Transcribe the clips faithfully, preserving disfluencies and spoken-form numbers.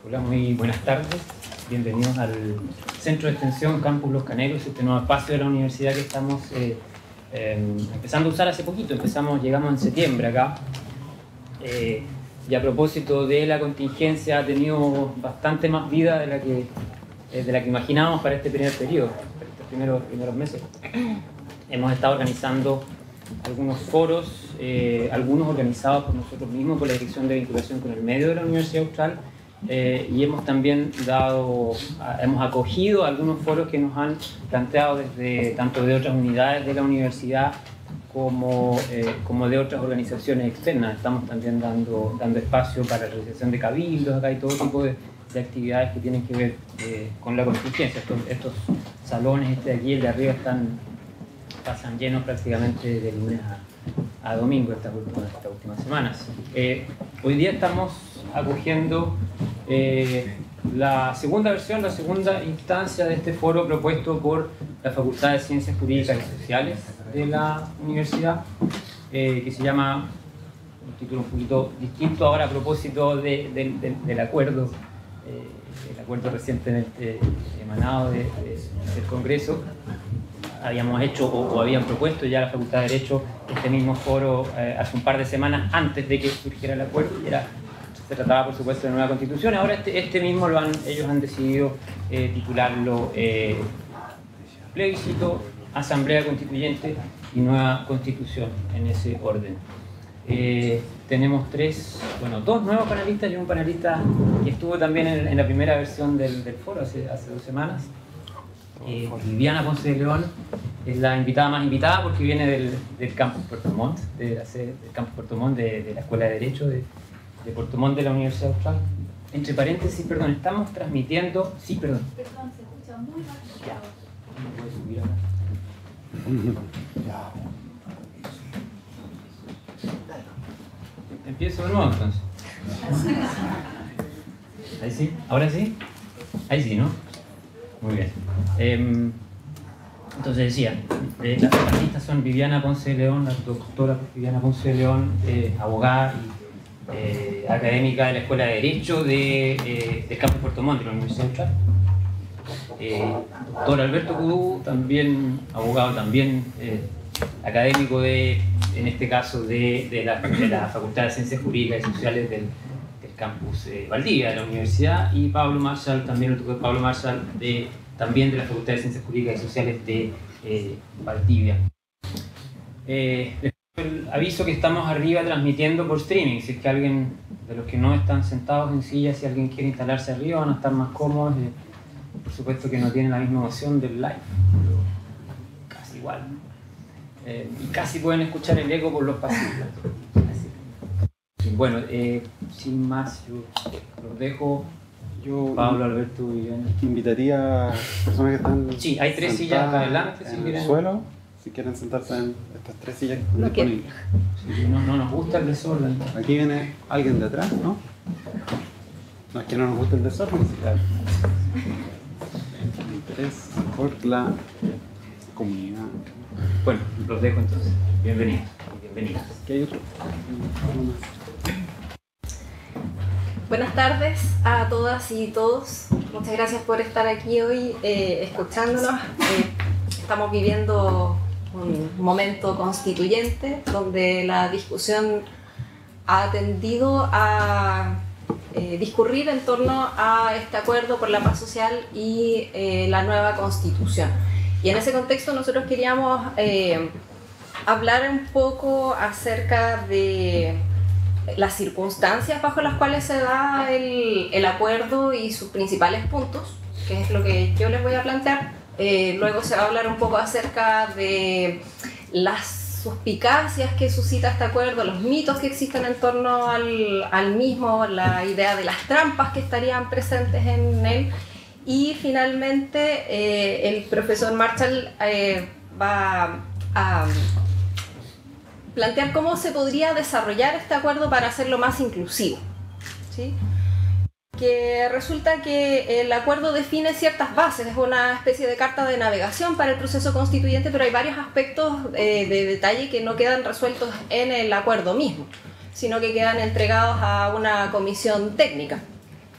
Hola, muy buenas tardes. Bienvenidos al Centro de Extensión Campus Los Canelos, este nuevo espacio de la universidad que estamos eh, eh, empezando a usar hace poquito. Empezamos, llegamos en septiembre acá. Eh, y a propósito de la contingencia, ha tenido bastante más vida de la que, eh, de la que imaginábamos para este primer periodo, para estos primeros, primeros meses. Hemos estado organizando algunos foros, eh, algunos organizados por nosotros mismos, por la Dirección de Vinculación con el Medio de la Universidad Austral, eh, y hemos también dado, hemos acogido algunos foros que nos han planteado desde tanto de otras unidades de la universidad como, eh, como de otras organizaciones externas. Estamos también dando, dando espacio para la realización de cabildos acá y todo tipo de, de actividades que tienen que ver eh, con la contingencia. Estos, estos salones, este de aquí, el de arriba, están pasan llenos prácticamente de lunes a, a domingo estas últimas, estas últimas semanas. Eh, hoy día estamos acogiendo eh, la segunda versión, la segunda instancia de este foro propuesto por la Facultad de Ciencias Jurídicas y Sociales de la universidad, eh, que se llama, un título un poquito distinto ahora a propósito de, de, de, del acuerdo, eh, el acuerdo recientemente emanado de, de, del Congreso. Habíamos hecho o, o habían propuesto ya la Facultad de Derecho este mismo foro eh, hace un par de semanas antes de que surgiera el acuerdo, y era, se trataba por supuesto de nueva constitución. Ahora este, este mismo lo han, ellos han decidido eh, titularlo eh, plebiscito, asamblea constituyente y nueva constitución, en ese orden. Eh, tenemos tres, bueno, dos nuevos panelistas y un panelista que estuvo también en, en la primera versión del, del foro hace, hace dos semanas. Eh, Viviana Ponce de León es la invitada más invitada porque viene del, del campus Puerto Montt, de la sede del campus Puerto Montt de, de la Escuela de Derecho de, de Puerto Montt de la Universidad Austral. Entre paréntesis, perdón, estamos transmitiendo... Sí, perdón. Perdón, se escucha muy mal. Ya. ¿No puede subir ahora? Ya. Empiezo de nuevo entonces. Ahí sí, ahora sí. Ahí sí, ¿no? Muy bien. Eh, entonces decía, eh, las panelistas son Viviana Ponce de León, la doctora Viviana Ponce de León, eh, abogada y eh, académica de la Escuela de Derecho de, eh, del campus Puerto Montt de la Universidad Austral. Eh, doctor Alberto Cudú, también abogado, también eh, académico de, en este caso, de, de, la, de la Facultad de Ciencias Jurídicas y Sociales del campus eh, Valdivia de la universidad, y Pablo Marshall, también el doctor Pablo Marshall, de, también de la Facultad de Ciencias Jurídicas y Sociales de eh, Valdivia. Eh, el aviso que estamos arriba transmitiendo por streaming, si es que alguien de los que no están sentados en sillas, si alguien quiere instalarse arriba, van a estar más cómodos. Eh, por supuesto que no tienen la misma emoción del live, pero casi igual. Eh, y casi pueden escuchar el eco por los pasillos. Bueno, eh, sin más, yo los dejo. Yo Pablo, Alberto y Viviana. invitaría a personas que están Sí, hay tres sillas acá adelante, si en quieren. el suelo, si quieren sentarse en estas tres sillas que están No disponibles. Sí, no, no nos gusta el desorden. Aquí viene alguien de atrás, ¿no? No es que no nos guste el desorden, sí, claro. Interés por la comunidad. Bueno, los dejo entonces. Bienvenidos. Bienvenidas. ¿Qué hay otro? Buenas tardes a todas y todos. Muchas gracias por estar aquí hoy eh, escuchándonos. Eh, estamos viviendo un momento constituyente donde la discusión ha tendido a eh, discurrir en torno a este acuerdo por la paz social y eh, la nueva constitución. Y en ese contexto nosotros queríamos eh, hablar un poco acerca de las circunstancias bajo las cuales se da el, el acuerdo y sus principales puntos, que es lo que yo les voy a plantear. Eh, luego se va a hablar un poco acerca de las suspicacias que suscita este acuerdo, los mitos que existen en torno al, al mismo, la idea de las trampas que estarían presentes en él. Y finalmente eh, el profesor Marshall eh, va a plantear cómo se podría desarrollar este acuerdo para hacerlo más inclusivo, ¿sí? Que resulta que el acuerdo define ciertas bases, es una especie de carta de navegación para el proceso constituyente, pero hay varios aspectos eh, de detalle que no quedan resueltos en el acuerdo mismo, sino que quedan entregados a una comisión técnica.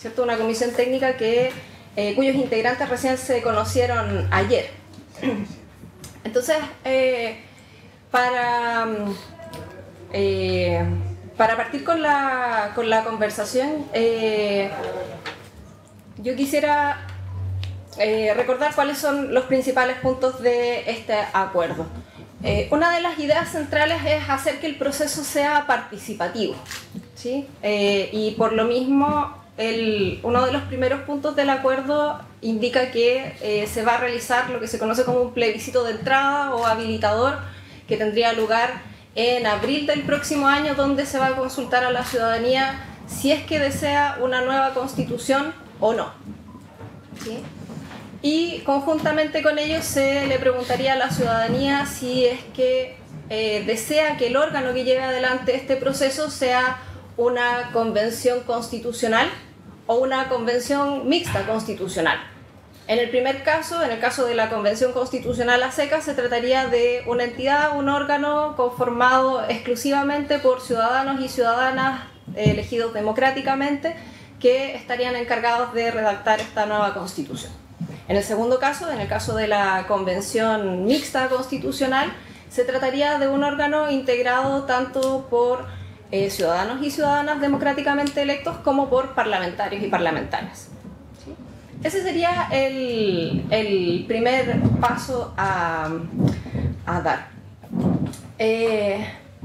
¿cierto? Una comisión técnica que, eh, cuyos integrantes recién se conocieron ayer. Entonces, eh, para, eh, para partir con la, con la conversación, eh, yo quisiera eh, recordar cuáles son los principales puntos de este acuerdo. Eh, una de las ideas centrales es hacer que el proceso sea participativo, ¿sí? Eh, y por lo mismo, el, uno de los primeros puntos del acuerdo indica que eh, se va a realizar lo que se conoce como un plebiscito de entrada o habilitador, que tendría lugar en abril del próximo año, donde se va a consultar a la ciudadanía si es que desea una nueva constitución o no, ¿sí? Y conjuntamente con ello se le preguntaría a la ciudadanía si es que eh, desea que el órgano que lleve adelante este proceso sea una convención constitucional o una convención mixta constitucional. En el primer caso, en el caso de la convención constitucional a secas, se trataría de una entidad, un órgano conformado exclusivamente por ciudadanos y ciudadanas eh, elegidos democráticamente, que estarían encargados de redactar esta nueva constitución. En el segundo caso, en el caso de la convención mixta constitucional, se trataría de un órgano integrado tanto por eh, ciudadanos y ciudadanas democráticamente electos como por parlamentarios y parlamentarias. ¿Sí? Ese sería el, el primer paso a, a dar. Eh,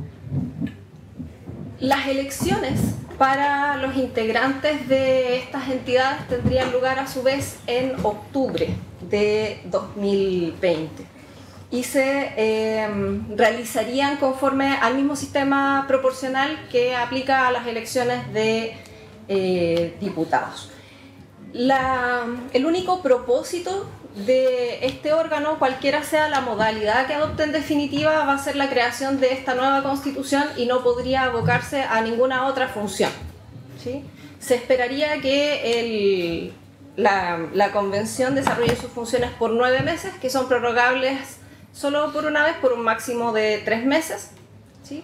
las elecciones para los integrantes de estas entidades tendrían lugar a su vez en octubre de dos mil veinte y se eh, realizarían conforme al mismo sistema proporcional que aplica a las elecciones de eh, diputados. La, el único propósito de este órgano, cualquiera sea la modalidad que adopte en definitiva, va a ser la creación de esta nueva constitución y no podría abocarse a ninguna otra función, ¿sí? Se esperaría que el, la, la convención desarrolle sus funciones por nueve meses, que son prorrogables solo por una vez, por un máximo de tres meses, ¿sí?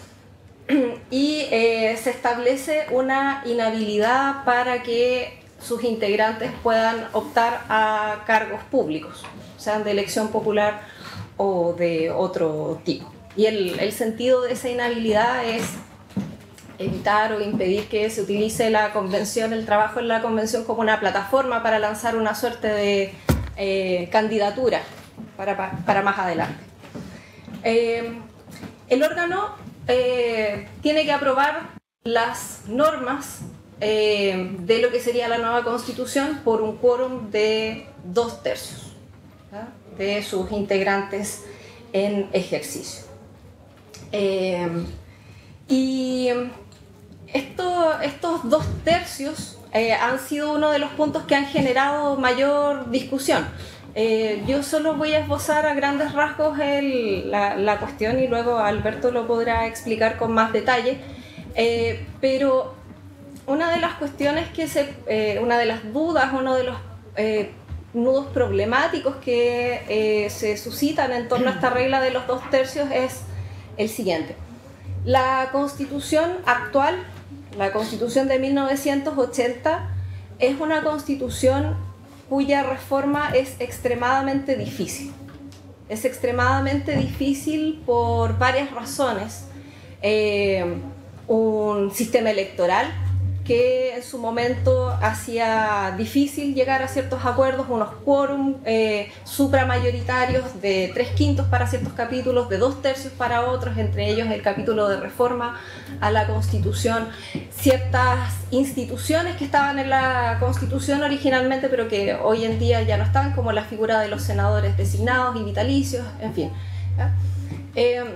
Y eh, se establece una inhabilidad para que sus integrantes puedan optar a cargos públicos, sean de elección popular o de otro tipo. Y el, el sentido de esa inhabilidad es evitar o impedir que se utilice la convención, el trabajo en la convención, como una plataforma para lanzar una suerte de eh, candidatura para, para más adelante. Eh, el órgano eh, tiene que aprobar las normas Eh, de lo que sería la nueva constitución por un quórum de dos tercios, ¿ya?, de sus integrantes en ejercicio. Eh, y esto, estos dos tercios eh, han sido uno de los puntos que han generado mayor discusión. Eh, yo solo voy a esbozar a grandes rasgos el, la, la cuestión y luego Alberto lo podrá explicar con más detalle, eh, pero una de las cuestiones que se, eh, una de las dudas, uno de los eh, nudos problemáticos que eh, se suscitan en torno a esta regla de los dos tercios es el siguiente. La Constitución actual, la Constitución de mil novecientos ochenta, es una Constitución cuya reforma es extremadamente difícil. Es extremadamente difícil por varias razones. Eh, un sistema electoral que en su momento hacía difícil llegar a ciertos acuerdos, unos quórum eh, supramayoritarios de tres quintos para ciertos capítulos, de dos tercios para otros, entre ellos el capítulo de reforma a la Constitución, ciertas instituciones que estaban en la Constitución originalmente pero que hoy en día ya no están, como la figura de los senadores designados y vitalicios, en fin. Eh,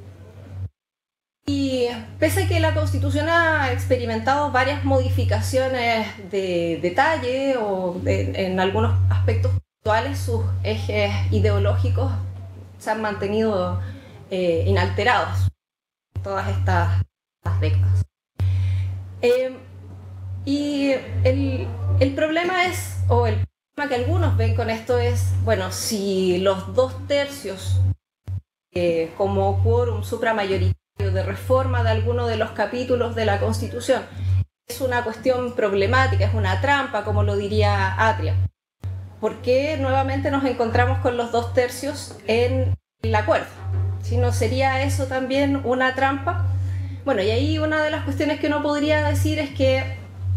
Y pese a que la Constitución ha experimentado varias modificaciones de detalle o de, en algunos aspectos puntuales, sus ejes ideológicos se han mantenido eh, inalterados todas estas, estas décadas. Eh, y el, el problema es, o el problema que algunos ven con esto es, bueno, si los dos tercios eh, como quórum supramayoritario de reforma de alguno de los capítulos de la Constitución es una cuestión problemática, es una trampa, como lo diría Atria. ¿Por qué nuevamente nos encontramos con los dos tercios en el acuerdo? ¿Sí? ¿No sería eso también una trampa? Bueno, y ahí una de las cuestiones que uno podría decir es que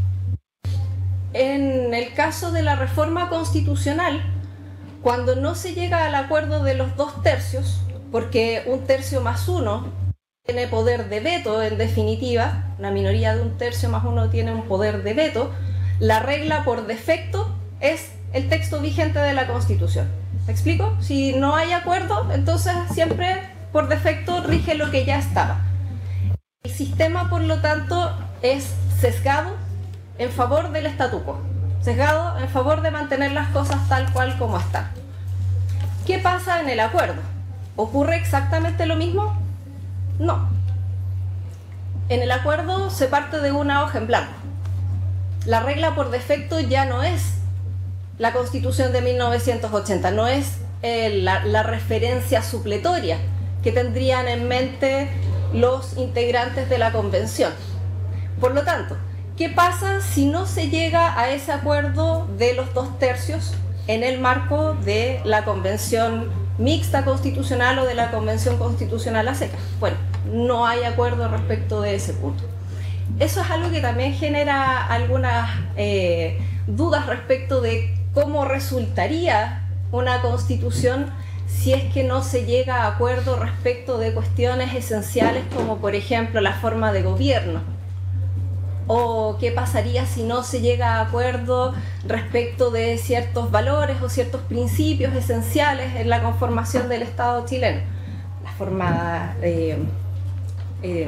en el caso de la reforma constitucional, cuando no se llega al acuerdo de los dos tercios, porque un tercio más uno tiene poder de veto, en definitiva, una minoría de un tercio más uno tiene un poder de veto, la regla por defecto es el texto vigente de la Constitución. ¿Me explico? Si no hay acuerdo, entonces siempre por defecto rige lo que ya estaba. El sistema, por lo tanto, es sesgado en favor del statu quo, sesgado en favor de mantener las cosas tal cual como están. ¿Qué pasa en el acuerdo? ¿Ocurre exactamente lo mismo? No. En el acuerdo se parte de una hoja en blanco. La regla por defecto ya no es la Constitución de mil novecientos ochenta, no es eh, la, la referencia supletoria que tendrían en mente los integrantes de la Convención. Por lo tanto, ¿qué pasa si no se llega a ese acuerdo de los dos tercios en el marco de la Convención Mixta Constitucional o de la Convención Constitucional a secas? Bueno, no hay acuerdo respecto de ese punto. Eso es algo que también genera algunas eh, dudas respecto de cómo resultaría una constitución si es que no se llega a acuerdo respecto de cuestiones esenciales como, por ejemplo, la forma de gobierno. O qué pasaría si no se llega a acuerdo respecto de ciertos valores o ciertos principios esenciales en la conformación del Estado chileno. La forma, eh, eh,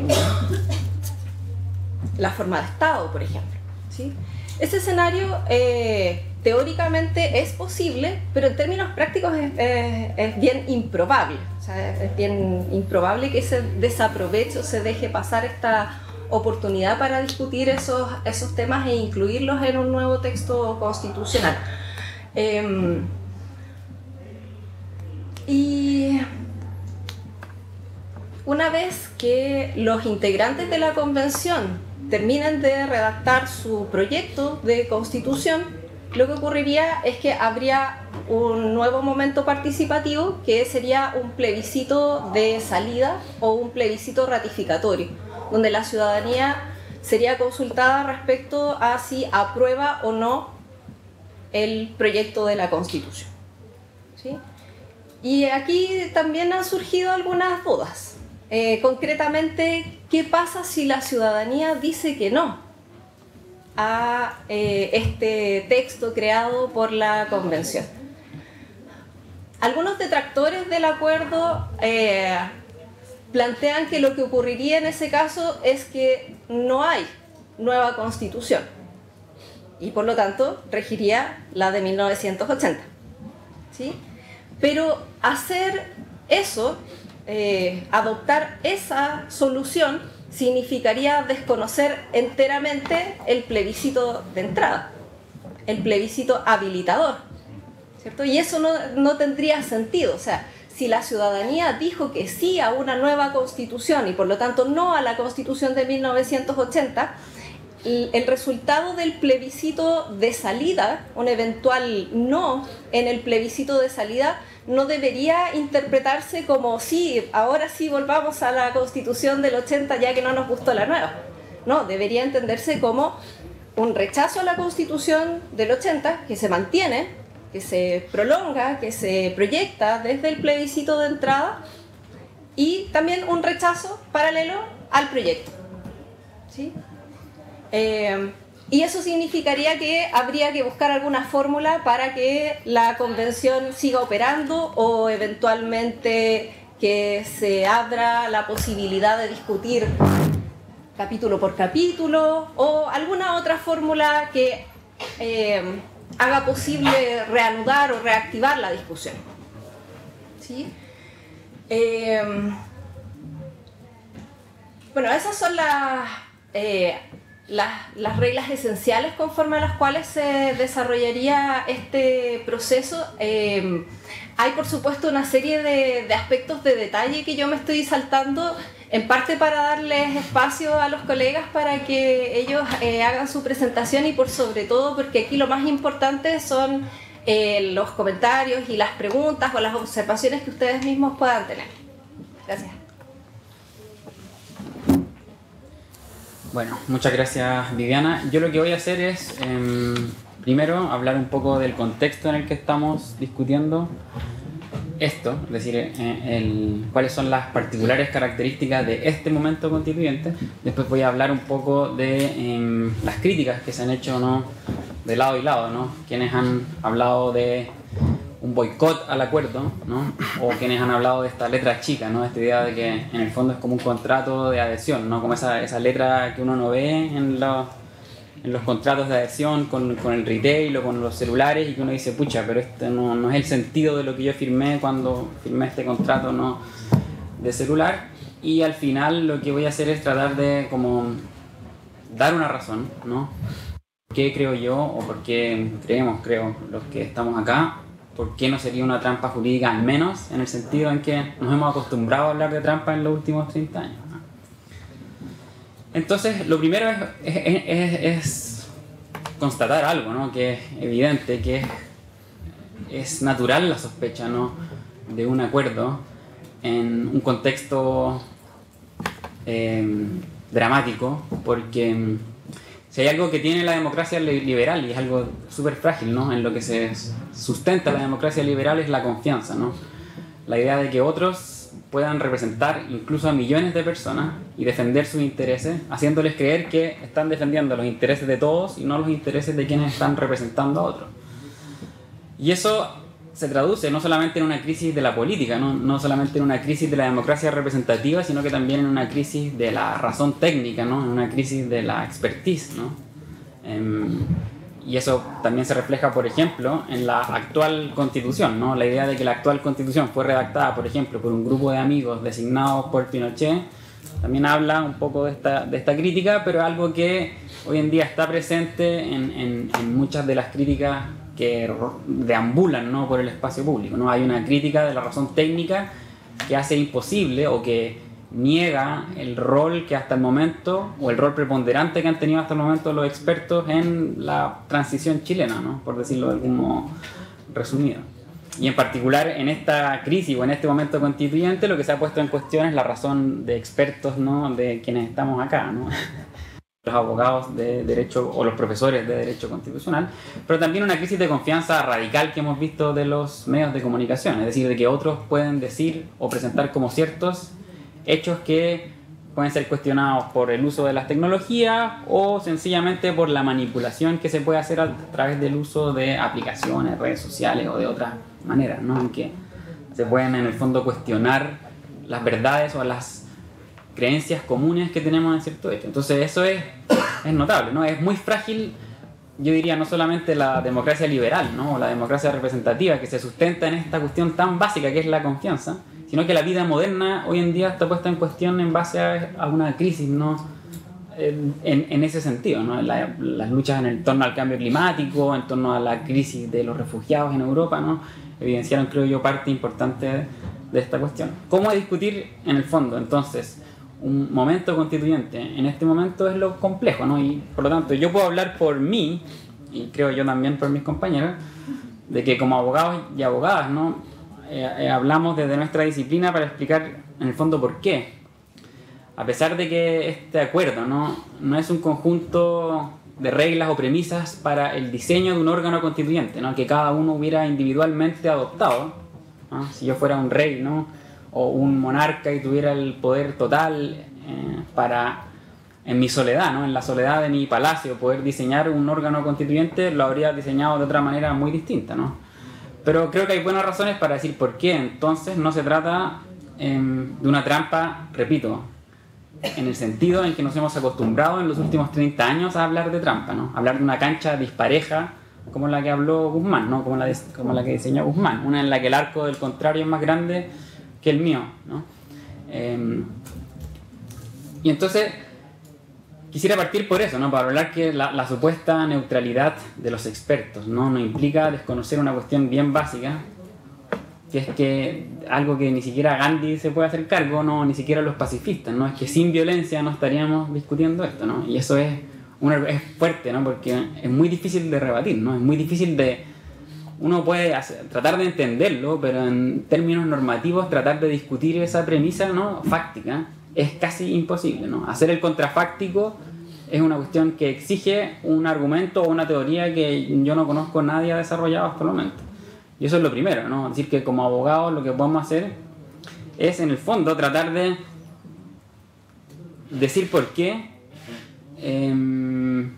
la forma de Estado, por ejemplo, ¿sí? Ese escenario eh, teóricamente es posible, pero en términos prácticos es, es, es bien improbable. O sea, es bien improbable que se desaproveche o se deje pasar esta oportunidad para discutir esos, esos temas e incluirlos en un nuevo texto constitucional. Eh, y una vez que los integrantes de la Convención terminen de redactar su proyecto de constitución, lo que ocurriría es que habría un nuevo momento participativo que sería un plebiscito de salida o un plebiscito ratificatorio, donde la ciudadanía sería consultada respecto a si aprueba o no el proyecto de la Constitución, ¿sí? Y aquí también han surgido algunas dudas. Eh, concretamente, ¿qué pasa si la ciudadanía dice que no a eh, este texto creado por la Convención? Algunos detractores del acuerdo eh, plantean que lo que ocurriría en ese caso es que no hay nueva Constitución y por lo tanto regiría la de mil novecientos ochenta, ¿sí? Pero hacer eso, eh, adoptar esa solución, significaría desconocer enteramente el plebiscito de entrada, el plebiscito habilitador, ¿cierto? Y eso no, no tendría sentido. O sea, si la ciudadanía dijo que sí a una nueva constitución y por lo tanto no a la constitución de mil novecientos ochenta, el resultado del plebiscito de salida, un eventual no en el plebiscito de salida, no debería interpretarse como sí, ahora sí volvamos a la constitución del ochenta ya que no nos gustó la nueva. No, debería entenderse como un rechazo a la constitución del ochenta que se mantiene, que se prolonga, que se proyecta desde el plebiscito de entrada, y también un rechazo paralelo al proyecto, ¿sí? Eh, y eso significaría que habría que buscar alguna fórmula para que la convención siga operando o eventualmente que se abra la posibilidad de discutir capítulo por capítulo o alguna otra fórmula que eh, haga posible reanudar o reactivar la discusión, ¿sí? Eh, bueno, esas son las... Eh, las, las reglas esenciales conforme a las cuales se desarrollaría este proceso. Eh, hay por supuesto una serie de, de aspectos de detalle que yo me estoy saltando, en parte para darles espacio a los colegas para que ellos eh, hagan su presentación, y por sobre todo porque aquí lo más importante son eh, los comentarios y las preguntas o las observaciones que ustedes mismos puedan tener. Gracias. Bueno, muchas gracias, Viviana. Yo lo que voy a hacer es, eh, primero, hablar un poco del contexto en el que estamos discutiendo esto, es decir, eh, el, cuáles son las particulares características de este momento constituyente. Después voy a hablar un poco de eh, las críticas que se han hecho, ¿no?, de lado y lado, ¿no? Quienes han hablado de un boicot al acuerdo, ¿no?, o quienes han hablado de esta letra chica, ¿no?, esta idea de que en el fondo es como un contrato de adhesión, ¿no?, como esa, esa letra que uno no ve en, la, en los contratos de adhesión con, con el retail o con los celulares, y que uno dice, pucha, pero este no, no es el sentido de lo que yo firmé cuando firmé este contrato, ¿no?, de celular. Y al final lo que voy a hacer es tratar de como dar una razón, ¿no?, por qué creo yo, o por qué creemos, creo, los que estamos acá, por qué no sería una trampa jurídica, al menos en el sentido en que nos hemos acostumbrado a hablar de trampa en los últimos treinta años, ¿no? Entonces, lo primero es, es, es, es constatar algo, ¿no?, que es evidente, que es, es natural la sospecha, ¿no?, de un acuerdo en un contexto eh, dramático, porque si hay algo que tiene la democracia liberal, y es algo súper frágil, ¿no?, en lo que se sustenta la democracia liberal, es la confianza, ¿no?, la idea de que otros puedan representar incluso a millones de personas y defender sus intereses, haciéndoles creer que están defendiendo los intereses de todos y no los intereses de quienes están representando a otros. Y eso se traduce no solamente en una crisis de la política, no, no solamente en una crisis de la democracia representativa, sino que también en una crisis de la razón técnica, ¿no?, en una crisis de la expertise, ¿no? Eh, y eso también se refleja, por ejemplo, en la actual Constitución, ¿no? La idea de que la actual Constitución fue redactada, por ejemplo, por un grupo de amigos designados por Pinochet, también habla un poco de esta, de esta crítica, pero algo que hoy en día está presente en, en, en muchas de las críticas que deambulan, ¿no?, por el espacio público, ¿no? Hay una crítica de la razón técnica que hace imposible o que niega el rol que hasta el momento, o el rol preponderante que han tenido hasta el momento los expertos en la transición chilena, ¿no?, por decirlo de algún modo resumido. Y en particular en esta crisis o en este momento constituyente, lo que se ha puesto en cuestión es la razón de expertos, ¿no?, de quienes estamos acá, ¿no?, los abogados de derecho o los profesores de derecho constitucional, pero también una crisis de confianza radical que hemos visto de los medios de comunicación, es decir, de que otros pueden decir o presentar como ciertos hechos que pueden ser cuestionados por el uso de las tecnologías o sencillamente por la manipulación que se puede hacer a través del uso de aplicaciones, redes sociales o de otras maneras, ¿no?, en que se pueden en el fondo cuestionar las verdades o las creencias comunes que tenemos en cierto hecho. Entonces eso es, es notable, ¿no? Es muy frágil, yo diría, no solamente la democracia liberal, ¿no?, o la democracia representativa, que se sustenta en esta cuestión tan básica que es la confianza, sino que la vida moderna hoy en día está puesta en cuestión en base a, a una crisis, ¿no?, en, en, en ese sentido, ¿no? La, las luchas en el torno al cambio climático, en torno a la crisis de los refugiados en Europa, ¿no?, evidenciaron, creo yo, parte importante de esta cuestión. ¿Cómo discutir en el fondo, entonces, un momento constituyente? En este momento es lo complejo, ¿no? Y por lo tanto yo puedo hablar por mí, y creo yo también por mis compañeros, de que como abogados y abogadas, ¿no?, eh, eh, hablamos desde nuestra disciplina para explicar en el fondo por qué, a pesar de que este acuerdo, ¿no?, no es un conjunto de reglas o premisas para el diseño de un órgano constituyente, ¿no?, que cada uno hubiera individualmente adoptado, ¿no? Si yo fuera un rey, ¿no?, o un monarca y tuviera el poder total eh, para, en mi soledad, ¿no?, en la soledad de mi palacio, poder diseñar un órgano constituyente, lo habría diseñado de otra manera muy distinta, ¿no? Pero creo que hay buenas razones para decir por qué entonces no se trata eh, de una trampa, repito, en el sentido en que nos hemos acostumbrado en los últimos treinta años a hablar de trampa, ¿no?, hablar de una cancha dispareja como la que habló Guzmán, ¿no?, como la, de, como la que diseñó Guzmán, una en la que el arco del contrario es más grande que el mío, ¿no? Eh, y entonces quisiera partir por eso, ¿no? Para hablar que la, la supuesta neutralidad de los expertos, ¿no? Nos implica desconocer una cuestión bien básica, que es que algo que ni siquiera Gandhi se puede hacer cargo, no, ni siquiera los pacifistas, ¿no? Es que sin violencia no estaríamos discutiendo esto, ¿no? Y eso es, una, es fuerte, ¿no? Porque es muy difícil de rebatir, ¿no? Es muy difícil de... Uno puede hacer, tratar de entenderlo, pero en términos normativos tratar de discutir esa premisa, ¿no? Fáctica, es casi imposible, ¿no? Hacer el contrafáctico es una cuestión que exige un argumento o una teoría que yo no conozco nadie ha desarrollado hasta el momento. Y eso es lo primero, ¿no? Es decir, que como abogados lo que podemos hacer es, en el fondo, tratar de decir por qué eh,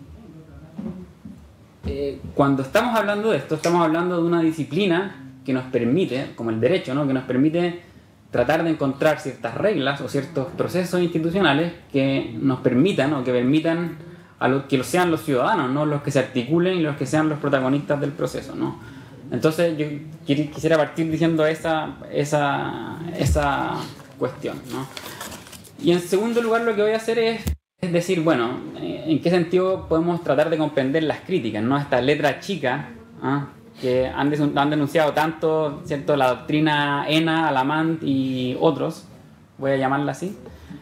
eh, cuando estamos hablando de esto, estamos hablando de una disciplina que nos permite, como el derecho, ¿no? Que nos permite tratar de encontrar ciertas reglas o ciertos procesos institucionales que nos permitan o que permitan a los que sean los ciudadanos, ¿no? Los que se articulen y los que sean los protagonistas del proceso, ¿no? Entonces yo quisiera partir diciendo esa, esa, esa cuestión, ¿no? Y en segundo lugar lo que voy a hacer es, es decir, bueno, en qué sentido podemos tratar de comprender las críticas, ¿no? Esta letra chica, ¿eh? que han, han denunciado tanto, ¿cierto? La doctrina Ena, Alamant y otros, voy a llamarla así.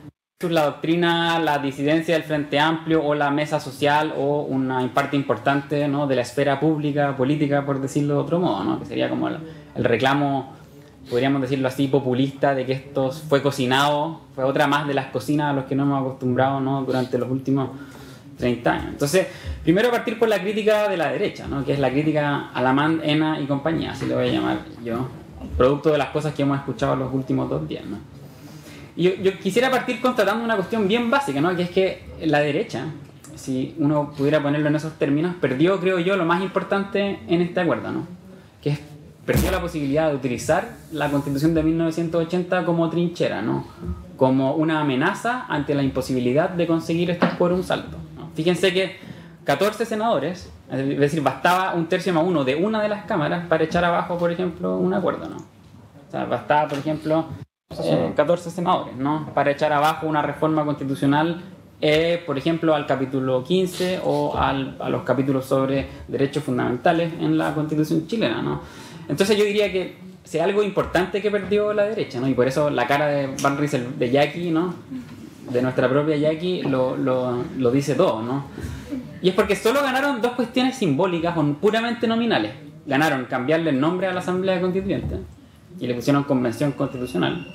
La doctrina, la disidencia del Frente Amplio o la mesa social o una parte importante, ¿no? de la esfera pública, política, por decirlo de otro modo, ¿no? Que sería como el, el reclamo, podríamos decirlo así, populista de que esto fue cocinado, fue otra más de las cocinas a las que nos hemos acostumbrado, ¿no? durante los últimos treinta años. Entonces, primero partir por la crítica de la derecha, ¿no? que es la crítica a Alamant, Ena y compañía, así le voy a llamar yo, producto de las cosas que hemos escuchado los últimos dos días, ¿no? Y yo, yo quisiera partir constatando una cuestión bien básica, ¿no? que es que la derecha, si uno pudiera ponerlo en esos términos, perdió, creo yo, lo más importante en este acuerdo, ¿no? que es, perdió la posibilidad de utilizar la Constitución de mil novecientos ochenta como trinchera, ¿no? como una amenaza ante la imposibilidad de conseguir estos por un salto, ¿no? Fíjense que catorce senadores, es decir, bastaba un tercio más uno de una de las cámaras para echar abajo, por ejemplo, un acuerdo, ¿no? O sea, bastaba, por ejemplo... Eh, catorce senadores, ¿no? para echar abajo una reforma constitucional, eh, por ejemplo, al capítulo quince o al, a los capítulos sobre derechos fundamentales en la Constitución chilena, ¿no? Entonces yo diría que si algo importante que perdió la derecha, ¿no? y por eso la cara de Van Rysel, de Jackie, ¿no? de nuestra propia Jackie, lo, lo, lo dice todo, ¿no? Y es porque solo ganaron dos cuestiones simbólicas o puramente nominales. Ganaron cambiarle el nombre a la Asamblea Constituyente y le pusieron Convención Constitucional,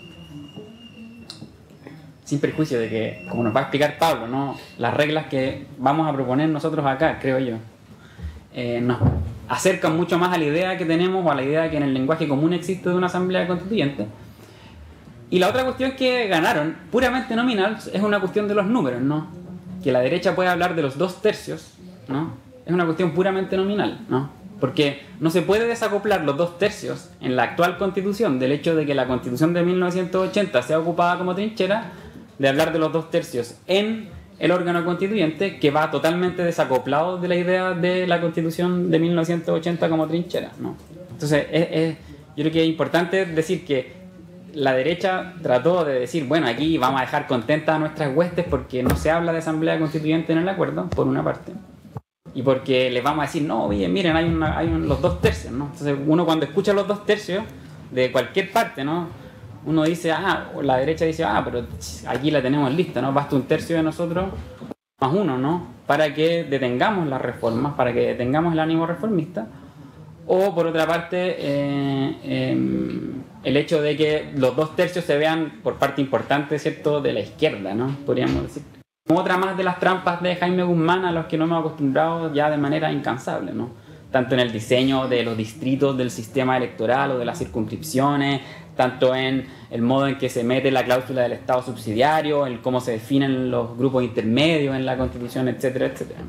sin perjuicio de que, como nos va a explicar Pablo, ¿no? las reglas que vamos a proponer nosotros acá, creo yo, eh, nos acercan mucho más a la idea que tenemos o a la idea que en el lenguaje común existe de una Asamblea Constituyente. Y la otra cuestión que ganaron, puramente nominal, es una cuestión de los números, ¿no? Que la derecha puede hablar de los dos tercios, ¿no? Es una cuestión puramente nominal, ¿no? Porque no se puede desacoplar los dos tercios en la actual Constitución del hecho de que la Constitución de mil novecientos ochenta sea ocupada como trinchera, de hablar de los dos tercios en el órgano constituyente, que va totalmente desacoplado de la idea de la Constitución de mil novecientos ochenta como trinchera, ¿no? Entonces, es, es, yo creo que es importante decir que la derecha trató de decir, bueno, aquí vamos a dejar contentas a nuestras huestes porque no se habla de asamblea constituyente en el acuerdo, por una parte. Y porque les vamos a decir, no, oye, miren, hay, una, hay un, los dos tercios, ¿no? Entonces uno cuando escucha los dos tercios de cualquier parte, ¿no? Uno dice, ah, la derecha dice, ah, pero aquí la tenemos lista, ¿no? Basta un tercio de nosotros más uno, ¿no? Para que detengamos las reformas, para que detengamos el ánimo reformista. O por otra parte, eh, eh, el hecho de que los dos tercios se vean por parte importante, ¿cierto?, de la izquierda, ¿no? Podríamos decir. Otra más de las trampas de Jaime Guzmán a los que nos hemos acostumbrado ya de manera incansable, ¿no? Tanto en el diseño de los distritos del sistema electoral o de las circunscripciones, tanto en el modo en que se mete la cláusula del Estado subsidiario, en cómo se definen los grupos intermedios en la Constitución, etcétera, etcétera.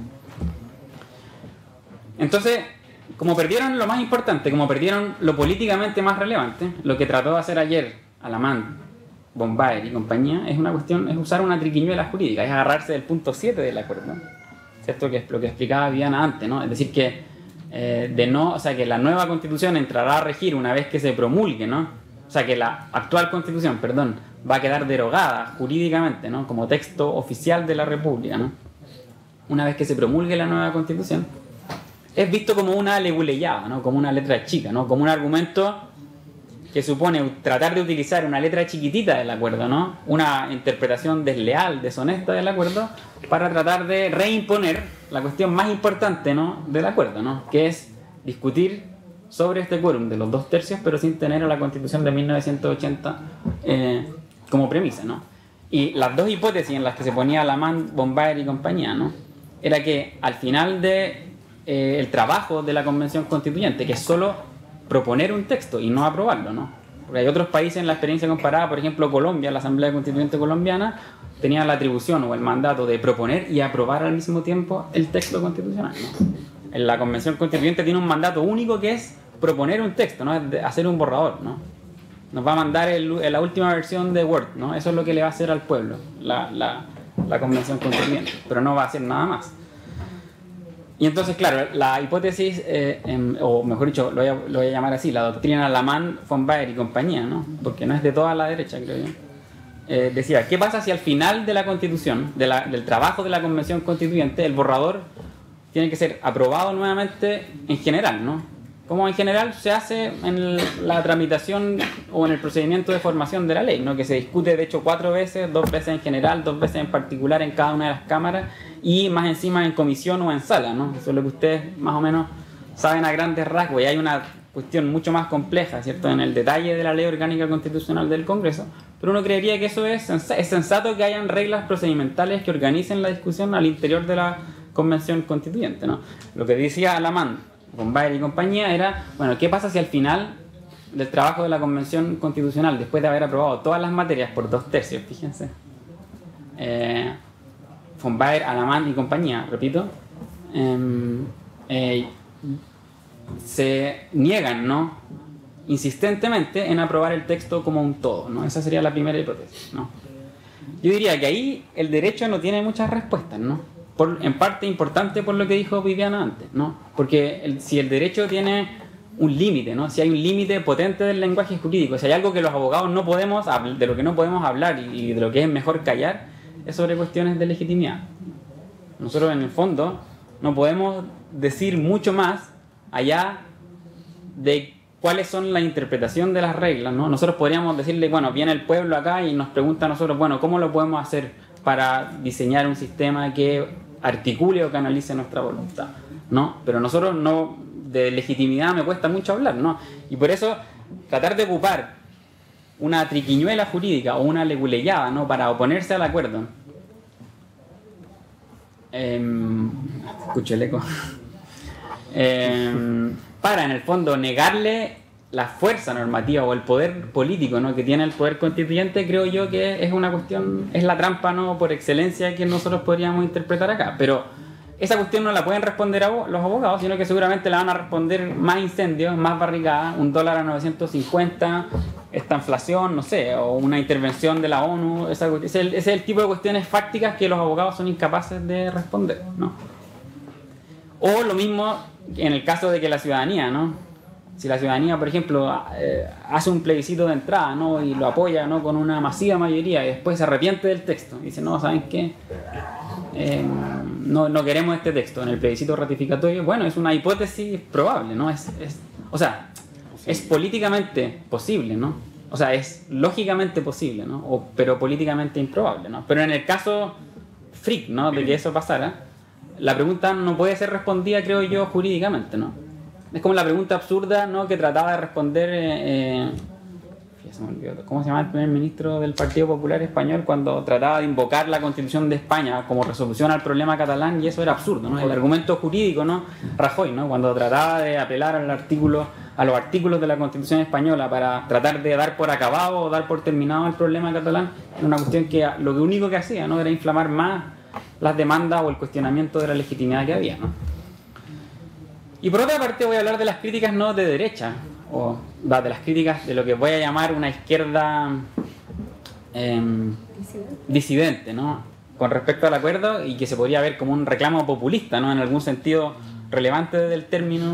Entonces, como perdieron lo más importante, como perdieron lo políticamente más relevante, lo que trató de hacer ayer Alamant, Bombaer y compañía es una cuestión, es usar una triquiñuela jurídica, es agarrarse del punto siete del acuerdo, ¿cierto? Que es lo que explicaba Viviana antes, ¿no? Es decir que eh, de no, o sea, que la nueva Constitución entrará a regir una vez que se promulgue, ¿no? o sea, que la actual Constitución, perdón, va a quedar derogada jurídicamente, ¿no? Como texto oficial de la República, ¿no? Una vez que se promulgue la nueva Constitución, es visto como una leguleyada, ¿no? Como una letra chica, ¿no? Como un argumento que supone tratar de utilizar una letra chiquitita del acuerdo, ¿no? Una interpretación desleal, deshonesta del acuerdo, para tratar de reimponer la cuestión más importante, ¿no? Del acuerdo, ¿no? Que es discutir sobre este quórum de los dos tercios, pero sin tener a la Constitución de mil novecientos ochenta eh, como premisa, ¿no? Y las dos hipótesis en las que se ponía Alamán, Bombaer y compañía, ¿no? Era que al final de eh, el trabajo de la Convención Constituyente, que es solo proponer un texto y no aprobarlo, ¿no? Porque hay otros países en la experiencia comparada, por ejemplo Colombia, la Asamblea Constituyente colombiana tenía la atribución o el mandato de proponer y aprobar al mismo tiempo el texto constitucional, ¿no? En la Convención Constituyente tiene un mandato único que es proponer un texto, ¿no? Es de hacer un borrador, ¿no? Nos va a mandar el, la última versión de Word, ¿no? Eso es lo que le va a hacer al pueblo la, la, la Convención Constituyente, pero no va a hacer nada más. Y entonces, claro, la hipótesis, eh, eh, o mejor dicho, lo voy, a, lo voy a llamar así, la doctrina Alamán, von Baer y compañía, ¿no? Porque no es de toda la derecha, creo yo. Eh, decía, ¿qué pasa si al final de la Constitución, de la, del trabajo de la Convención Constituyente, el borrador tiene que ser aprobado nuevamente en general, ¿no? Como en general se hace en la tramitación o en el procedimiento de formación de la ley, ¿no? Que se discute de hecho cuatro veces, dos veces en general, dos veces en particular en cada una de las cámaras y más encima en comisión o en sala, ¿no? Eso es lo que ustedes más o menos saben a grandes rasgos, y hay una cuestión mucho más compleja, ¿cierto? En el detalle de la Ley Orgánica Constitucional del Congreso, pero uno creería que eso es, sens es sensato que hayan reglas procedimentales que organicen la discusión al interior de la Convención Constituyente, ¿no? Lo que decía Alamán, von Baer y compañía era, bueno, ¿qué pasa si al final del trabajo de la Convención Constitucional, después de haber aprobado todas las materias por dos tercios, fíjense, eh, von Baer, Alamán y compañía, repito, eh, eh, se niegan, ¿no?, insistentemente en aprobar el texto como un todo, ¿no? Esa sería la primera hipótesis, ¿no? Yo diría que ahí el derecho no tiene muchas respuestas, ¿no? Por, en parte importante por lo que dijo Viviana antes, ¿no? Porque el, si el derecho tiene un límite, ¿no? Si hay un límite potente del lenguaje jurídico, si hay algo que los abogados no podemos, de lo que no podemos hablar y de lo que es mejor callar, es sobre cuestiones de legitimidad. Nosotros en el fondo no podemos decir mucho más allá de cuáles son la interpretación de las reglas, ¿no? Nosotros podríamos decirle, bueno, viene el pueblo acá y nos pregunta a nosotros, bueno, ¿cómo lo podemos hacer para diseñar un sistema que articule o canalice nuestra voluntad, ¿no? Pero nosotros no, de legitimidad me cuesta mucho hablar, ¿no? Y por eso tratar de ocupar una triquiñuela jurídica o una leguleyada, ¿no?, para oponerse al acuerdo. Eh, escucho el eco. Eh, para, en el fondo, negarle la fuerza normativa o el poder político, ¿no?, que tiene el poder constituyente, creo yo que es una cuestión, es la trampa, ¿no?, por excelencia que nosotros podríamos interpretar acá. Pero esa cuestión no la pueden responder a los abogados, sino que seguramente la van a responder más incendios, más barricadas, un dólar a novecientos cincuenta, esta inflación, no sé, o una intervención de la ONU. Esa, ese, es el, ese es el tipo de cuestiones fácticas que los abogados son incapaces de responder, ¿no? O lo mismo en el caso de que la ciudadanía, ¿no? Si la ciudadanía, por ejemplo, eh, hace un plebiscito de entrada, ¿no?, y lo apoya, ¿no?, con una masiva mayoría y después se arrepiente del texto, dice, no, ¿saben qué? Eh, no, no queremos este texto en el plebiscito ratificatorio. Bueno, es una hipótesis probable, ¿no? Es, es, o sea, es políticamente posible, ¿no? O sea, es lógicamente posible, ¿no? O, pero políticamente improbable, ¿no? Pero en el caso freak, ¿no?, de que eso pasara, la pregunta no puede ser respondida, creo yo, jurídicamente, ¿no? Es como la pregunta absurda, ¿no?, que trataba de responder, eh, eh, se me olvidó, ¿cómo se llama el primer ministro del Partido Popular Español cuando trataba de invocar la Constitución de España como resolución al problema catalán? Y eso era absurdo, ¿no? El argumento jurídico, ¿no?, Rajoy, ¿no?, cuando trataba de apelar al artículo, a los artículos de la Constitución española para tratar de dar por acabado o dar por terminado el problema catalán, era una cuestión que lo único que hacía, ¿no?, era inflamar más las demandas o el cuestionamiento de la legitimidad que había, ¿no? Y por otra parte voy a hablar de las críticas no de derecha, o de las críticas de lo que voy a llamar una izquierda eh, disidente. disidente, ¿no?, con respecto al acuerdo, y que se podría ver como un reclamo populista, ¿no?, en algún sentido relevante del término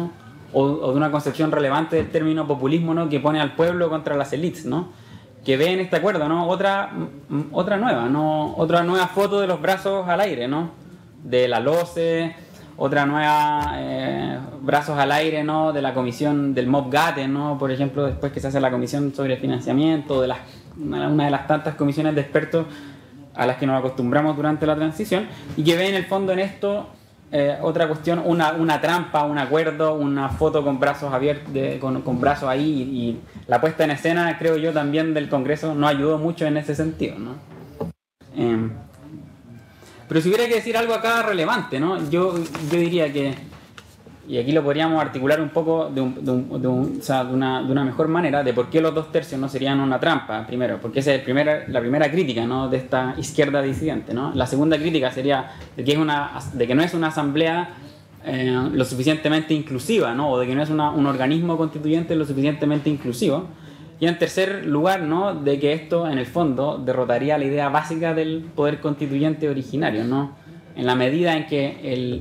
o, o de una concepción relevante del término populismo, ¿no? Que pone al pueblo contra las élites, ¿no? Que ve en este acuerdo, ¿no? Otra, otra nueva, ¿no? Otra nueva foto de los brazos al aire, ¿no? De la LOCE, otra nueva eh, brazos al aire, ¿no? De la comisión del MOPGATE, ¿no? Por ejemplo, después que se hace la comisión sobre financiamiento, de las, una de las tantas comisiones de expertos a las que nos acostumbramos durante la transición, y que ve en el fondo en esto eh, otra cuestión, una, una trampa, un acuerdo, una foto con brazos abiertos, de, con, con brazos ahí, y, y la puesta en escena, creo yo, también del Congreso no ayudó mucho en ese sentido, ¿no? Eh, pero si hubiera que decir algo acá relevante, ¿no? Yo, yo diría que, y aquí lo podríamos articular un poco de, un, de, un, de, un, o sea, de, una, de una mejor manera, de por qué los dos tercios no serían una trampa, primero, porque esa es el primer, la primera crítica, ¿no? De esta izquierda disidente, ¿no? La segunda crítica sería de que, es una, de que no es una asamblea eh, lo suficientemente inclusiva, ¿no? O de que no es una, un organismo constituyente lo suficientemente inclusivo. Y en tercer lugar, ¿no? De que esto, en el fondo, derrotaría la idea básica del poder constituyente originario, ¿no? En la medida en que el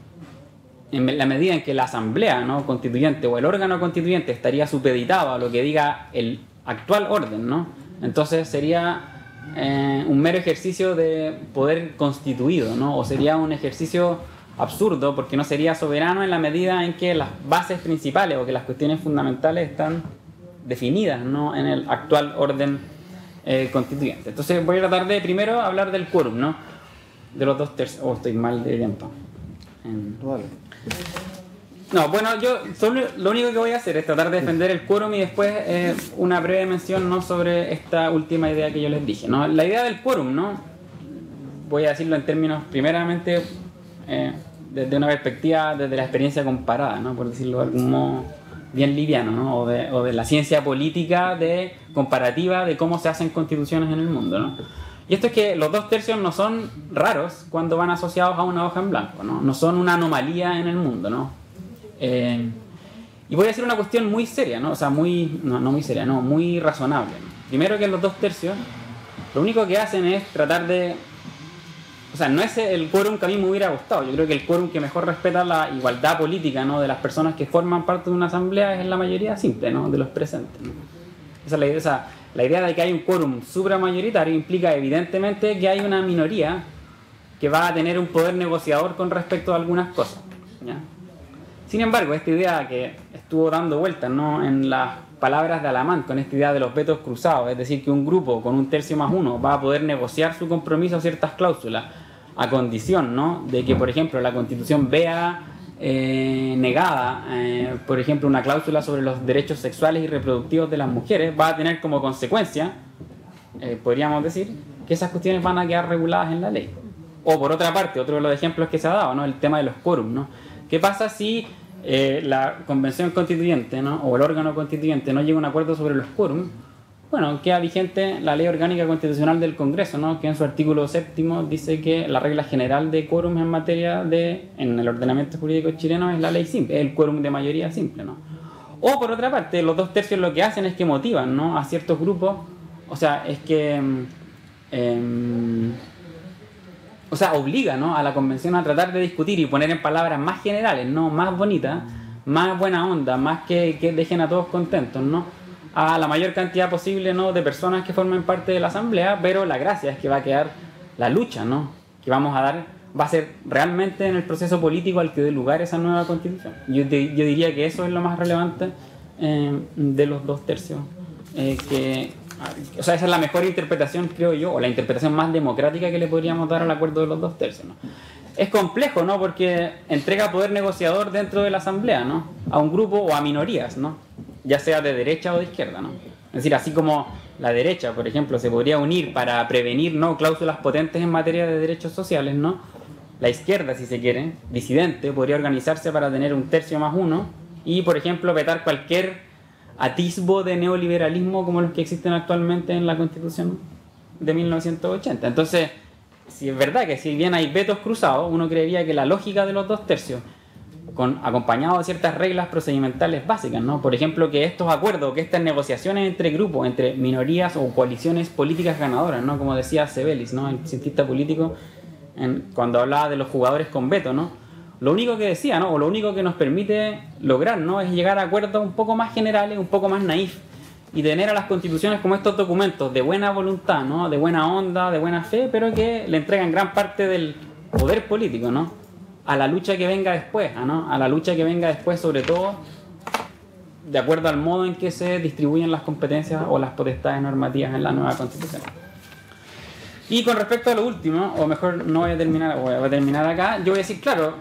en la medida en que la asamblea, ¿no? Constituyente o el órgano constituyente estaría supeditado a lo que diga el actual orden, ¿no? Entonces sería eh, un mero ejercicio de poder constituido, ¿no? O sería un ejercicio absurdo porque no sería soberano en la medida en que las bases principales o que las cuestiones fundamentales están definidas, ¿no? En el actual orden eh, constituyente. Entonces voy a tratar de primero hablar del quórum, ¿no? De los dos tercios. Oh, estoy mal de tiempo. Vale. No, bueno, yo solo, lo único que voy a hacer es tratar de defender el quórum y después eh, una breve mención, ¿no? Sobre esta última idea que yo les dije, ¿no? La idea del quórum, ¿no? Voy a decirlo en términos, primeramente, eh, desde una perspectiva, desde la experiencia comparada, ¿no? Por decirlo de algún modo bien liviano, ¿no? O de, o de la ciencia política de comparativa de cómo se hacen constituciones en el mundo, ¿no? Y esto es que los dos tercios no son raros cuando van asociados a una hoja en blanco, ¿no? No son una anomalía en el mundo, ¿no? Eh, y voy a decir una cuestión muy seria, ¿no? O sea, muy, no, no muy seria, no, muy razonable, ¿no? Primero que los dos tercios, lo único que hacen es tratar de... O sea, no es el quórum que a mí me hubiera gustado. Yo creo que el quórum que mejor respeta la igualdad política, ¿no? De las personas que forman parte de una asamblea es la mayoría simple, ¿no? De los presentes, ¿no? Esa es la idea, o sea, la idea de que hay un quórum supramayoritario implica evidentemente que hay una minoría que va a tener un poder negociador con respecto a algunas cosas, ¿ya? Sin embargo, esta idea que estuvo dando vueltas, ¿no? En las palabras de Alamán, con esta idea de los vetos cruzados, es decir, que un grupo con un tercio más uno va a poder negociar su compromiso a ciertas cláusulas, a condición, ¿no? De que, por ejemplo, la Constitución vea eh, negada, eh, por ejemplo, una cláusula sobre los derechos sexuales y reproductivos de las mujeres, va a tener como consecuencia, eh, podríamos decir, que esas cuestiones van a quedar reguladas en la ley. O por otra parte, otro de los ejemplos que se ha dado, ¿no? El tema de los quórums, ¿no? ¿Qué pasa si eh, la convención constituyente, ¿no? O el órgano constituyente no llega a un acuerdo sobre los quórums? Bueno, queda vigente la Ley Orgánica Constitucional del Congreso, ¿no? Que en su artículo séptimo dice que la regla general de quórum en materia de, en el ordenamiento jurídico chileno es la ley simple, es el quórum de mayoría simple, ¿no? O por otra parte, los dos tercios lo que hacen es que motivan, ¿no? A ciertos grupos, o sea, es que, eh, o sea, obliga, ¿no? A la convención a tratar de discutir y poner en palabras más generales, ¿no? Más bonitas, más buena onda, más que, que dejen a todos contentos, ¿no? A la mayor cantidad posible, ¿no? De personas que formen parte de la asamblea, pero la gracia es que va a quedar la lucha, ¿no? Que vamos a dar, va a ser realmente en el proceso político al que dé lugar esa nueva constitución. Yo, de, yo diría que eso es lo más relevante eh, de los dos tercios. Eh, que, o sea, esa es la mejor interpretación, creo yo, o la interpretación más democrática que le podríamos dar al acuerdo de los dos tercios, ¿no? Es complejo, ¿no? Porque entrega poder negociador dentro de la asamblea, ¿no? A un grupo o a minorías, ¿no? Ya sea de derecha o de izquierda, ¿no? Es decir, así como la derecha, por ejemplo, se podría unir para prevenir, ¿no? Cláusulas potentes en materia de derechos sociales, ¿no? La izquierda, si se quiere, disidente, podría organizarse para tener un tercio más uno y, por ejemplo, vetar cualquier atisbo de neoliberalismo como los que existen actualmente en la Constitución de mil novecientos ochenta. Entonces, si es verdad que si bien hay vetos cruzados, uno creería que la lógica de los dos tercios, con, acompañado de ciertas reglas procedimentales básicas, ¿no? Por ejemplo, que estos acuerdos, que estas negociaciones entre grupos, entre minorías o coaliciones políticas ganadoras, ¿no? Como decía Sebelis, ¿no? El cientista político, en, cuando hablaba de los jugadores con veto, ¿no? lo único que decía, ¿no? O lo único que nos permite lograr, ¿no? Es llegar a acuerdos un poco más generales, un poco más naif, y tener a las constituciones como estos documentos de buena voluntad, ¿no? De buena onda, de buena fe, pero que le entregan gran parte del poder político, ¿no? A la lucha que venga después, ¿no? A la lucha que venga después, sobre todo de acuerdo al modo en que se distribuyen las competencias o las potestades normativas en la nueva constitución. Y con respecto a lo último, o mejor no voy a terminar, voy a terminar acá, yo voy a decir, claro,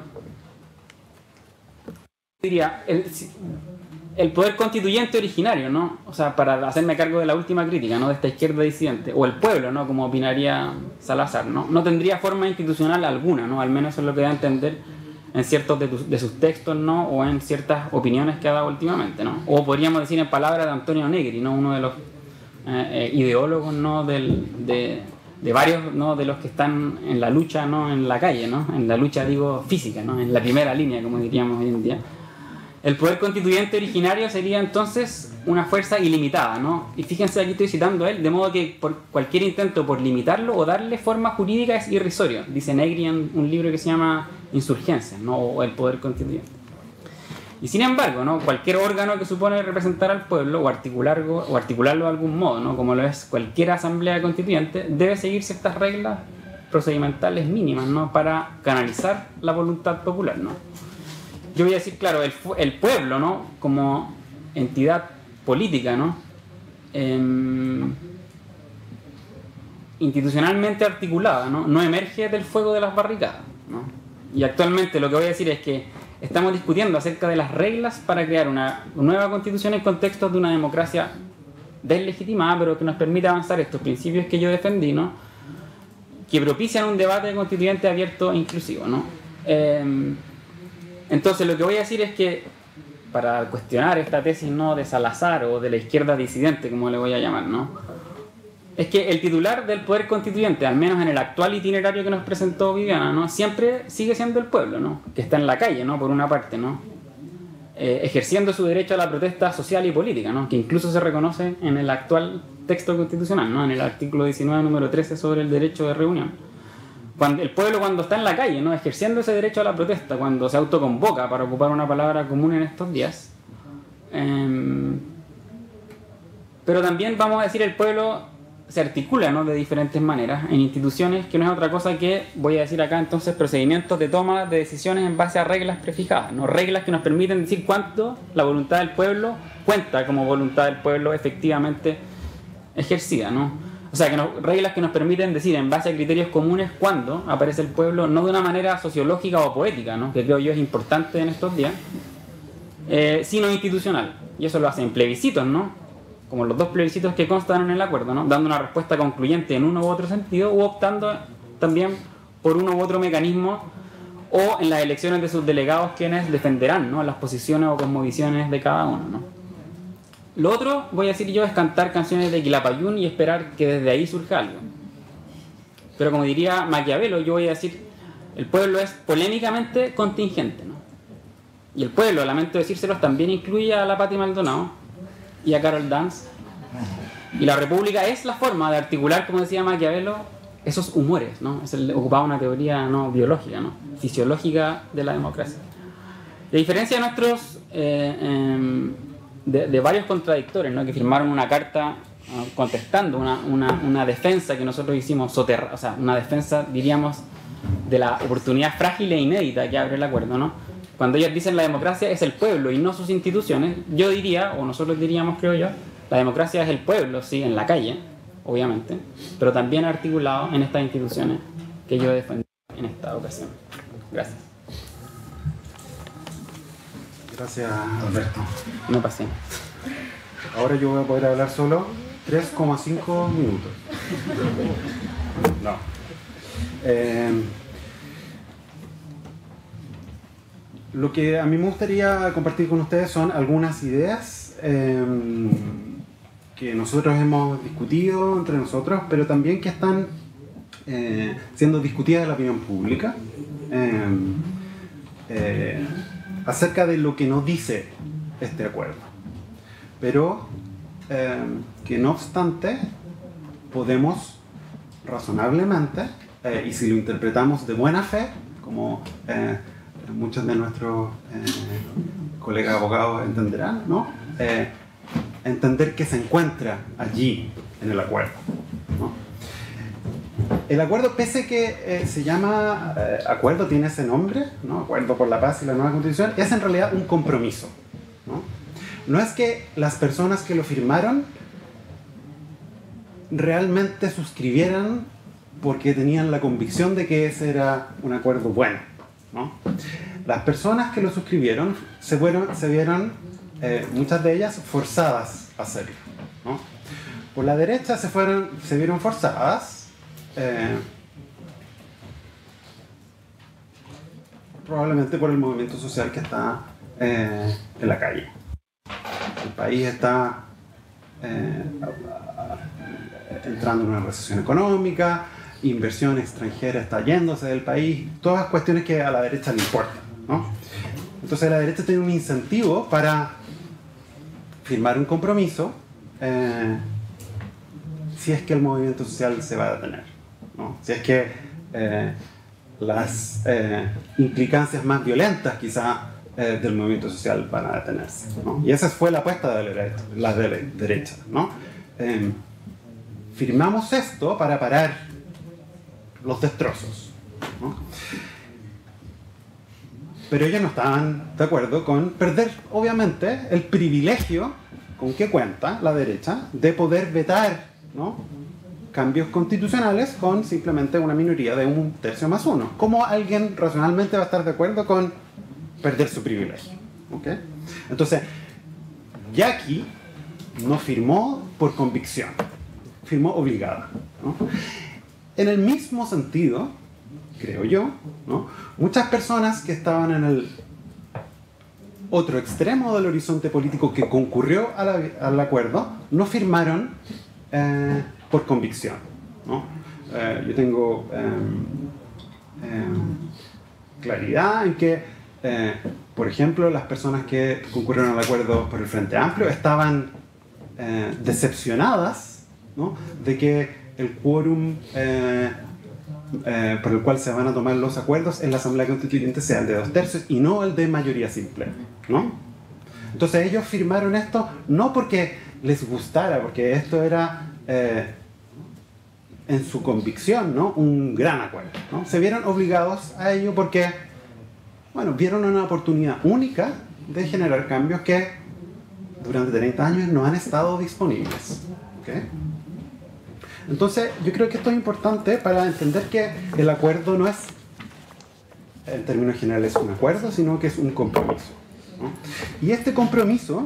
diría, el, el poder constituyente originario, ¿no? O sea, para hacerme cargo de la última crítica, ¿no? De esta izquierda disidente, o el pueblo, ¿no? Como opinaría Salazar, ¿no? No tendría forma institucional alguna, ¿no? Al menos eso es lo que da a entender en ciertos de, tu, de sus textos, ¿no? O en ciertas opiniones que ha dado últimamente, ¿no? O podríamos decir en palabras de Antonio Negri, ¿no? Uno de los eh, eh, ideólogos, ¿no? Del, de, de varios, ¿no? De los que están en la lucha, ¿no? En la calle, ¿no? En la lucha, digo, física, ¿no? En la primera línea, como diríamos hoy en día. El poder constituyente originario sería entonces una fuerza ilimitada, ¿no? Y fíjense, aquí estoy citando a él, de modo que por cualquier intento por limitarlo o darle forma jurídica es irrisorio, dice Negri en un libro que se llama Insurgencia, ¿no? O el poder constituyente. Y sin embargo, ¿no? Cualquier órgano que supone representar al pueblo o articularlo, o articularlo de algún modo, ¿no? Como lo es cualquier asamblea constituyente, debe seguir ciertas reglas procedimentales mínimas, ¿no? Para canalizar la voluntad popular, ¿no? Yo voy a decir, claro, el, el pueblo, ¿no? Como entidad política, ¿no? Eh, institucionalmente articulada, ¿no? No emerge del fuego de las barricadas, ¿no? Y actualmente lo que voy a decir es que estamos discutiendo acerca de las reglas para crear una nueva constitución en contextos de una democracia deslegitimada, pero que nos permite avanzar estos principios que yo defendí, ¿no? Que propician un debate constituyente abierto e inclusivo, ¿no? Eh, Entonces lo que voy a decir es que para cuestionar esta tesis, ¿no? De Salazar o de la izquierda disidente, como le voy a llamar, ¿no? Es que el titular del poder constituyente, al menos en el actual itinerario que nos presentó Viviana, ¿no? Siempre sigue siendo el pueblo, ¿no? Que está en la calle, ¿no? Por una parte, ¿no? Eh, ejerciendo su derecho a la protesta social y política, ¿no? Que incluso se reconoce en el actual texto constitucional, ¿no? En el artículo diecinueve, número trece, sobre el derecho de reunión. Cuando, el pueblo cuando está en la calle, ¿no? Ejerciendo ese derecho a la protesta, cuando se autoconvoca, para ocupar una palabra común en estos días. Eh, pero también, vamos a decir, el pueblo se articula, ¿no? De diferentes maneras en instituciones que no es otra cosa que, voy a decir acá entonces, procedimientos de toma de decisiones en base a reglas prefijadas, ¿no? Reglas que nos permiten decir cuánto la voluntad del pueblo cuenta como voluntad del pueblo efectivamente ejercida, ¿no? O sea, que nos, reglas que nos permiten decir en base a criterios comunes cuándo aparece el pueblo, no de una manera sociológica o poética, ¿no? Que creo yo es importante en estos días, eh, sino institucional. Y eso lo hacen plebiscitos, ¿no? Como los dos plebiscitos que constan en el acuerdo, ¿no? Dando una respuesta concluyente en uno u otro sentido, u optando también por uno u otro mecanismo, o en las elecciones de sus delegados quienes defenderán, ¿no? Las posiciones o cosmovisiones de cada uno, ¿no? Lo otro, voy a decir yo, es cantar canciones de Quilapayún y esperar que desde ahí surja algo. Pero como diría Maquiavelo, yo voy a decir, el pueblo es polémicamente contingente, ¿no? Y el pueblo, lamento decírselos, también incluye a la Pati Maldonado y a Carol Dance. Y la república es la forma de articular, como decía Maquiavelo, esos humores, ¿no? Es el, ocupaba una teoría no biológica, ¿no? Fisiológica de la democracia. Y a diferencia de nuestros... Eh, eh, De, de varios contradictores, ¿no? Que firmaron una carta uh, contestando una, una, una defensa que nosotros hicimos soterrada, o sea, una defensa, diríamos, de la oportunidad frágil e inédita que abre el acuerdo, ¿no? Cuando ellos dicen la democracia es el pueblo y no sus instituciones, yo diría, o nosotros diríamos, creo yo, la democracia es el pueblo, sí, en la calle, obviamente, pero también articulado en estas instituciones que yo defendí en esta ocasión. Gracias. Gracias, Alberto. No pasé. Ahora yo voy a poder hablar solo tres coma cinco minutos. No. Eh, lo que a mí me gustaría compartir con ustedes son algunas ideas eh, que nosotros hemos discutido entre nosotros, pero también que están eh, siendo discutidas en la opinión pública. Eh, eh, acerca de lo que nos dice este acuerdo, pero eh, que no obstante podemos razonablemente, eh, y si lo interpretamos de buena fe, como eh, muchos de nuestros eh, colegas abogados entenderán, ¿no? Eh, entender qué se encuentra allí en el acuerdo, ¿no? El acuerdo, pese que eh, se llama eh, acuerdo, tiene ese nombre, ¿no? Acuerdo por la paz y la nueva constitución, es en realidad un compromiso, ¿no? No es que las personas que lo firmaron realmente suscribieran porque tenían la convicción de que ese era un acuerdo bueno, ¿no? Las personas que lo suscribieron se, fueron, se vieron, eh, muchas de ellas, forzadas a hacerlo, ¿no? Por la derecha se, fueron, se vieron forzadas, eh, probablemente por el movimiento social que está eh, en la calle. El país está eh, entrando en una recesión económica, inversión extranjera está yéndose del país, todas cuestiones que a la derecha le importan, ¿no? Entonces la derecha tiene un incentivo para firmar un compromiso eh, si es que el movimiento social se va a detener, ¿no? Si es que eh, las eh, implicancias más violentas quizá eh, del movimiento social van a detenerse, ¿no? Y esa fue la apuesta de la derecha, la de la derecha, ¿no? Eh, firmamos esto para parar los destrozos, ¿no? Pero ellos no estaban de acuerdo con perder, obviamente, el privilegio con que cuenta la derecha de poder vetar, ¿no?, cambios constitucionales con simplemente una minoría de un tercio más uno. ¿Cómo alguien racionalmente va a estar de acuerdo con perder su privilegio? ¿Okay? Entonces, Jackie no firmó por convicción, firmó obligada, ¿no? En el mismo sentido, creo yo, ¿no?, muchas personas que estaban en el otro extremo del horizonte político que concurrió a la, al acuerdo, no firmaron eh, por convicción, ¿no? Eh, yo tengo eh, eh, claridad en que, eh, por ejemplo, las personas que concurrieron al acuerdo por el Frente Amplio estaban eh, decepcionadas, ¿no?, de que el quórum eh, eh, por el cual se van a tomar los acuerdos en la Asamblea Constituyente sea el de dos tercios y no el de mayoría simple, ¿no? Entonces ellos firmaron esto no porque les gustara, porque esto era eh, en su convicción, ¿no?, un gran acuerdo, ¿no? Se vieron obligados a ello porque, bueno, vieron una oportunidad única de generar cambios que durante treinta años no han estado disponibles, ¿okay? Entonces, yo creo que esto es importante para entender que el acuerdo no es, en términos generales, un acuerdo, sino que es un compromiso, ¿no? Y este compromiso,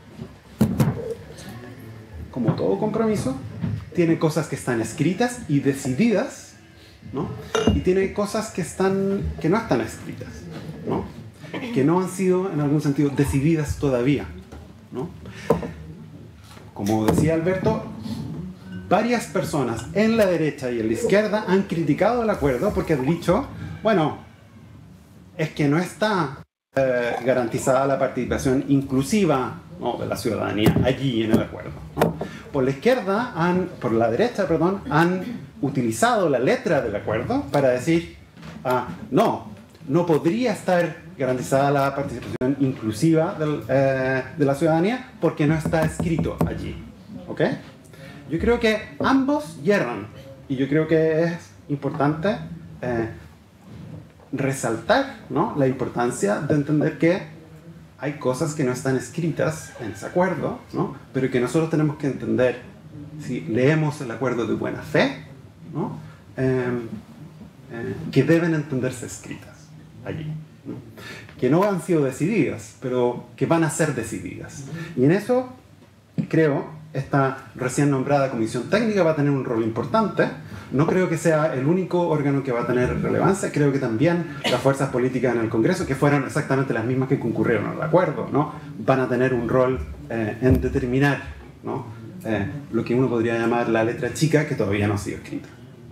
como todo compromiso, tiene cosas que están escritas y decididas, ¿no?, y tiene cosas que, están, que no están escritas, ¿no?, que no han sido, en algún sentido, decididas todavía, ¿no? Como decía Alberto, varias personas en la derecha y en la izquierda han criticado el acuerdo porque han dicho, bueno, es que no está eh, garantizada la participación inclusiva, ¿no?, de la ciudadanía allí en el acuerdo, ¿no? Por la izquierda, han, por la derecha, perdón, han utilizado la letra del acuerdo para decir, ah, no, no podría estar garantizada la participación inclusiva del, eh, de la ciudadanía porque no está escrito allí, ¿ok? Yo creo que ambos hierran y yo creo que es importante eh, resaltar, ¿no?, la importancia de entender que hay cosas que no están escritas en ese acuerdo, ¿no?, pero que nosotros tenemos que entender si leemos el acuerdo de buena fe, ¿no?, eh, eh, que deben entenderse escritas allí, ¿no?, que no han sido decididas, pero que van a ser decididas. Y en eso creo esta recién nombrada comisión técnica va a tener un rol importante. No creo que sea el único órgano que va a tener relevancia. Creo que también las fuerzas políticas en el Congreso, que fueron exactamente las mismas que concurrieron al acuerdo, ¿no?, van a tener un rol eh, en determinar, ¿no?, eh, lo que uno podría llamar la letra chica que todavía no ha sido escrita.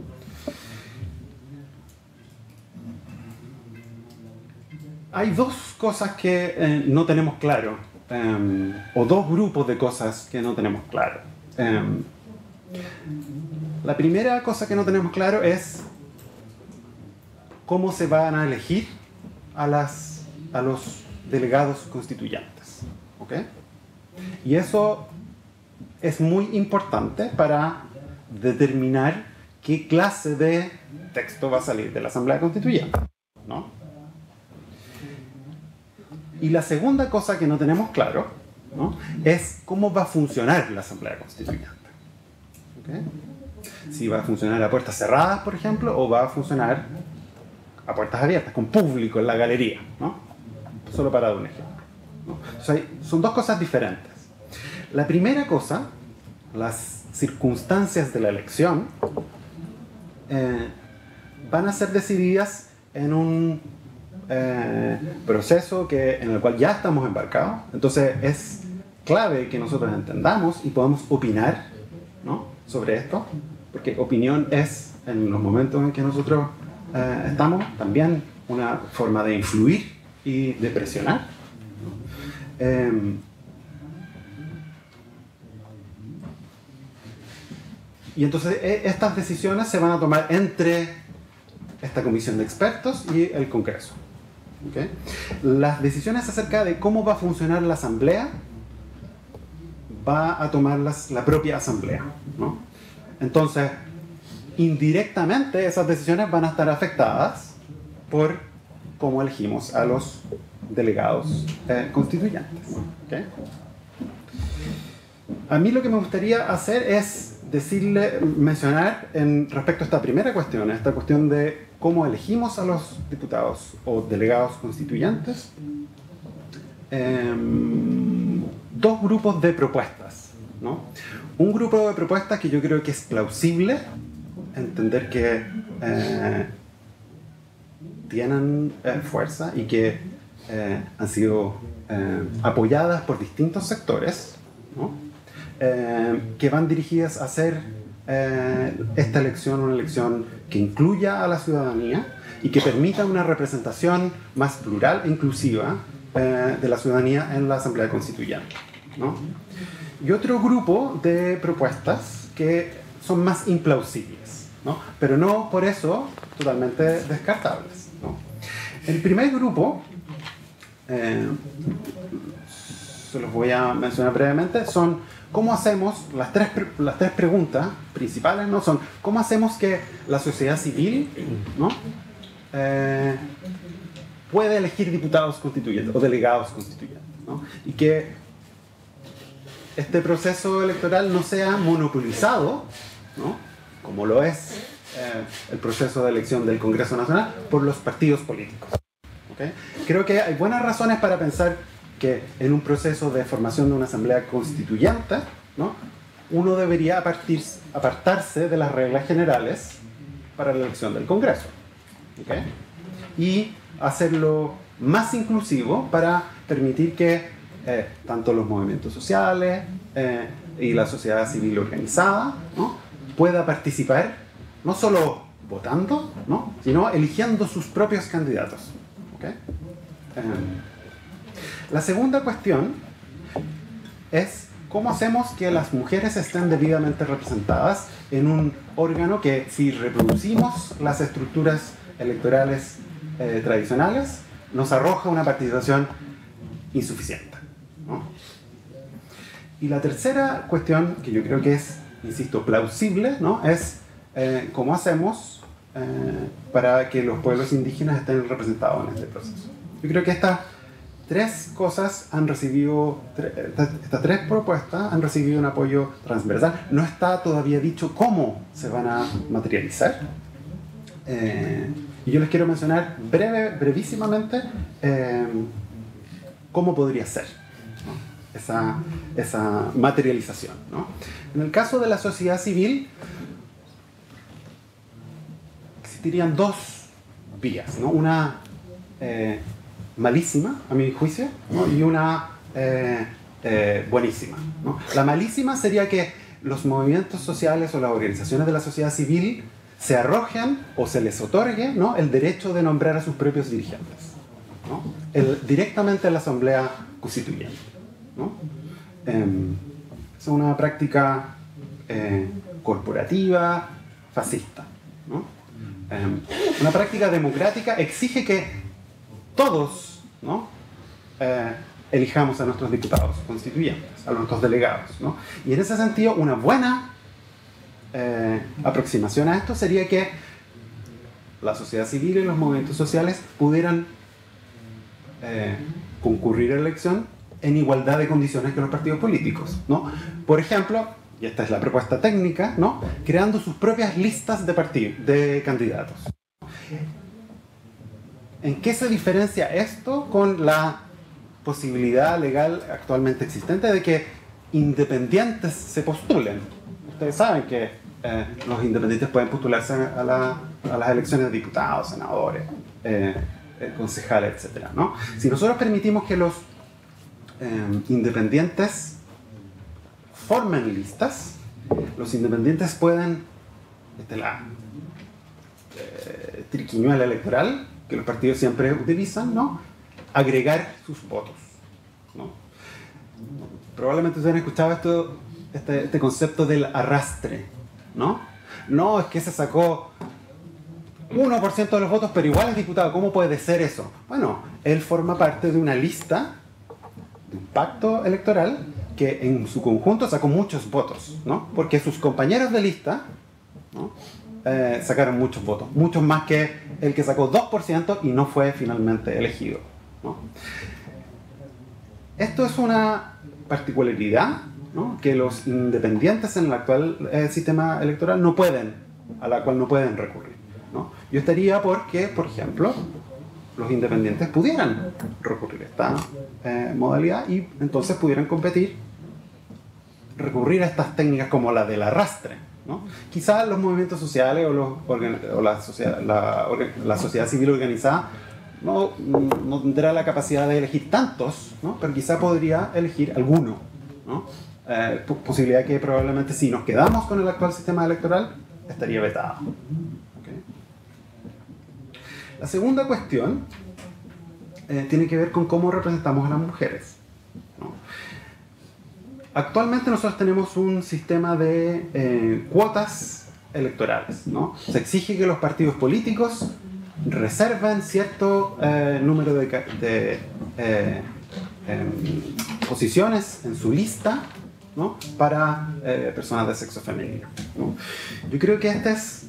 Hay dos cosas que eh, no tenemos claro. Um, o dos grupos de cosas que no tenemos claro. Um, la primera cosa que no tenemos claro es cómo se van a elegir a, las, a los delegados constituyentes. ¿Ok? Y eso es muy importante para determinar qué clase de texto va a salir de la Asamblea Constituyente, ¿no? Y la segunda cosa que no tenemos claro, ¿no?, es cómo va a funcionar la Asamblea Constituyente. ¿Okay? Si va a funcionar a puertas cerradas, por ejemplo, o va a funcionar a puertas abiertas, con público en la galería, ¿no? Solo para dar un ejemplo, ¿no? O sea, son dos cosas diferentes. La primera cosa, las circunstancias de la elección, eh, van a ser decididas en un eh, proceso que, en el cual ya estamos embarcados. Entonces es clave que nosotros entendamos y podamos opinar, ¿no?, sobre esto, porque opinión es, en los momentos en que nosotros eh, estamos, también una forma de influir y de presionar, ¿no? Eh, y entonces e- estas decisiones se van a tomar entre esta comisión de expertos y el Congreso. ¿Okay? Las decisiones acerca de cómo va a funcionar la Asamblea va a tomarlas la propia Asamblea, ¿no? Entonces, indirectamente esas decisiones van a estar afectadas por cómo elegimos a los delegados eh, constituyentes. ¿Okay? A mí lo que me gustaría hacer es decirle, mencionar en respecto a esta primera cuestión, a esta cuestión de cómo elegimos a los diputados o delegados constituyentes, eh, dos grupos de propuestas, ¿no? Un grupo de propuestas que yo creo que es plausible, entender que eh, tienen eh, fuerza y que eh, han sido eh, apoyadas por distintos sectores, ¿no?, eh, que van dirigidas a hacer eh, esta elección una elección que incluya a la ciudadanía y que permita una representación más plural e inclusiva eh, de la ciudadanía en la Asamblea Constituyente, ¿no? Y otro grupo de propuestas que son más implausibles, ¿no?, pero no por eso totalmente descartables, ¿no? El primer grupo, eh, se los voy a mencionar brevemente, son cómo hacemos, las tres, las tres preguntas principales, ¿no?, son cómo hacemos que la sociedad civil, ¿no?, eh, puede elegir diputados constituyentes o delegados constituyentes, ¿no?, y que este proceso electoral no sea monopolizado, ¿no?, como lo es eh, el proceso de elección del Congreso Nacional, por los partidos políticos. ¿Okay? Creo que hay buenas razones para pensar que en un proceso de formación de una asamblea constituyente, ¿no?, uno debería apartir, apartarse de las reglas generales para la elección del Congreso. ¿Okay? Y hacerlo más inclusivo para permitir que Eh, tanto los movimientos sociales eh, y la sociedad civil organizada, ¿no?, pueda participar no solo votando, ¿no?, sino eligiendo sus propios candidatos. ¿Okay? Eh, la segunda cuestión es cómo hacemos que las mujeres estén debidamente representadas en un órgano que, si reproducimos las estructuras electorales eh, tradicionales, nos arroja una participación insuficiente, ¿no? Y la tercera cuestión, que yo creo que es, insisto, plausible, ¿no?, es eh, cómo hacemos eh, para que los pueblos indígenas estén representados en este proceso. Yo creo que estas tres cosas han recibido, estas, estas tres propuestas han recibido un apoyo transversal. No está todavía dicho cómo se van a materializar. Eh, y yo les quiero mencionar breve, brevísimamente eh, cómo podría ser, ¿no?, esa, esa materialización, ¿no? En el caso de la sociedad civil, existirían dos vías, ¿no? Una eh, malísima, a mi juicio, ¿no?, y una eh, eh, buenísima, ¿no? La malísima sería que los movimientos sociales o las organizaciones de la sociedad civil se arrojen o se les otorgue, ¿no?, el derecho de nombrar a sus propios dirigentes, ¿no?, el, directamente en la Asamblea Constituyente, ¿no? Eh, es una práctica eh, corporativa, fascista, ¿no? Eh, una práctica democrática exige que todos, ¿no? eh, elijamos a nuestros diputados constituyentes, a nuestros delegados, ¿no? Y en ese sentido, una buena eh, aproximación a esto sería que la sociedad civil y los movimientos sociales pudieran eh, concurrir a la elección en igualdad de condiciones que los partidos políticos, ¿no? Por ejemplo, y esta es la propuesta técnica, ¿no? Creando sus propias listas de partidos, de candidatos. ¿En qué se diferencia esto con la posibilidad legal actualmente existente de que independientes se postulen? Ustedes saben que eh, los independientes pueden postularse a, la, a las elecciones de diputados, senadores, eh, eh, concejales, etcétera, ¿no? Si nosotros permitimos que los eh, independientes formen listas, los independientes pueden, esta es la eh, triquiñuela electoral que los partidos siempre utilizan, ¿no? Agregar sus votos, ¿no? Probablemente ustedes han escuchado esto, este, este concepto del arrastre, ¿no? No, es que se sacó uno por ciento de los votos, pero igual es diputado. ¿Cómo puede ser eso? Bueno, él forma parte de una lista, de un pacto electoral, que en su conjunto sacó muchos votos, ¿no? Porque sus compañeros de lista, ¿no? eh, sacaron muchos votos, muchos más que el que sacó dos por ciento y no fue finalmente elegido, ¿no? Esto es una particularidad, ¿no? Que los independientes en el actual eh, sistema electoral no pueden, a la cual no pueden recurrir, ¿no? Yo estaría porque, por ejemplo, los independientes pudieran recurrir a esta eh, modalidad y entonces pudieran competir, recurrir a estas técnicas como la del arrastre, ¿no? Quizás los movimientos sociales o, los, o la, sociedad, la, la sociedad civil organizada no, no tendrá la capacidad de elegir tantos, ¿no? Pero quizá podría elegir alguno, ¿no? Eh, posibilidad que probablemente si nos quedamos con el actual sistema electoral estaría vetada. ¿Okay? La segunda cuestión eh, tiene que ver con cómo representamos a las mujeres, ¿no? Actualmente nosotros tenemos un sistema de eh, cuotas electorales, ¿no? Se exige que los partidos políticos reserven cierto eh, número de, de eh, eh, posiciones en su lista, ¿no? Para eh, personas de sexo femenino, ¿no? Yo creo que este es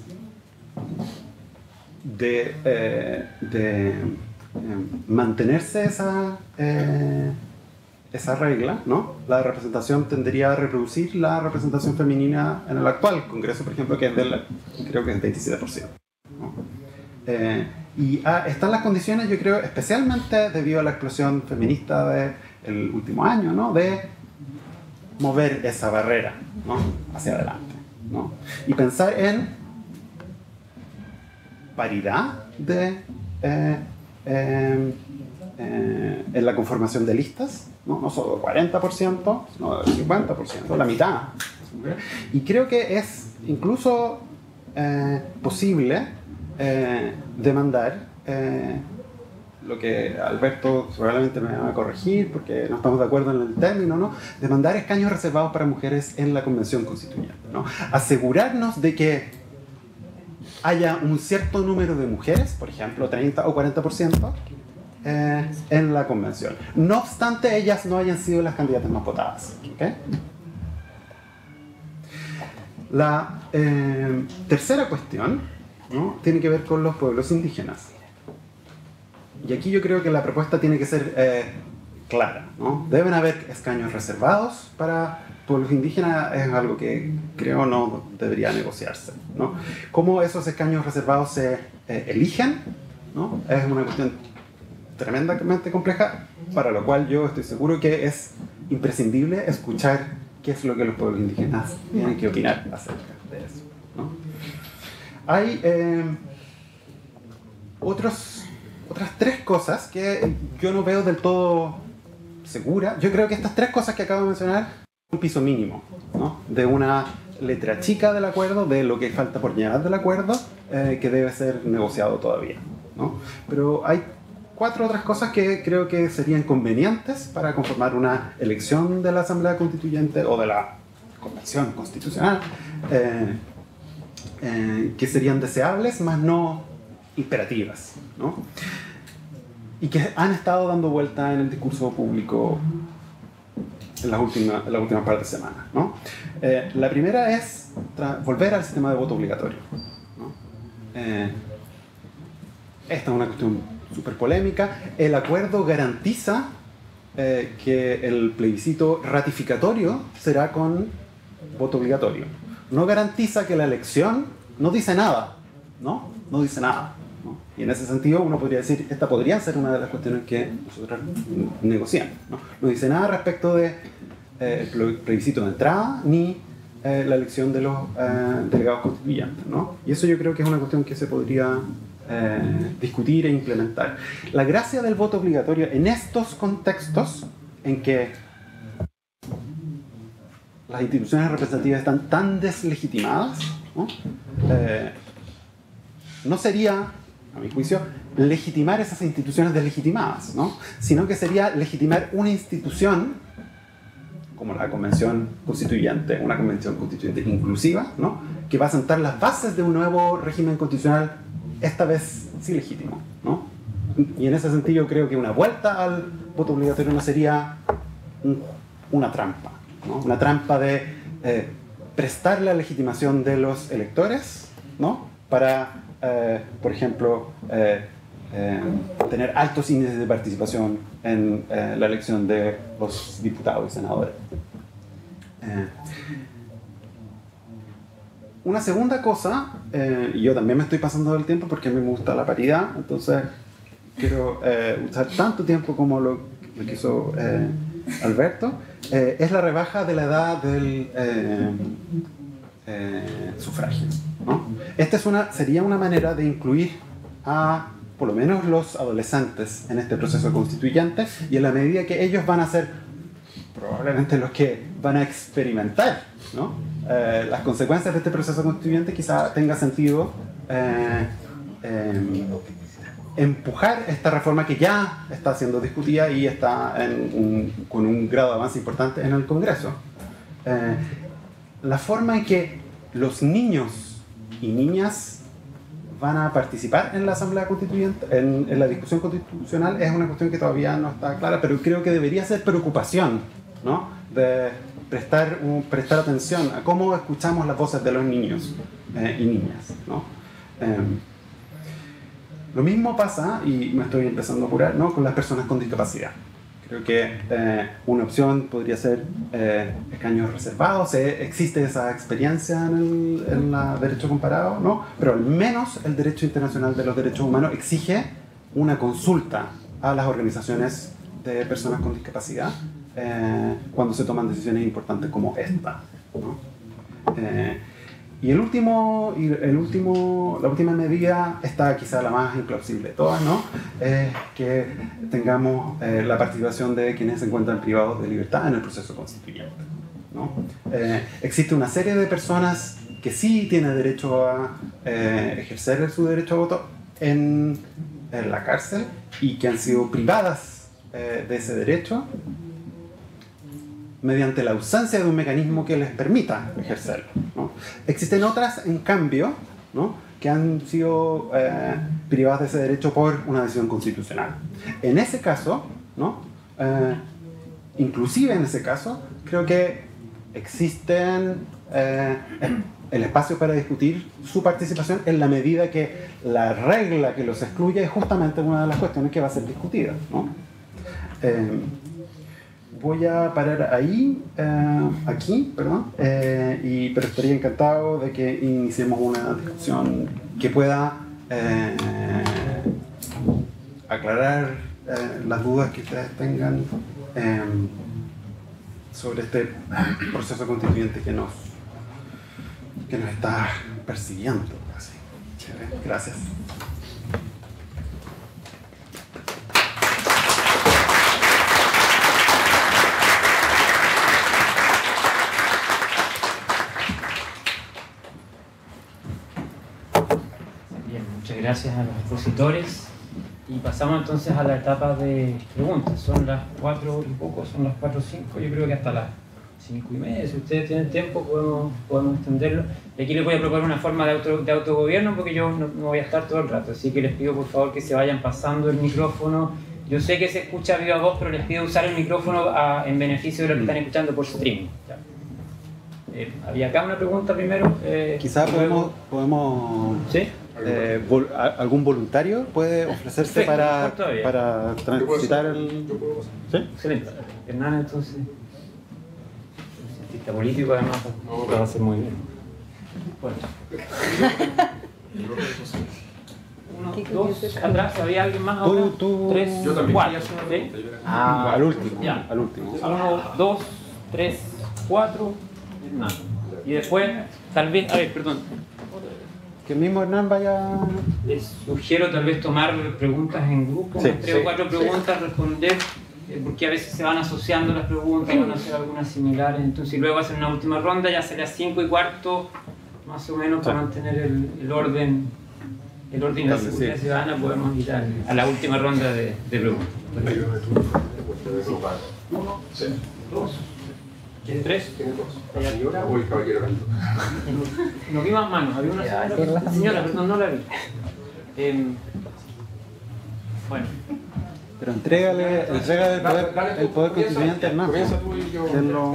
de, eh, de eh, mantenerse esa, eh, esa regla, ¿no? La representación tendría a reproducir la representación femenina en el actual Congreso, por ejemplo, que es del, creo que es veintisiete por ciento, ¿no? Eh, y ah, están las condiciones, yo creo, especialmente debido a la explosión feminista del último año, ¿no? De mover esa barrera, ¿no? Hacia adelante, ¿no? Y pensar en paridad de, eh, eh, eh, en la conformación de listas, ¿no? No solo cuarenta por ciento, sino cincuenta por ciento, la mitad. Y creo que es incluso eh, posible Eh, demandar eh, lo que Alberto probablemente me va a corregir porque no estamos de acuerdo en el término, ¿no? Demandar escaños reservados para mujeres en la Convención Constituyente, ¿no? Asegurarnos de que haya un cierto número de mujeres, por ejemplo treinta o cuarenta por ciento, eh, en la Convención. No obstante, ellas no hayan sido las candidatas más votadas, ¿okay? La eh, tercera cuestión, ¿no? Tiene que ver con los pueblos indígenas. Y aquí yo creo que la propuesta tiene que ser eh, clara, ¿no? Deben haber escaños reservados para pueblos indígenas, es algo que creo no debería negociarse, ¿no? Cómo esos escaños reservados se eh, eligen, ¿no? Es una cuestión tremendamente compleja, para lo cual yo estoy seguro que es imprescindible escuchar qué es lo que los pueblos indígenas tienen que opinar acerca de eso, ¿no? Hay eh, otros, otras tres cosas que yo no veo del todo segura. Yo creo que estas tres cosas que acabo de mencionar son un piso mínimo, ¿no? De una letra chica del acuerdo, de lo que falta por llenar del acuerdo, eh, que debe ser negociado todavía, ¿no? Pero hay cuatro otras cosas que creo que serían convenientes para conformar una elección de la Asamblea Constituyente o de la Convención Constitucional, eh, Eh, que serían deseables, más no imperativas, ¿no? y que han estado dando vuelta en el discurso público en las últimas, en las últimas par de semanas, ¿no? Eh, la primera es volver al sistema de voto obligatorio, ¿no? Eh, esta es una cuestión súper polémica. El acuerdo garantiza eh, que el plebiscito ratificatorio será con voto obligatorio. No garantiza que la elección no dice nada, ¿no? No dice nada, ¿no? Y en ese sentido uno podría decir, esta podría ser una de las cuestiones que nosotros negociamos, ¿no? No dice nada respecto de eh, el plebiscito de entrada ni eh, la elección de los eh, delegados constituyentes, ¿no? Y eso yo creo que es una cuestión que se podría eh, discutir e implementar. La gracia del voto obligatorio en estos contextos en que las instituciones representativas están tan deslegitimadas, ¿no? Eh, no sería, a mi juicio, legitimar esas instituciones deslegitimadas, ¿no? Sino que sería legitimar una institución como la Convención Constituyente, una Convención Constituyente inclusiva, ¿no? Que va a sentar las bases de un nuevo régimen constitucional, esta vez sí legítimo, ¿no? Y en ese sentido creo que una vuelta al voto obligatorio no sería un, una trampa, ¿no? Una trampa de eh, prestar la legitimación de los electores, ¿no? Para, eh, por ejemplo, eh, eh, tener altos índices de participación en eh, la elección de los diputados y senadores. Eh, una segunda cosa, eh, y yo también me estoy pasando del tiempo porque a mí me gusta la paridad, entonces quiero eh, usar tanto tiempo como lo, lo quiso eh, Alberto, eh, es la rebaja de la edad del eh, eh, sufragio, ¿no? Esta es una, sería una manera de incluir a por lo menos los adolescentes en este proceso constituyente, y en la medida que ellos van a ser probablemente los que van a experimentar, ¿no? eh, las consecuencias de este proceso constituyente, quizá tenga sentido eh, eh, empujar esta reforma que ya está siendo discutida y está en un, con un grado de avance importante en el Congreso. Eh, la forma en que los niños y niñas van a participar en la Asamblea Constituyente, en, en la discusión constitucional, es una cuestión que todavía no está clara, pero creo que debería ser preocupación, ¿no? De prestar, un, prestar atención a cómo escuchamos las voces de los niños eh, y niñas, ¿no? Eh, lo mismo pasa, y me estoy empezando a apurar, ¿no? Con las personas con discapacidad. Creo que eh, una opción podría ser eh, escaños reservados. Eh, existe esa experiencia en el en la derecho comparado, ¿no? Pero al menos el derecho internacional de los derechos humanos exige una consulta a las organizaciones de personas con discapacidad eh, cuando se toman decisiones importantes como esta, ¿no? Eh, y el último, y el último, la última medida, está quizá la más implausible de todas, ¿no? Es que tengamos eh, la participación de quienes se encuentran privados de libertad en el proceso constituyente, ¿no? Eh, existe una serie de personas que sí tienen derecho a eh, ejercer su derecho a voto en, en la cárcel y que han sido privadas eh, de ese derecho mediante la ausencia de un mecanismo que les permita ejercerlo, ¿no? Existen otras, en cambio, ¿no? Que han sido eh, privadas de ese derecho por una decisión constitucional. En ese caso, ¿no? Eh, inclusive en ese caso, creo que existen eh, el espacio para discutir su participación en la medida que la regla que los excluye es justamente una de las cuestiones que va a ser discutida, ¿no? Eh, Voy a parar ahí, eh, aquí, perdón, eh, y, pero estaría encantado de que iniciemos una discusión que pueda eh, aclarar eh, las dudas que ustedes tengan eh, sobre este proceso constituyente que nos, que nos está persiguiendo. Así. Gracias. Gracias a los expositores y pasamos entonces a la etapa de preguntas. Son las cuatro y poco, son las cuatro o cinco, yo creo que hasta las cinco y media, si ustedes tienen tiempo podemos, podemos extenderlo. Y aquí les voy a proponer una forma de, auto, de autogobierno porque yo no, no voy a estar todo el rato, así que les pido por favor que se vayan pasando el micrófono Yo sé que se escucha viva voz, pero les pido usar el micrófono a, en beneficio de los que están escuchando por streaming. Eh, había acá una pregunta primero. Eh, Quizás podemos, podemos ¿sí? eh, vol a, algún voluntario puede ofrecerse Perfecto, para, mejor todavía. para transitar el... ¿Sí? Excelente. Hernán, entonces, el cientista político, además, lo va a hacer muy bien. Bueno. Uno, dos, atrás, ¿había alguien más ahora? Tú, tú... Tres, Yo también. cuatro. ¿Sí? Ah, al último, Ya. al último. Uno, dos, tres, cuatro, Hernán. Y después, tal vez, a ver, perdón. Que el mismo Hernán vaya... Les sugiero tal vez tomar preguntas en grupo, Sí, unas tres sí, o cuatro preguntas, responder, eh, porque a veces se van asociando las preguntas, van a hacer algunas similares, entonces y luego hacen una última ronda, ya sería cinco y cuarto, más o menos, para Sí. mantener el, el orden, el orden de la Entonces, seguridad sí. ciudadana, podemos ir a, a la última ronda de, de preguntas. Uno, dos, tres. Uy, caballero. No vi más manos, había una señora, señora, perdón, no la vi. Em, bueno. Pero entrégale, entrégale el poder, el poder constituyente a Hernán. Comienza tú y yo. Él lo-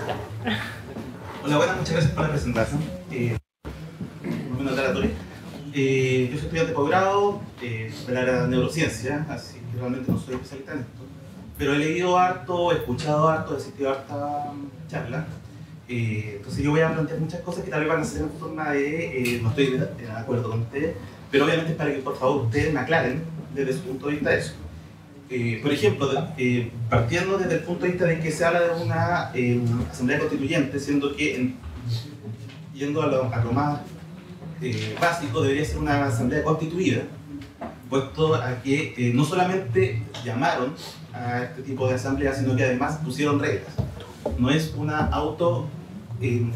Hola, buenas, muchas gracias por la presentación. Eh, muy buena oratoria. Eh, yo soy estudiante de posgrado eh, del área de neurociencia, así que realmente no soy especialista en esto. Pero he leído harto, he escuchado harto, he asistido a harta um, charla. Eh, entonces yo voy a plantear muchas cosas que tal vez van a ser en forma de, eh, no estoy de, de acuerdo con ustedes, pero obviamente es para que por favor ustedes me aclaren desde su punto de vista eso. Eh, por ejemplo, de, eh, partiendo desde el punto de vista de que se habla de una eh, asamblea constituyente, siendo que, en, yendo a lo, a lo más eh, básico, debería ser una asamblea constituida, puesto a que eh, no solamente llamaron a este tipo de asamblea, sino que además pusieron reglas. No es una auto, eh,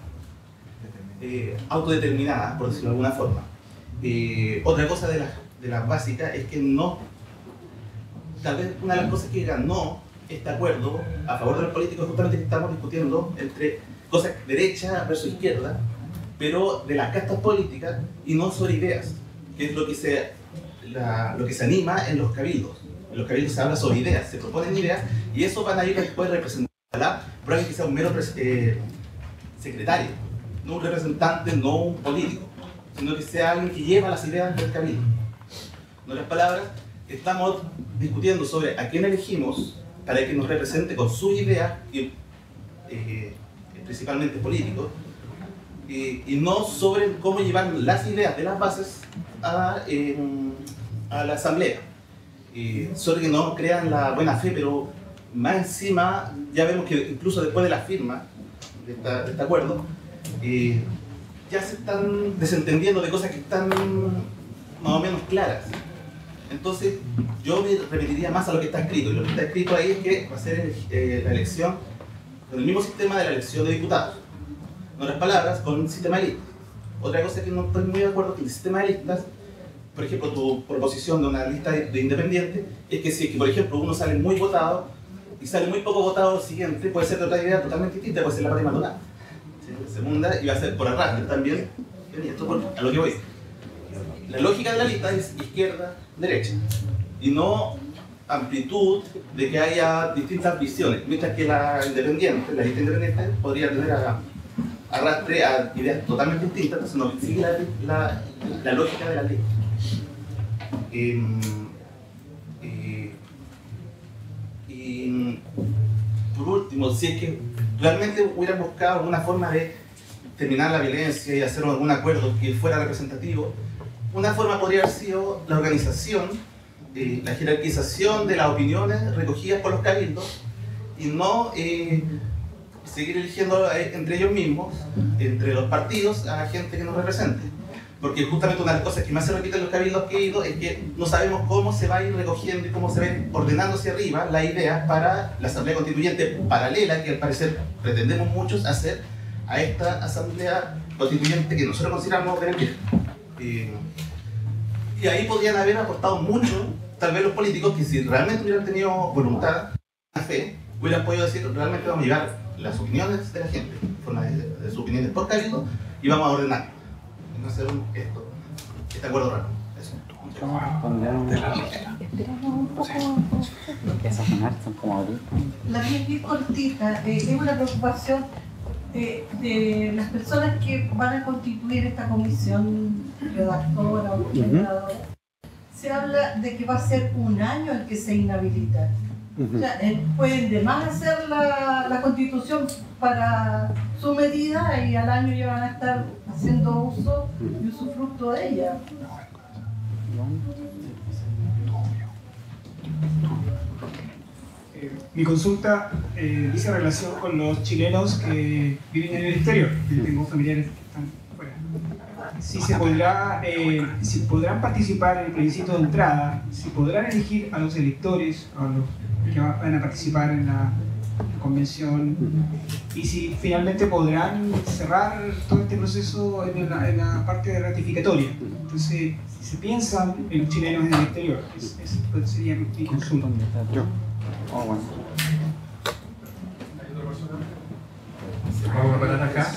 eh, autodeterminada, por decirlo de alguna forma. Eh, otra cosa de las de la básicas es que no, tal vez una de las cosas que ganó este acuerdo a favor de los políticos es justamente que estamos discutiendo entre cosas derecha versus izquierda, pero de las castas políticas y no sobre ideas, que es lo que se, la, lo que se anima en los cabildos. En los cabildos se habla sobre ideas, se proponen ideas y eso van a ir después representadas, pero alguien que sea un mero eh, secretario, no un representante, no un político, sino que sea alguien que lleva las ideas del cabildo. En otras palabras, estamos discutiendo sobre a quién elegimos para que nos represente con sus ideas, y, eh, principalmente políticos, y, y no sobre cómo llevar las ideas de las bases a, eh, a la asamblea. Eh, sobre que no crean la buena fe, pero más encima ya vemos que incluso después de la firma de, esta, de este acuerdo, eh, ya se están desentendiendo de cosas que están más o menos claras. Entonces, yo me repetiría más a lo que está escrito, y lo que está escrito ahí es que va a ser eh, la elección con el mismo sistema de la elección de diputados. En otras palabras, con un sistema de listas. Otra cosa que no estoy muy de acuerdo con el sistema de listas, por ejemplo, tu proposición de una lista de, de independientes, es que si, que, por ejemplo, uno sale muy votado y sale muy poco votado lo siguiente, puede ser de otra idea totalmente distinta, puede ser la patria matonal. La segunda, y va a ser por arrastre también. Y esto por, a lo que voy. La lógica de la lista es izquierda, derecha, y no amplitud de que haya distintas visiones, mientras que la independiente, la lista independiente podría tener a, arrastre a ideas totalmente distintas, entonces no sigue la, la, la lógica de la lista. Eh, eh, y por último, si es que realmente hubieran buscado alguna forma de terminar la violencia y hacer algún acuerdo que fuera representativo, una forma podría haber sido la organización, eh, la jerarquización de las opiniones recogidas por los cabildos y no eh, seguir eligiendo eh, entre ellos mismos, entre los partidos, a gente que nos represente. Porque justamente una de las cosas que más se repite en los cabildos que he ido es que no sabemos cómo se va a ir recogiendo y cómo se va a ir ordenando hacia arriba las ideas para la asamblea constituyente paralela que al parecer pretendemos muchos hacer a esta asamblea constituyente que nosotros consideramos benéfica. Eh, y ahí podrían haber aportado mucho, tal vez los políticos, que si realmente hubieran tenido voluntad, fe, hubieran podido decir realmente vamos a llevar las opiniones de la gente, forma de, de sus opiniones por cabildo, y vamos a ordenar. No hacer un, esto, este acuerdo raro. Eso. ¿Cómo responder? La mía es bien cortita, eh, es una preocupación eh, de las personas que van a constituir esta comisión redactora o coordinadora. Se habla de que va a ser un año el que se inhabilita. O sea, eh, pueden de más hacer la, la constitución para su medida y al año ya van a estar haciendo uso y usufructo de ella. Eh, mi consulta eh, dice relación con los chilenos que viven en el exterior. Yo tengo familiares que están fuera. Si se podrá, eh, si podrán participar en el plebiscito de entrada, si podrán elegir a los electores, a los que van a participar en la convención, y si finalmente podrán cerrar todo este proceso en la, en la parte ratificatoria. Entonces, si se piensan en los chilenos en el exterior, es, es, pues sería mi, mi consulta. Yo. Oh, bueno. Vamos a parar acá.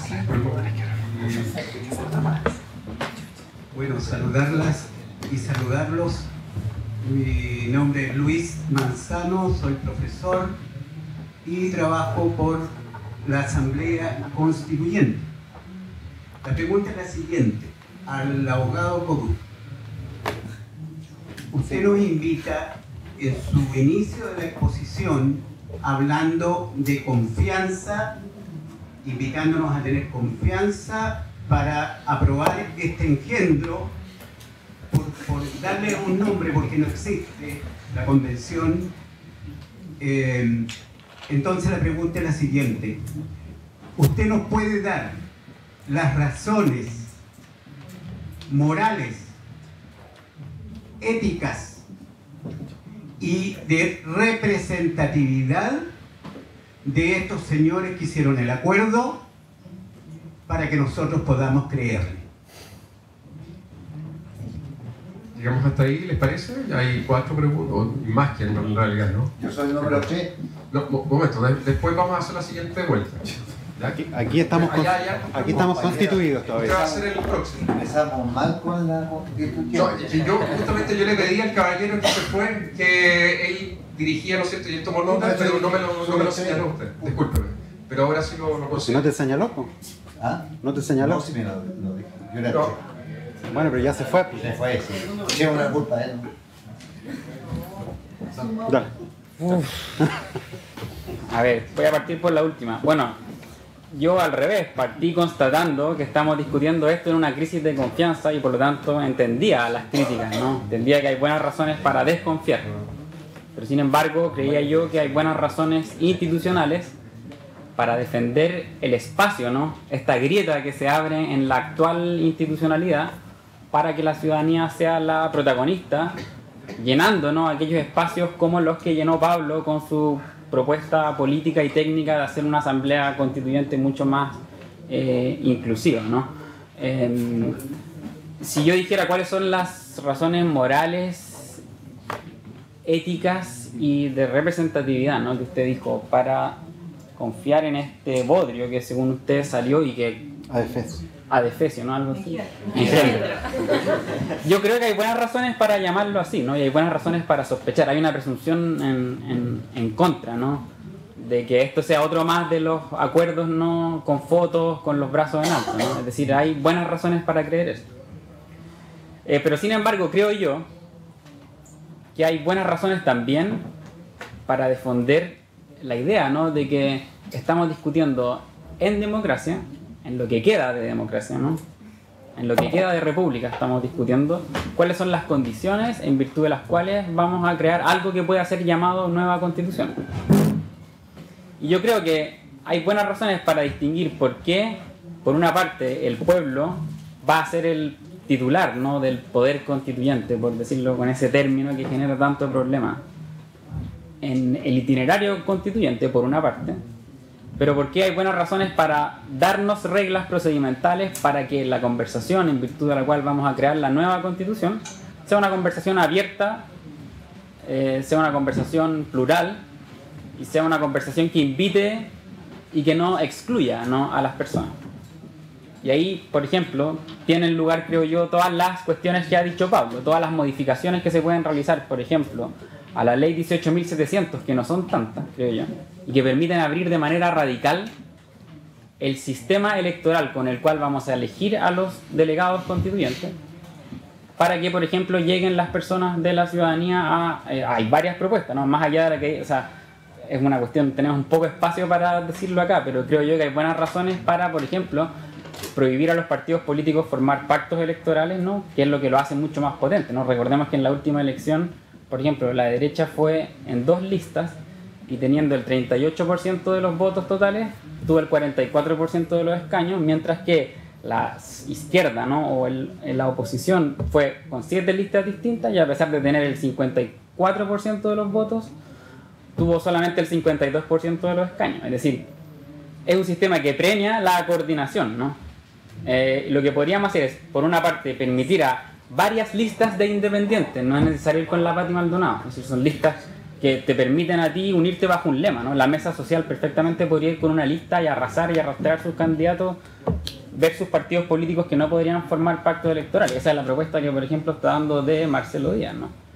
Bueno, saludarlas y saludarlos. Mi nombre es Luis Manzano, soy profesor y trabajo por la Asamblea Constituyente. La pregunta es la siguiente, al abogado Codú. Usted nos invita en su inicio de la exposición hablando de confianza, invitándonos a tener confianza para aprobar este engendro, por, por darle un nombre porque no existe la convención. Eh, entonces la pregunta es la siguiente. ¿Usted nos puede dar las razones morales, éticas y de representatividad de estos señores que hicieron el acuerdo para que nosotros podamos creerle? Llegamos hasta ahí, ¿les parece? Hay cuatro preguntas, y más que en realidad, ¿no? Yo soy el número tres. No, un momento, de- después vamos a hacer la siguiente vuelta. Aquí, aquí estamos, con- Allá, allá, aquí estamos constituidos Usted todavía. va a ser el próximo. Empezamos mal con la constitución. No, y yo justamente yo le pedí al caballero que se fue que él dirigía, ¿no es cierto? Y él tomó nota, pero no me lo, no me lo señaló usted. Discúlpeme. Pero ahora sí lo, lo Si no te señaló, po. ¿Ah? ¿No te señaló? No, sí me lo, lo dijo. Yo era No. Bueno, pero ya se fue. Se fue, sí. Lleva una culpa de él. Dale. A ver, voy a partir por la última. Bueno, yo al revés, partí constatando que estamos discutiendo esto en una crisis de confianza y por lo tanto entendía las críticas, ¿no? Entendía que hay buenas razones para desconfiar. Pero sin embargo, creía yo que hay buenas razones institucionales para defender el espacio, ¿no? Esta grieta que se abre en la actual institucionalidad para que la ciudadanía sea la protagonista, llenando, ¿no?, aquellos espacios como los que llenó Pablo con su propuesta política y técnica de hacer una asamblea constituyente mucho más eh, inclusiva, ¿no? Eh, si yo dijera cuáles son las razones morales, éticas y de representatividad, ¿no?, que usted dijo, para confiar en este bodrio que según usted salió y que... Adefesio. Adefesio, ¿no? Algo así. Engendro. Yo creo que hay buenas razones para llamarlo así, ¿no? Y hay buenas razones para sospechar. Hay una presunción en, en, en contra, ¿no?, de que esto sea otro más de los acuerdos, ¿no?, con fotos, con los brazos en alto, ¿no? Es decir, hay buenas razones para creer esto. Eh, pero sin embargo, creo yo que hay buenas razones también para defender la idea, ¿no?, de que estamos discutiendo en democracia, en lo que queda de democracia, ¿no?, en lo que queda de república, estamos discutiendo cuáles son las condiciones en virtud de las cuales vamos a crear algo que pueda ser llamado nueva constitución. Y yo creo que hay buenas razones para distinguir por qué, por una parte, el pueblo va a ser el titular, ¿no?, del poder constituyente, por decirlo con ese término que genera tanto problema en el itinerario constituyente, por una parte, pero porque hay buenas razones para darnos reglas procedimentales para que la conversación en virtud de la cual vamos a crear la nueva constitución sea una conversación abierta, eh, sea una conversación plural y sea una conversación que invite y que no excluya, ¿no?, a las personas. Y ahí, por ejemplo, tienen lugar, creo yo, todas las cuestiones que ha dicho Pablo, todas las modificaciones que se pueden realizar, por ejemplo, a la ley dieciocho mil setecientos, que no son tantas, creo yo, y que permiten abrir de manera radical el sistema electoral con el cual vamos a elegir a los delegados constituyentes, para que, por ejemplo, lleguen las personas de la ciudadanía a... Eh, hay varias propuestas, ¿no? Más allá de la que... O sea, es una cuestión, tenemos un poco de espacio para decirlo acá, pero creo yo que hay buenas razones para, por ejemplo, prohibir a los partidos políticos formar pactos electorales, ¿no? Que es lo que lo hace mucho más potente, ¿no? Recordemos que en la última elección, por ejemplo, la derecha fue en dos listas y teniendo el treinta y ocho por ciento de los votos totales, tuvo el cuarenta y cuatro por ciento de los escaños, mientras que la izquierda, ¿no? O el, la oposición fue con siete listas distintas y a pesar de tener el cincuenta y cuatro por ciento de los votos, tuvo solamente el cincuenta y dos por ciento de los escaños. Es decir, es un sistema que premia la coordinación, ¿no? Eh, lo que podríamos hacer es, por una parte, permitir a varias listas de independientes, no es necesario ir con la Pati Maldonado, es decir, son listas que te permiten a ti unirte bajo un lema, ¿no? La mesa social perfectamente podría ir con una lista y arrasar y arrastrar sus candidatos versus partidos políticos que no podrían formar pactos electorales. Esa es la propuesta que, por ejemplo, está dando de Marcelo Díaz, ¿no?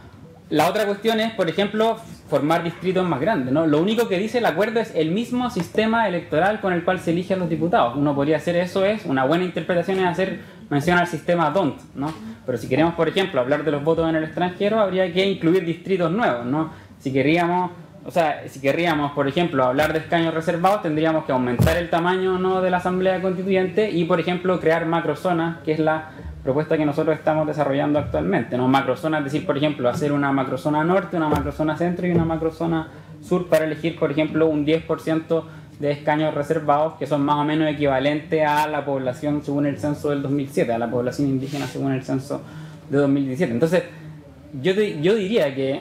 La otra cuestión es, por ejemplo, formar distritos más grandes, ¿no? Lo único que dice el acuerdo es el mismo sistema electoral con el cual se eligen los diputados. Uno podría hacer eso, es una buena interpretación es hacer mención al sistema D O N T, ¿no? Pero si queremos, por ejemplo, hablar de los votos en el extranjero, habría que incluir distritos nuevos, ¿no? Si querríamos, o sea, si querríamos, por ejemplo, hablar de escaños reservados, tendríamos que aumentar el tamaño, ¿no?, de la Asamblea Constituyente y, por ejemplo, crear macrozonas, que es la propuesta que nosotros estamos desarrollando actualmente, ¿no? Macrozonas, es decir, por ejemplo, hacer una macrozona norte, una macrozona centro y una macrozona sur para elegir, por ejemplo, un diez por ciento de escaños reservados, que son más o menos equivalentes a la población según el censo del dos mil siete, a la población indígena según el censo de dos mil diecisiete. Entonces, yo, te, yo diría que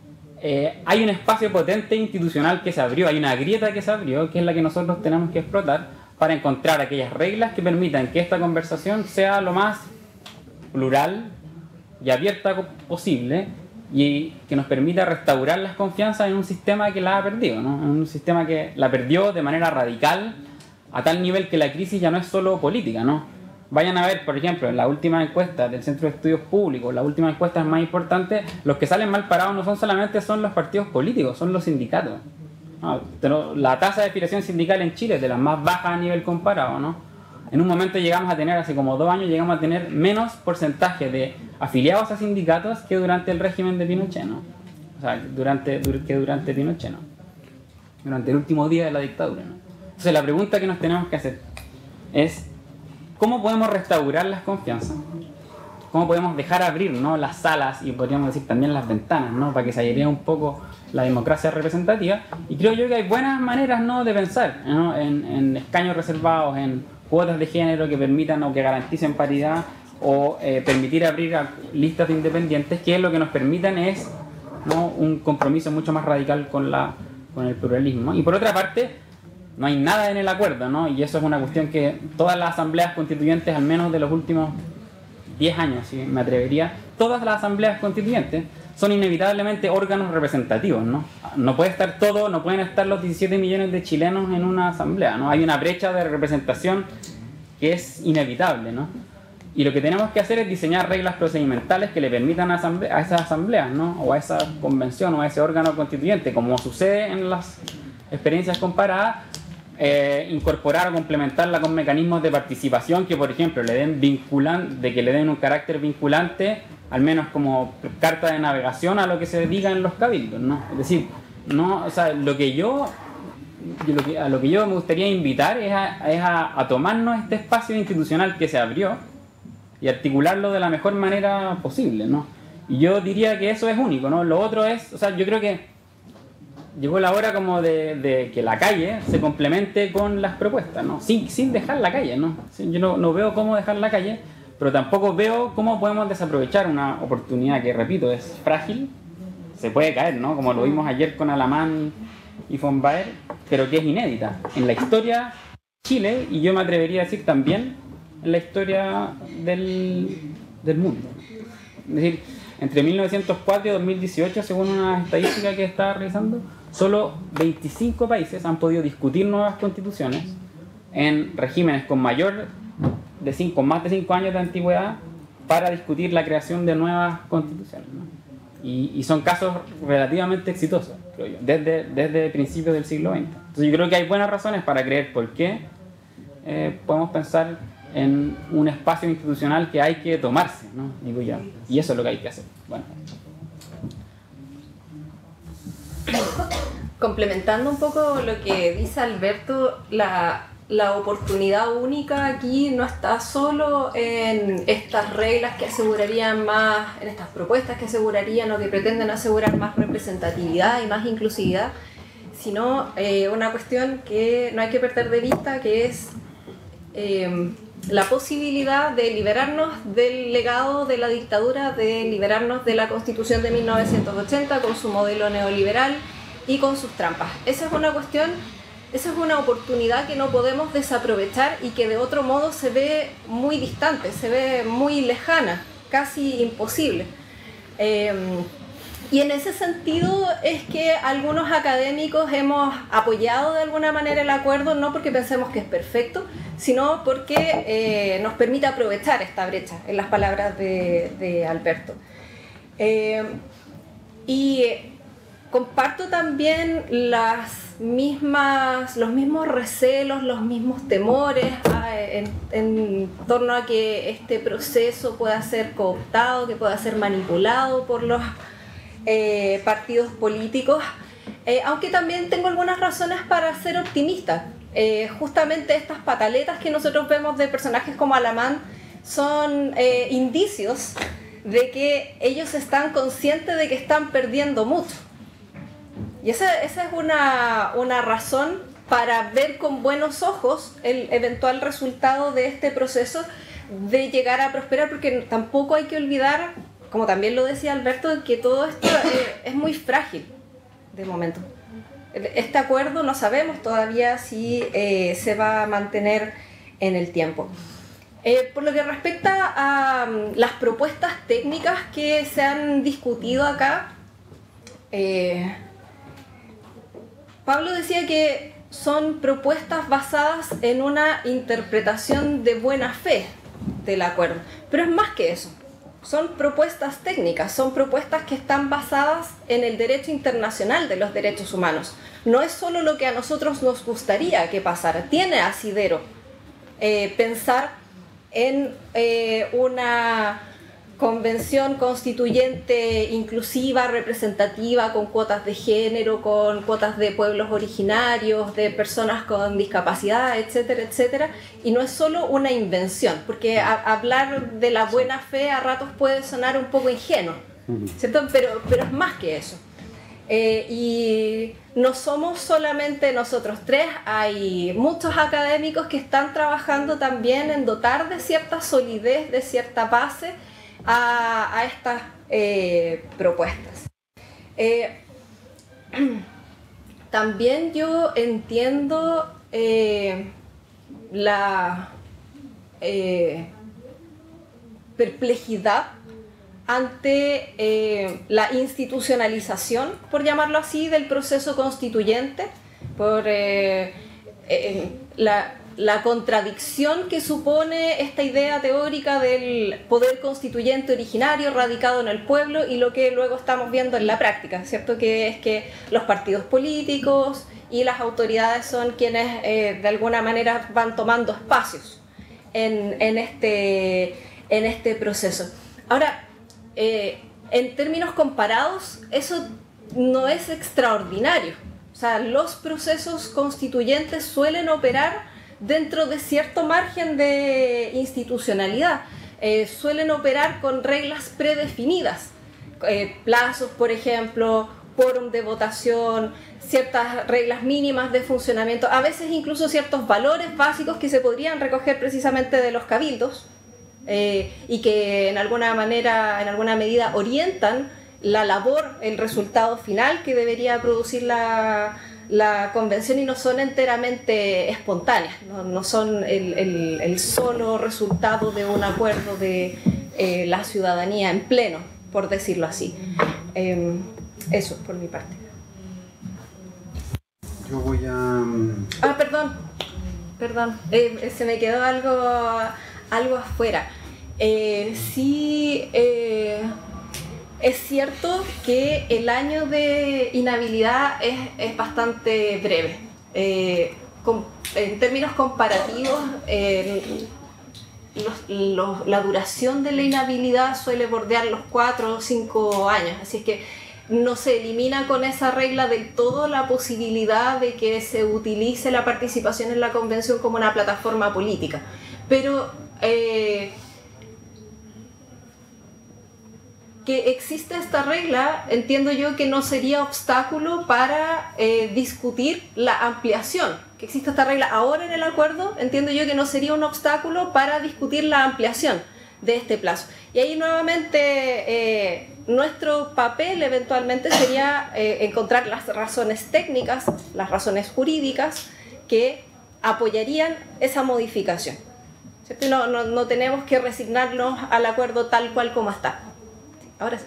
eh, hay un espacio potente institucional que se abrió, hay una grieta que se abrió, que es la que nosotros tenemos que explotar para encontrar aquellas reglas que permitan que esta conversación sea lo más plural y abierta posible y que nos permita restaurar las confianzas en un sistema que la ha perdido, ¿no? En un sistema que la perdió de manera radical a tal nivel que la crisis ya no es solo política, ¿no? Vayan a ver, por ejemplo, en la última encuesta del Centro de Estudios Públicos, la última encuesta más importante, los que salen mal parados no son solamente son los partidos políticos, son los sindicatos, ¿no? Pero la tasa de afiliación sindical en Chile es de las más bajas a nivel comparado, ¿no? En un momento llegamos a tener, hace como dos años, llegamos a tener menos porcentaje de afiliados a sindicatos que durante el régimen de Pinochet, ¿no? O sea, durante, que durante Pinochet, ¿no? Durante el último día de la dictadura, ¿no? Entonces la pregunta que nos tenemos que hacer es ¿cómo podemos restaurar las confianzas? ¿Cómo podemos dejar abrir, ¿no?, las salas y podríamos decir también las ventanas, ¿no?, para que se airea un poco la democracia representativa? Y creo yo que hay buenas maneras, ¿no?, de pensar, ¿no?, en, en escaños reservados, en cuotas de género que permitan o que garanticen paridad o eh, permitir abrir a listas de independientes, que es lo que nos permitan es, ¿no?, un compromiso mucho más radical con, la, con el pluralismo. Y por otra parte, no hay nada en el acuerdo, ¿no? Y eso es una cuestión que todas las asambleas constituyentes, al menos de los últimos diez años, si me atrevería, todas las asambleas constituyentes son inevitablemente órganos representativos, ¿no? No puede estar todo, no pueden estar los diecisiete millones de chilenos en una asamblea, ¿no? Hay una brecha de representación que es inevitable, ¿no? Y lo que tenemos que hacer es diseñar reglas procedimentales que le permitan a, asamble a esas asambleas, ¿no?, o a esa convención o a ese órgano constituyente, como sucede en las experiencias comparadas, eh, incorporar o complementarla con mecanismos de participación que, por ejemplo, le den vinculan de que le den un carácter vinculante, al menos como carta de navegación a lo que se diga en los cabildos, ¿no? Es decir, no, o sea, lo que yo, lo que, a lo que yo me gustaría invitar es, a, es a, a tomarnos este espacio institucional que se abrió y articularlo de la mejor manera posible, ¿no? Y yo diría que eso es único, ¿no? Lo otro es, o sea, yo creo que llegó la hora como de, de que la calle se complemente con las propuestas, ¿no? Sin, sin dejar la calle, ¿no? Yo no, no veo cómo dejar la calle, pero tampoco veo cómo podemos desaprovechar una oportunidad que, repito, es frágil, se puede caer, ¿no? Como lo vimos ayer con Alamán y von Baer, pero que es inédita en la historia de Chile y yo me atrevería a decir también en la historia del, del mundo. Es decir, entre mil novecientos cuatro y dos mil dieciocho, según una estadística que estaba revisando, solo veinticinco países han podido discutir nuevas constituciones en regímenes con mayor de cinco, más de cinco años de antigüedad para discutir la creación de nuevas constituciones, ¿no? Y, y son casos relativamente exitosos, creo yo, desde, desde principios del siglo veinte. Entonces yo creo que hay buenas razones para creer por qué eh, podemos pensar en un espacio institucional que hay que tomarse, ¿no? Digo yo. Y eso es lo que hay que hacer. Bueno. Complementando un poco lo que dice Alberto, la, la oportunidad única aquí no está solo en estas reglas que asegurarían más, en estas propuestas que asegurarían o que pretenden asegurar más representatividad y más inclusividad, sino eh, una cuestión que no hay que perder de vista, que es eh, la posibilidad de liberarnos del legado de la dictadura, de liberarnos de la Constitución de mil novecientos ochenta con su modelo neoliberal y con sus trampas. Esa es una cuestión, esa es una oportunidad que no podemos desaprovechar y que de otro modo se ve muy distante, se ve muy lejana, casi imposible. Eh, y en ese sentido es que algunos académicos hemos apoyado de alguna manera el acuerdo, no porque pensemos que es perfecto, sino porque eh, nos permite aprovechar esta brecha, en las palabras de, de Alberto. Eh, y comparto también las mismas, los mismos recelos, los mismos temores en, en torno a que este proceso pueda ser cooptado, que pueda ser manipulado por los eh, partidos políticos, eh, aunque también tengo algunas razones para ser optimista. Eh, justamente estas pataletas que nosotros vemos de personajes como Alamán son eh, indicios de que ellos están conscientes de que están perdiendo mucho. Y esa, esa es una, una razón para ver con buenos ojos el eventual resultado de este proceso de llegar a prosperar, porque tampoco hay que olvidar, como también lo decía Alberto, que todo esto eh, es muy frágil de momento. Este acuerdo no sabemos todavía si eh, se va a mantener en el tiempo. Eh, por lo que respecta a um, las propuestas técnicas que se han discutido acá, eh, Pablo decía que son propuestas basadas en una interpretación de buena fe del acuerdo, pero es más que eso. Son propuestas técnicas, son propuestas que están basadas en el derecho internacional de los derechos humanos. No es solo lo que a nosotros nos gustaría que pasara, tiene asidero eh, pensar en eh, una convención constituyente inclusiva, representativa, con cuotas de género, con cuotas de pueblos originarios, de personas con discapacidad, etcétera, etcétera. Y no es solo una invención, porque a, hablar de la buena fe a ratos puede sonar un poco ingenuo, ¿cierto? Pero, pero es más que eso. Eh, y no somos solamente nosotros tres, hay muchos académicos que están trabajando también en dotar de cierta solidez, de cierta base a, a estas eh, propuestas. Eh, también yo entiendo eh, la eh, perplejidad ante eh, la institucionalización, por llamarlo así, del proceso constituyente, por eh, eh, la, la contradicción que supone esta idea teórica del poder constituyente originario radicado en el pueblo y lo que luego estamos viendo en la práctica, ¿cierto? Que es que los partidos políticos y las autoridades son quienes eh, de alguna manera van tomando espacios en, en, este, en este proceso. Ahora, Eh, en términos comparados, eso no es extraordinario. O sea, los procesos constituyentes suelen operar dentro de cierto margen de institucionalidad. Eh, suelen operar con reglas predefinidas. Eh, plazos, por ejemplo, quórum de votación, ciertas reglas mínimas de funcionamiento, a veces incluso ciertos valores básicos que se podrían recoger precisamente de los cabildos. Eh, y que en alguna manera, en alguna medida orientan la labor, el resultado final que debería producir la, la convención y no son enteramente espontáneas, no, no son el, el, el solo resultado de un acuerdo de eh, la ciudadanía en pleno, por decirlo así. Eh, eso por mi parte. Yo voy a... Ah, perdón, perdón, eh, se me quedó algo... algo afuera. Eh, sí, eh, es cierto que el año de inhabilidad es, es bastante breve. Eh, con, en términos comparativos, eh, los, los, la duración de la inhabilidad suele bordear los cuatro o cinco años, así es que no se elimina con esa regla del todo la posibilidad de que se utilice la participación en la convención como una plataforma política. Pero eh, que existe esta regla, entiendo yo que no sería obstáculo para eh, discutir la ampliación. Que existe esta regla ahora en el acuerdo, entiendo yo que no sería un obstáculo para discutir la ampliación de este plazo. Y ahí nuevamente eh, nuestro papel eventualmente sería eh, encontrar las razones técnicas, las razones jurídicas que apoyarían esa modificación. ¿Cierto? No, no, no tenemos que resignarnos al acuerdo tal cual como está. Ahora sí.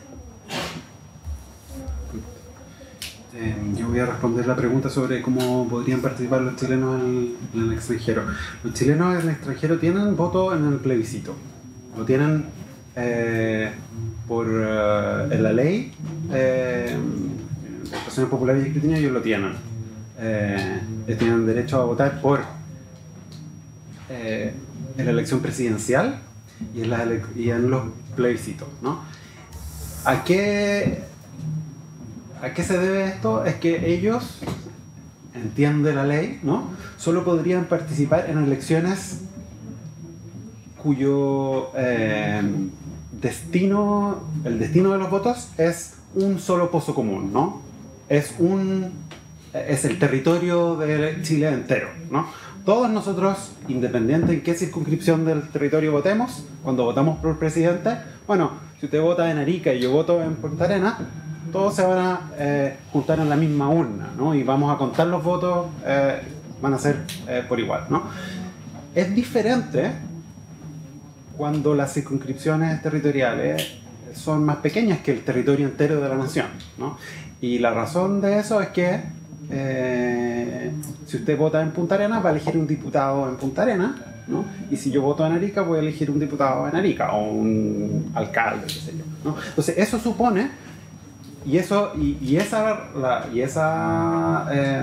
Eh, yo voy a responder la pregunta sobre cómo podrían participar los chilenos en, en el extranjero. Los chilenos en el extranjero tienen voto en el plebiscito. Lo tienen eh, por uh, en la ley, eh, votaciones populares y escrutinio, ellos lo tienen. Eh, ellos tienen derecho a votar por eh, en la elección presidencial y en, la ele y en los plebiscitos, ¿no? ¿A qué, ¿A qué se debe esto? Es que ellos, entiende la ley, ¿no? Solo podrían participar en elecciones cuyo eh, destino, el destino de los votos es un solo pozo común, ¿no? Es, un, es el territorio de Chile entero, ¿no? Todos nosotros, independiente en qué circunscripción del territorio votemos, cuando votamos por presidente, bueno, si usted vota en Arica y yo voto en Punta Arenas, todos se van a eh, juntar en la misma urna, ¿no? Y vamos a contar los votos, eh, van a ser eh, por igual, ¿no? Es diferente cuando las circunscripciones territoriales son más pequeñas que el territorio entero de la nación, ¿no? Y la razón de eso es que eh, si usted vota en Punta Arenas va a elegir un diputado en Punta Arenas, ¿no? Y si yo voto en Arica voy a elegir un diputado en Arica o un alcalde, qué sé yo, ¿no? Entonces eso supone y eso y, y esa la, y esa eh,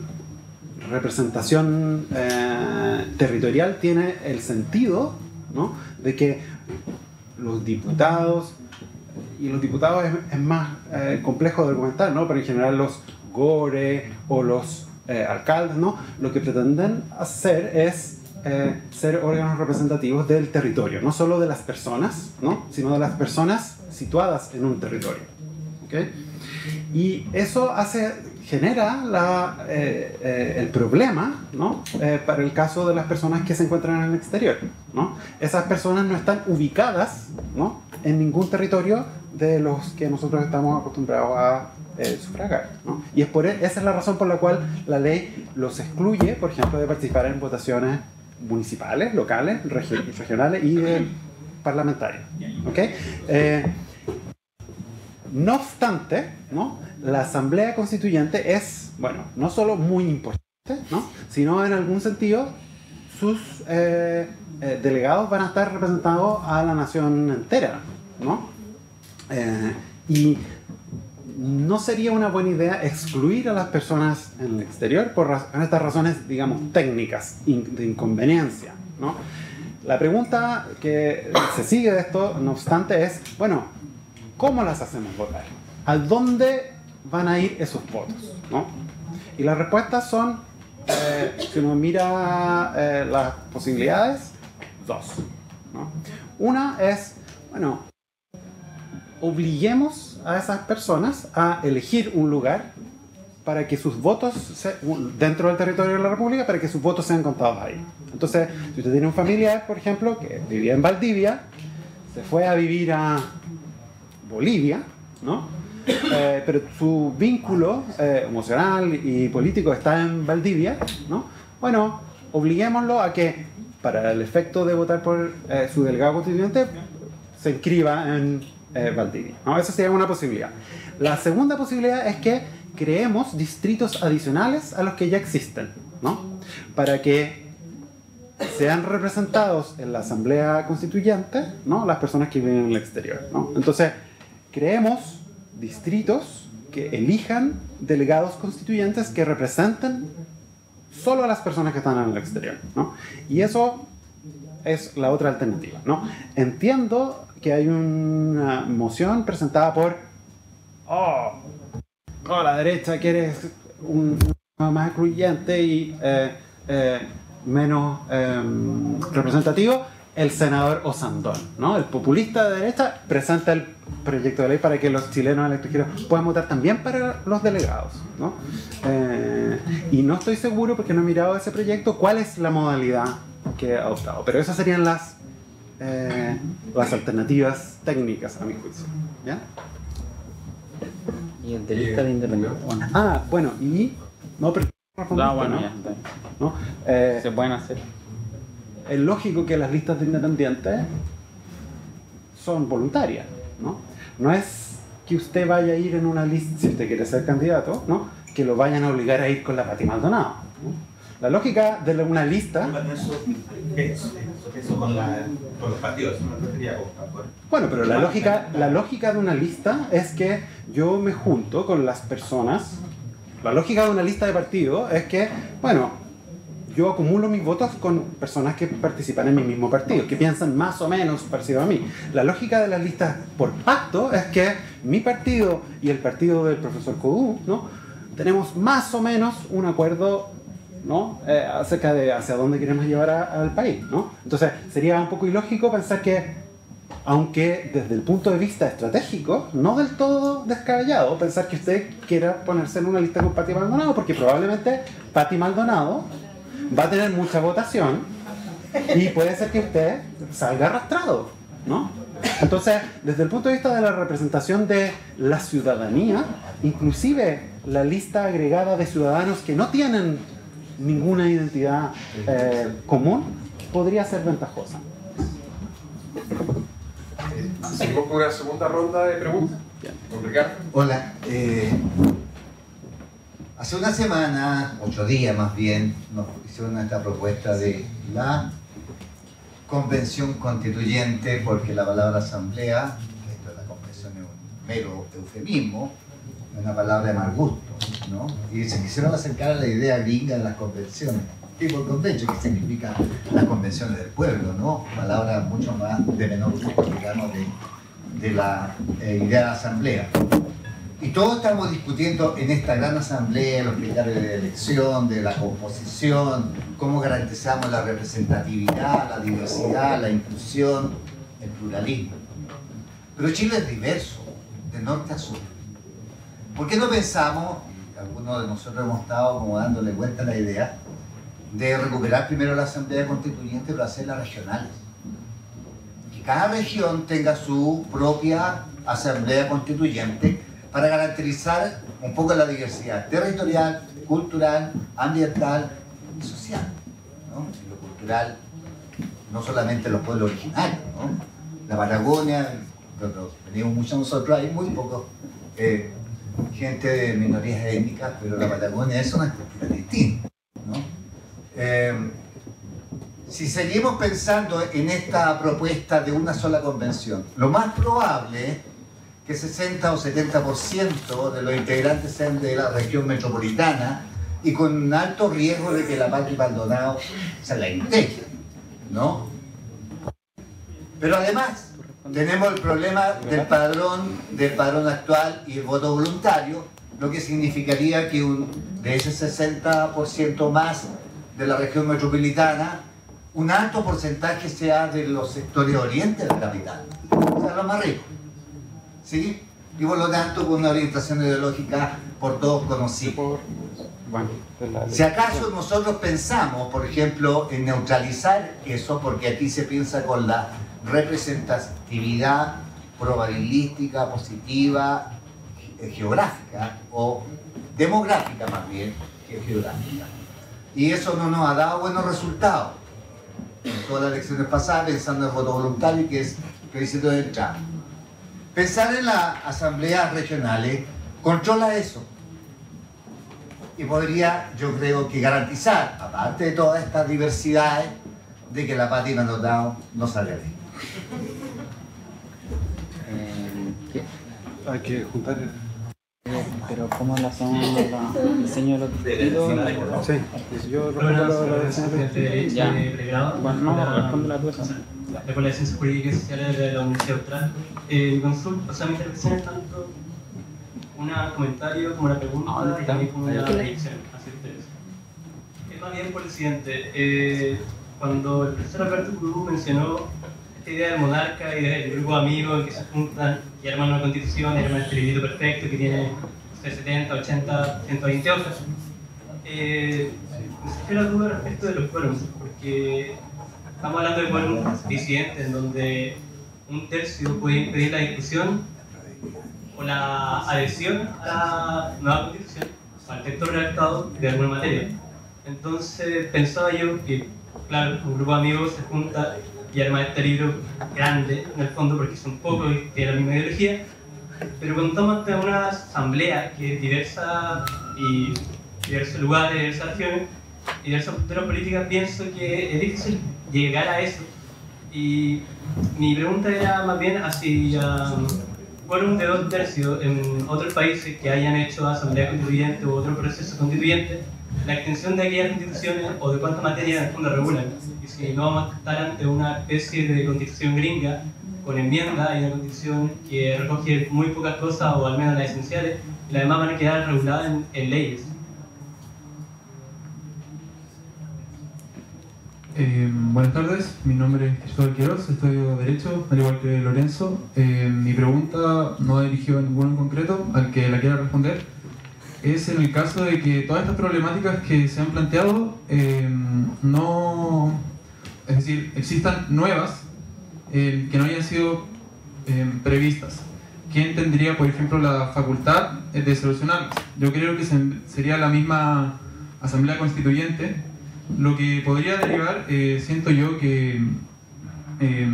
representación eh, territorial tiene el sentido, ¿no? De que los diputados, y los diputados es, es más eh, complejo de argumentar, ¿no? Pero en general los gore o los eh, alcaldes, ¿no? Lo que pretenden hacer es eh, ser órganos representativos del territorio, no solo de las personas, ¿no? Sino de las personas situadas en un territorio, ¿okay? Y eso hace, genera la, eh, eh, el problema, ¿no? Eh, para el caso de las personas que se encuentran en el exterior, ¿no? Esas personas no están ubicadas, ¿no? En ningún territorio de los que nosotros estamos acostumbrados a eh, sufragar, ¿no? Y es por, esa es la razón por la cual la ley los excluye, por ejemplo, de participar en votaciones municipales, locales, regi regionales y eh, parlamentarias, ¿okay? Eh, no obstante, ¿no? La Asamblea Constituyente es, bueno, no solo muy importante, ¿no? Sino en algún sentido sus eh, eh, delegados van a estar representados a la nación entera, ¿no? Eh, y no sería una buena idea excluir a las personas en el exterior por estas razones, digamos, técnicas in de inconveniencia, ¿no? La pregunta que se sigue de esto, no obstante, es, bueno, ¿cómo las hacemos votar? ¿A dónde van a ir esos votos, ¿no? Y las respuestas son, eh, si uno mira eh, las posibilidades, dos, ¿no? Una es, bueno, obliguemos a esas personas a elegir un lugar para que sus votos, se, dentro del territorio de la República, para que sus votos sean contados ahí. Entonces, si usted tiene un familiar, por ejemplo, que vivía en Valdivia, se fue a vivir a Bolivia, ¿no? Eh, pero su vínculo eh, emocional y político está en Valdivia, ¿no? Bueno, obliguémoslo a que, para el efecto de votar por eh, su delegado constituyente, se inscriba en eh, Valdivia, ¿no? Esa sería una posibilidad. La segunda posibilidad es que creemos distritos adicionales a los que ya existen, ¿no? Para que sean representados en la Asamblea Constituyente, ¿no? Las personas que viven en el exterior, ¿no? Entonces, creemos distritos que elijan delegados constituyentes que representen solo a las personas que están en el exterior, ¿no? Y eso es la otra alternativa, ¿no? Entiendo que hay una moción presentada por oh, oh la derecha quiere un, un más excluyente y eh, eh, menos eh, representativo. El senador Osandón, ¿no? El populista de derecha, presenta el proyecto de ley para que los chilenos al extranjero puedan votar también para los delegados, ¿no? Eh, y no estoy seguro, porque no he mirado ese proyecto, cuál es la modalidad que ha adoptado, pero esas serían las eh, las alternativas técnicas a mi juicio, ¿ya? Y el de lista de independientes. Bueno. Ah, bueno, y no, pero Ah, bueno, ¿no? ya está. ¿No? Eh, Se pueden hacer. Es lógico que las listas de independientes son voluntarias, ¿no? No es que usted vaya a ir en una lista, si usted quiere ser candidato, ¿no? Que lo vayan a obligar a ir con la Pati Maldonado, ¿no? La lógica de una lista... Eso, eso, eso con, la, con los partidos, no me refería a con... Bueno, pero la lógica, la lógica de una lista es que yo me junto con las personas. La lógica de una lista de partido es que, bueno, yo acumulo mis votos con personas que participan en mi mismo partido, que piensan más o menos parecido a mí. La lógica de las listas por pacto es que mi partido y el partido del profesor Codú, ¿no? Tenemos más o menos un acuerdo, ¿no? Eh, acerca de hacia dónde queremos llevar a, al país, ¿no? Entonces sería un poco ilógico pensar que, aunque desde el punto de vista estratégico, no del todo descabellado, pensar que usted quiera ponerse en una lista con Pati Maldonado, porque probablemente Pati Maldonado va a tener mucha votación y puede ser que usted salga arrastrado, ¿no? Entonces, desde el punto de vista de la representación de la ciudadanía, inclusive la lista agregada de ciudadanos que no tienen ninguna identidad eh, común, podría ser ventajosa. Seguimos con una segunda ronda de preguntas. Con Ricardo. Hola. Eh, hace una semana, ocho días más bien, nos hicieron esta propuesta de la convención constituyente, porque la palabra asamblea, que esto de la convención es un mero eufemismo, es una palabra de mal gusto, ¿no? Y se quisieron acercar a la idea gringa de las convenciones. Tipo convention, que significa las convenciones del pueblo, ¿no? Palabra mucho más de menor gusto, digamos, de, de la eh, idea de la asamblea. Y todos estamos discutiendo en esta gran asamblea los criterios de elección, de la composición, cómo garantizamos la representatividad, la diversidad, la inclusión, el pluralismo. Pero Chile es diverso, de norte a sur. ¿Por qué no pensamos, y algunos de nosotros hemos estado como dándole vuelta a la idea, de recuperar primero la Asamblea Constituyente, pero hacerla regionales? Que cada región tenga su propia Asamblea Constituyente para garantizar un poco la diversidad territorial, cultural, ambiental y social, ¿no? Y lo cultural, no solamente los pueblos originarios, ¿no? La Patagonia, nosotros venimos mucho nosotros, hay muy pocos eh, gente de minorías étnicas, pero la Patagonia es una cultura distinta, ¿no? Eh, si seguimos pensando en esta propuesta de una sola convención, lo más probable es que sesenta o setenta por ciento de los integrantes sean de la región metropolitana y con un alto riesgo de que la Pati Maldonado se la integre, ¿no? Pero además tenemos el problema del padrón, del padrón actual y el voto voluntario, lo que significaría que un, de ese sesenta por ciento más de la región metropolitana, un alto porcentaje sea de los sectores orientes de la capital, o sea, los más ricos, ¿sí? Y por lo tanto con una orientación ideológica por todos conocida. Si acaso nosotros pensamos, por ejemplo, en neutralizar eso, porque aquí se piensa con la representatividad probabilística, positiva, geográfica, o demográfica más bien, que geográfica. Y eso no nos ha dado buenos resultados. En todas las elecciones pasadas, pensando en el voto voluntario, que es plebiscito de entrada. Pensar en las asambleas regionales controla eso. Y podría, yo creo, que garantizar, aparte de todas estas diversidades, de que la Pati Maldonado no salga bien. Eh, Hay que juntar. pero ¿cómo la son el diseño de los distritos? Sí, yo Buenas, respondo la soy estudiante de Derecho Ya. de pregrado. Bueno, no, de la- responde la tuya. de la Escuela de Ciencias Jurídicas y Sociales de la Universidad Austral. Eh, mi consulta, o sea, mi intervención es tanto un comentario como una pregunta y también como una predicción hacia ustedes. Es más bien por el siguiente. Eh, cuando el profesor Alberto Curú mencionó esta idea del monarca y del grupo de amigos que se juntan y arman una constitución, y arman este librito perfecto que tiene no sé, setenta, ochenta, ciento veinte hojas, eh, me surgió la duda respecto de los quórums, porque estamos hablando de quórum disidentes, en donde un tercio puede impedir la discusión o la adhesión a la nueva constitución, o al texto redactado de alguna materia. Entonces pensaba yo que, claro, un grupo de amigos se junta y arma este libro grande, en el fondo, porque son pocos y tienen la misma ideología, pero cuando estamos ante una asamblea que es diversa y diversos lugares, diversas regiones, diversas posturas políticas, pienso que es difícil llegar a eso. Y mi pregunta era más bien hacia quórum de dos tercios en otros países que hayan hecho asamblea constituyente u otro proceso constituyente, la extensión de aquellas constituciones o de cuántas materias en el fondo regulan. Y si no vamos a estar ante una especie de constitución gringa con enmienda y una constitución que recoge muy pocas cosas o al menos las esenciales, y las demás van a quedar reguladas en, en leyes. Eh, buenas tardes, mi nombre es Cristóbal Quiroz, estudio Derecho, al igual que Lorenzo. Eh, mi pregunta no va dirigida a ninguno en concreto, al que la quiera responder. Es en el caso de que todas estas problemáticas que se han planteado eh, no, es decir, existan nuevas eh, que no hayan sido eh, previstas. ¿Quién tendría, por ejemplo, la facultad de solucionarlas? Yo creo que se, sería la misma Asamblea Constituyente, lo que podría derivar, eh, siento yo, que eh,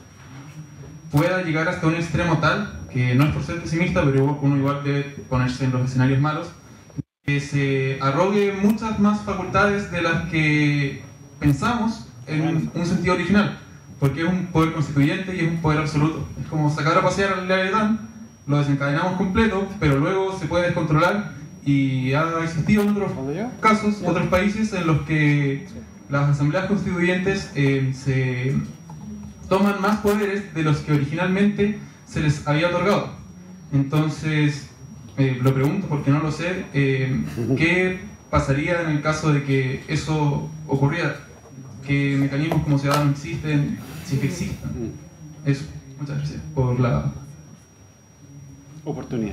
pueda llegar hasta un extremo tal, que no es por ser pesimista, pero uno igual debe ponerse en los escenarios malos, que se arrogue muchas más facultades de las que pensamos en un sentido original, porque es un poder constituyente y es un poder absoluto. Es como sacar a pasear al leviatán, lo desencadenamos completo, pero luego se puede descontrolar. Y ha existido en otros casos, otros países en los que las asambleas constituyentes eh, se toman más poderes de los que originalmente se les había otorgado. Entonces, eh, lo pregunto porque no lo sé, eh, ¿qué pasaría en el caso de que eso ocurriera? ¿Qué mecanismos como ciudadanos existen? Si es que existen. Eso, muchas gracias por la oportunidad.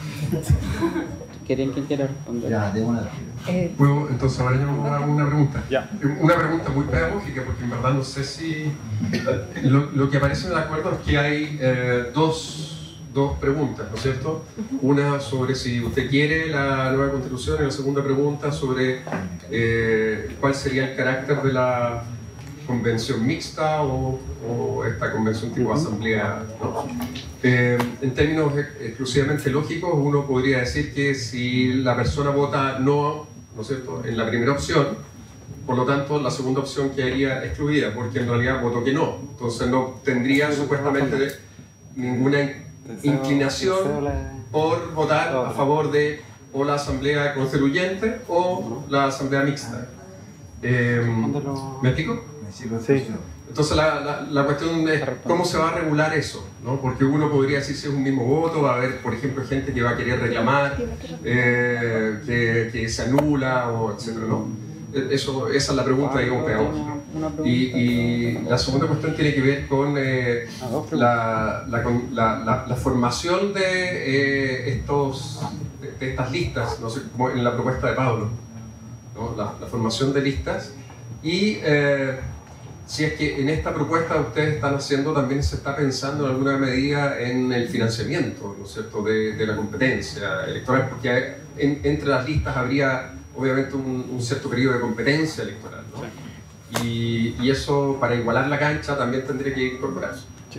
¿Quieren que quiera responder? Ya, de una. Eh, ¿Puedo entonces ahora yo una, una pregunta? Ya. Una pregunta muy pedagógica, porque en verdad no sé si... Lo, lo que aparece en el acuerdo es que hay eh, dos, dos preguntas, ¿no es cierto? Una sobre si usted quiere la nueva constitución y la segunda pregunta sobre eh, cuál sería el carácter de la convención mixta o, o esta convención tipo asamblea, ¿no? Eh, en términos exclusivamente lógicos, uno podría decir que si la persona vota no, ¿no es cierto?, en la primera opción, por lo tanto la segunda opción quedaría excluida, porque en realidad votó que no. Entonces no tendría supuestamente ninguna inclinación por votar a favor de o la asamblea constituyente o la asamblea mixta. Eh, ¿Me explico? Sí. Entonces la, la, la cuestión es cómo se va a regular eso, ¿no? Porque uno podría decir si es un mismo voto, va a haber, por ejemplo, gente que va a querer reclamar, eh, que, que se anula, o etcétera, ¿no? Eso, esa es la pregunta, digamos, pedagógica. Y, y la segunda cuestión tiene que ver con eh, la, la, la, la, la formación de, eh, estos, de, de estas listas, no sé, como en la propuesta de Pablo, ¿no? La, la formación de listas y... Eh, si es que en esta propuesta ustedes están haciendo, también se está pensando en alguna medida en el financiamiento, ¿no es cierto?, de, de la competencia electoral, porque en, entre las listas habría obviamente un, un cierto periodo de competencia electoral, ¿no? Sí. Y, y eso, para igualar la cancha, también tendría que incorporarse. Sí.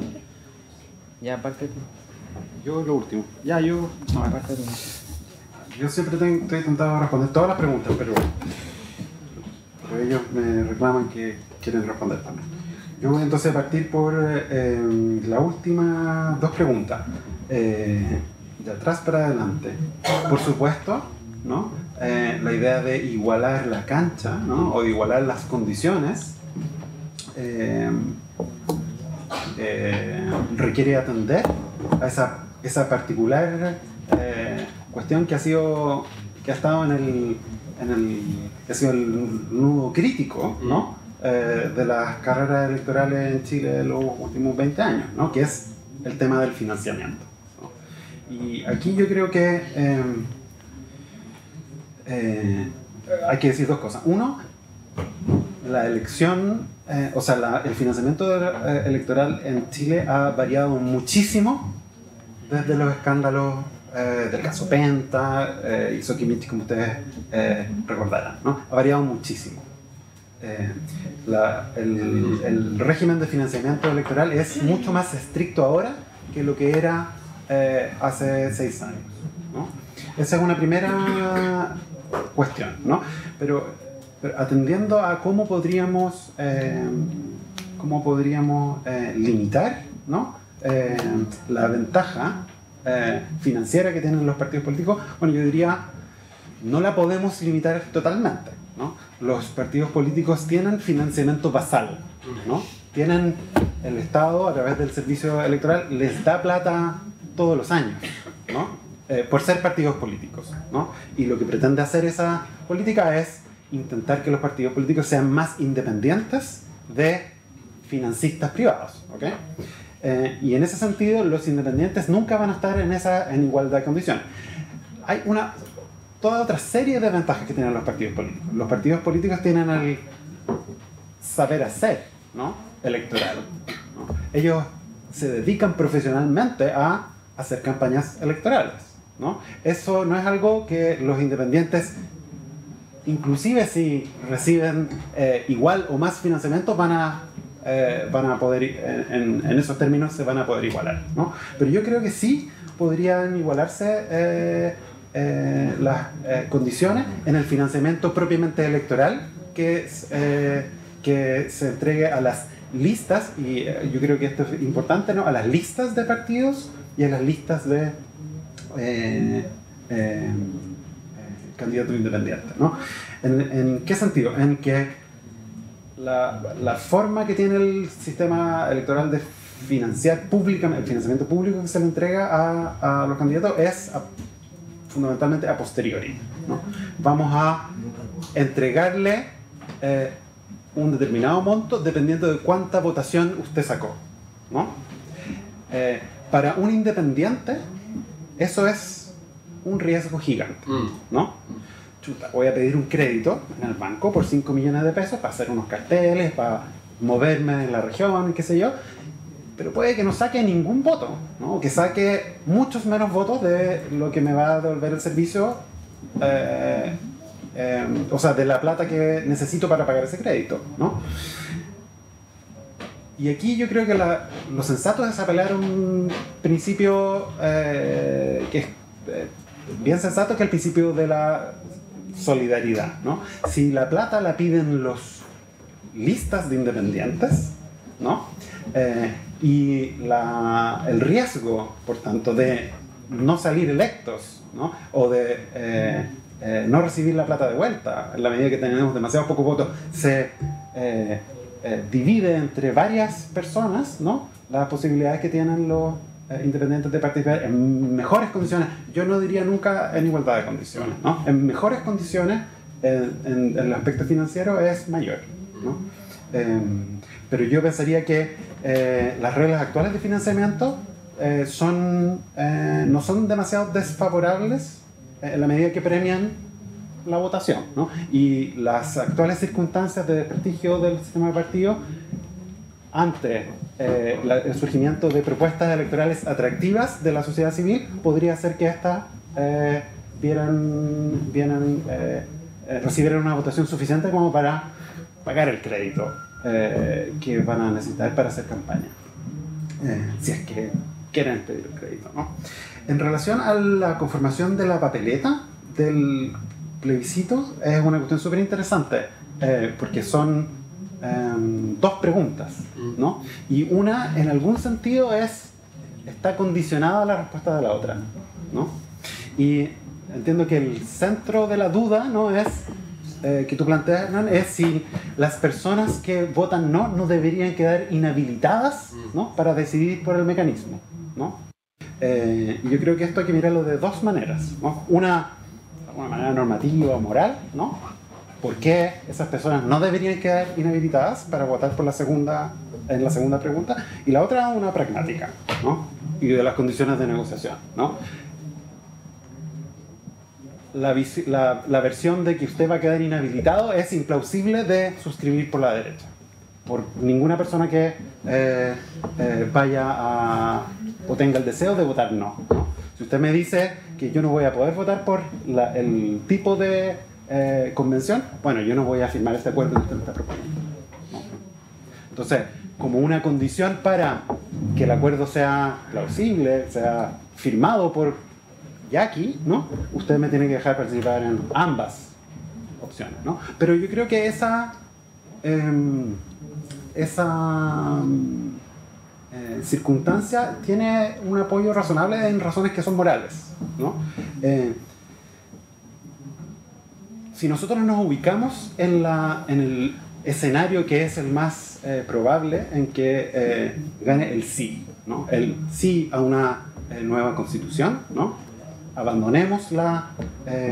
Ya, aparte tú. Yo lo último. Ya, yo... No, aparte tú. yo siempre tengo, estoy tentado responder todas las preguntas, pero, pero ellos me reclaman que quieren responder también. Yo voy entonces a partir por eh, las últimas dos preguntas, eh, de atrás para adelante. Por supuesto, ¿no? Eh, la idea de igualar la cancha, ¿no? O de igualar las condiciones eh, eh, requiere atender a esa, esa particular eh, cuestión que ha sido que ha estado en el, en el, que ha sido el nudo crítico, ¿no? eh, de las carreras electorales en Chile de los últimos veinte años, ¿no? Que es el tema del financiamiento, ¿no? Y aquí yo creo que eh, eh, hay que decir dos cosas. Uno, la elección, eh, o sea, la, el financiamiento de, eh, electoral en Chile ha variado muchísimo desde los escándalos eh, del caso Penta eh, y Sokimich, como ustedes eh, recordarán, ¿no? Ha variado muchísimo. Eh, la, el, el régimen de financiamiento electoral es mucho más estricto ahora que lo que era eh, hace seis años, ¿no? Esa es una primera cuestión, ¿no? Pero, pero atendiendo a cómo podríamos, eh, cómo podríamos eh, limitar, ¿no? eh, la ventaja eh, financiera que tienen los partidos políticos, bueno, yo diría, no la podemos limitar totalmente, ¿no? Los partidos políticos tienen financiamiento basal, ¿no? Tienen el Estado, a través del servicio electoral, les da plata todos los años, ¿no? Eh, por ser partidos políticos, ¿no? Y lo que pretende hacer esa política es intentar que los partidos políticos sean más independientes de financistas privados, ¿ok? Eh, y en ese sentido, los independientes nunca van a estar en, esa, en igualdad de condiciones. Hay una... toda otra serie de ventajas que tienen los partidos políticos. Los partidos políticos tienen el saber hacer, ¿no? Electoral, ¿no? Ellos se dedican profesionalmente a hacer campañas electorales, ¿no? Eso no es algo que los independientes, inclusive si reciben eh, igual o más financiamiento, van a, eh, van a poder, en, en esos términos se van a poder igualar, ¿no? Pero yo creo que sí podrían igualarse eh, Eh, las eh, condiciones en el financiamiento propiamente electoral que, eh, que se entregue a las listas, y eh, yo creo que esto es importante, ¿no? A las listas de partidos y a las listas de eh, eh, eh, candidatos independientes, ¿no? ¿En, ¿En qué sentido? En que la, la forma que tiene el sistema electoral de financiar públicamente, el financiamiento público que se le entrega a, a los candidatos es a, fundamentalmente a posteriori, ¿no? Vamos a entregarle eh, un determinado monto dependiendo de cuánta votación usted sacó, ¿no? Eh, para un independiente eso es un riesgo gigante, ¿no? Chuta, voy a pedir un crédito en el banco por cinco millones de pesos para hacer unos carteles, para moverme en la región, qué sé yo, pero puede que no saque ningún voto, ¿no? O que saque muchos menos votos de lo que me va a devolver el servicio, eh, eh, o sea, de la plata que necesito para pagar ese crédito, ¿no? Y aquí yo creo que la, lo sensato es apelar a un principio eh, que es eh, bien sensato, que es el principio de la solidaridad, ¿no? Si la plata la piden los listas de independientes, ¿no? Eh, y la, el riesgo, por tanto, de no salir electos, ¿no? O de eh, eh, no recibir la plata de vuelta, en la medida que tenemos demasiados pocos votos, se eh, eh, divide entre varias personas, ¿no? Las posibilidades que tienen los eh, independientes de participar en mejores condiciones. Yo no diría nunca en igualdad de condiciones, ¿no? En mejores condiciones, en, en, en el aspecto financiero es mayor, ¿no? Eh, pero yo pensaría que eh, las reglas actuales de financiamiento eh, son, eh, no son demasiado desfavorables en la medida que premian la votación, ¿no? Y las actuales circunstancias de desprestigio del sistema de partidos ante eh, la, el surgimiento de propuestas electorales atractivas de la sociedad civil podría hacer que éstas eh, vieran, vieran, eh, eh, recibieran una votación suficiente como para pagar el crédito Eh, que van a necesitar para hacer campaña, eh, si es que quieren pedir el crédito, ¿no? En relación a la conformación de la papeleta del plebiscito es una cuestión súper interesante, eh, porque son eh, dos preguntas, ¿no? Y una, en algún sentido, es está condicionada a la respuesta de la otra, ¿no? Y entiendo que el centro de la duda, ¿no?, es eh, que tú planteas, Hernán, es si las personas que votan no no deberían quedar inhabilitadas, ¿no?, para decidir por el mecanismo, ¿no? Eh, y yo creo que esto hay que mirarlo de dos maneras, ¿no? Una, una manera normativa o moral, ¿no? ¿Por qué esas personas no deberían quedar inhabilitadas para votar por la segunda, en la segunda pregunta? Y la otra, una pragmática, ¿no? Y de las condiciones de negociación, ¿no? La, la, la versión de que usted va a quedar inhabilitado es implausible de suscribir por la derecha, por ninguna persona que eh, eh, vaya a o tenga el deseo de votar no, ¿no? Si usted me dice que yo no voy a poder votar por la, el tipo de eh, convención, bueno, yo no voy a firmar este acuerdo que usted me está proponiendo, ¿no? Entonces, como una condición para que el acuerdo sea plausible, sea firmado por Jackie, ¿no?, usted me tiene que dejar participar en ambas opciones, ¿no? Pero yo creo que esa eh, esa eh, circunstancia tiene un apoyo razonable en razones que son morales, ¿no? Eh, si nosotros nos ubicamos en, la, en el escenario que es el más eh, probable en que eh, gane el sí, ¿no?, el sí a una eh, nueva constitución, ¿no?, abandonemos la eh,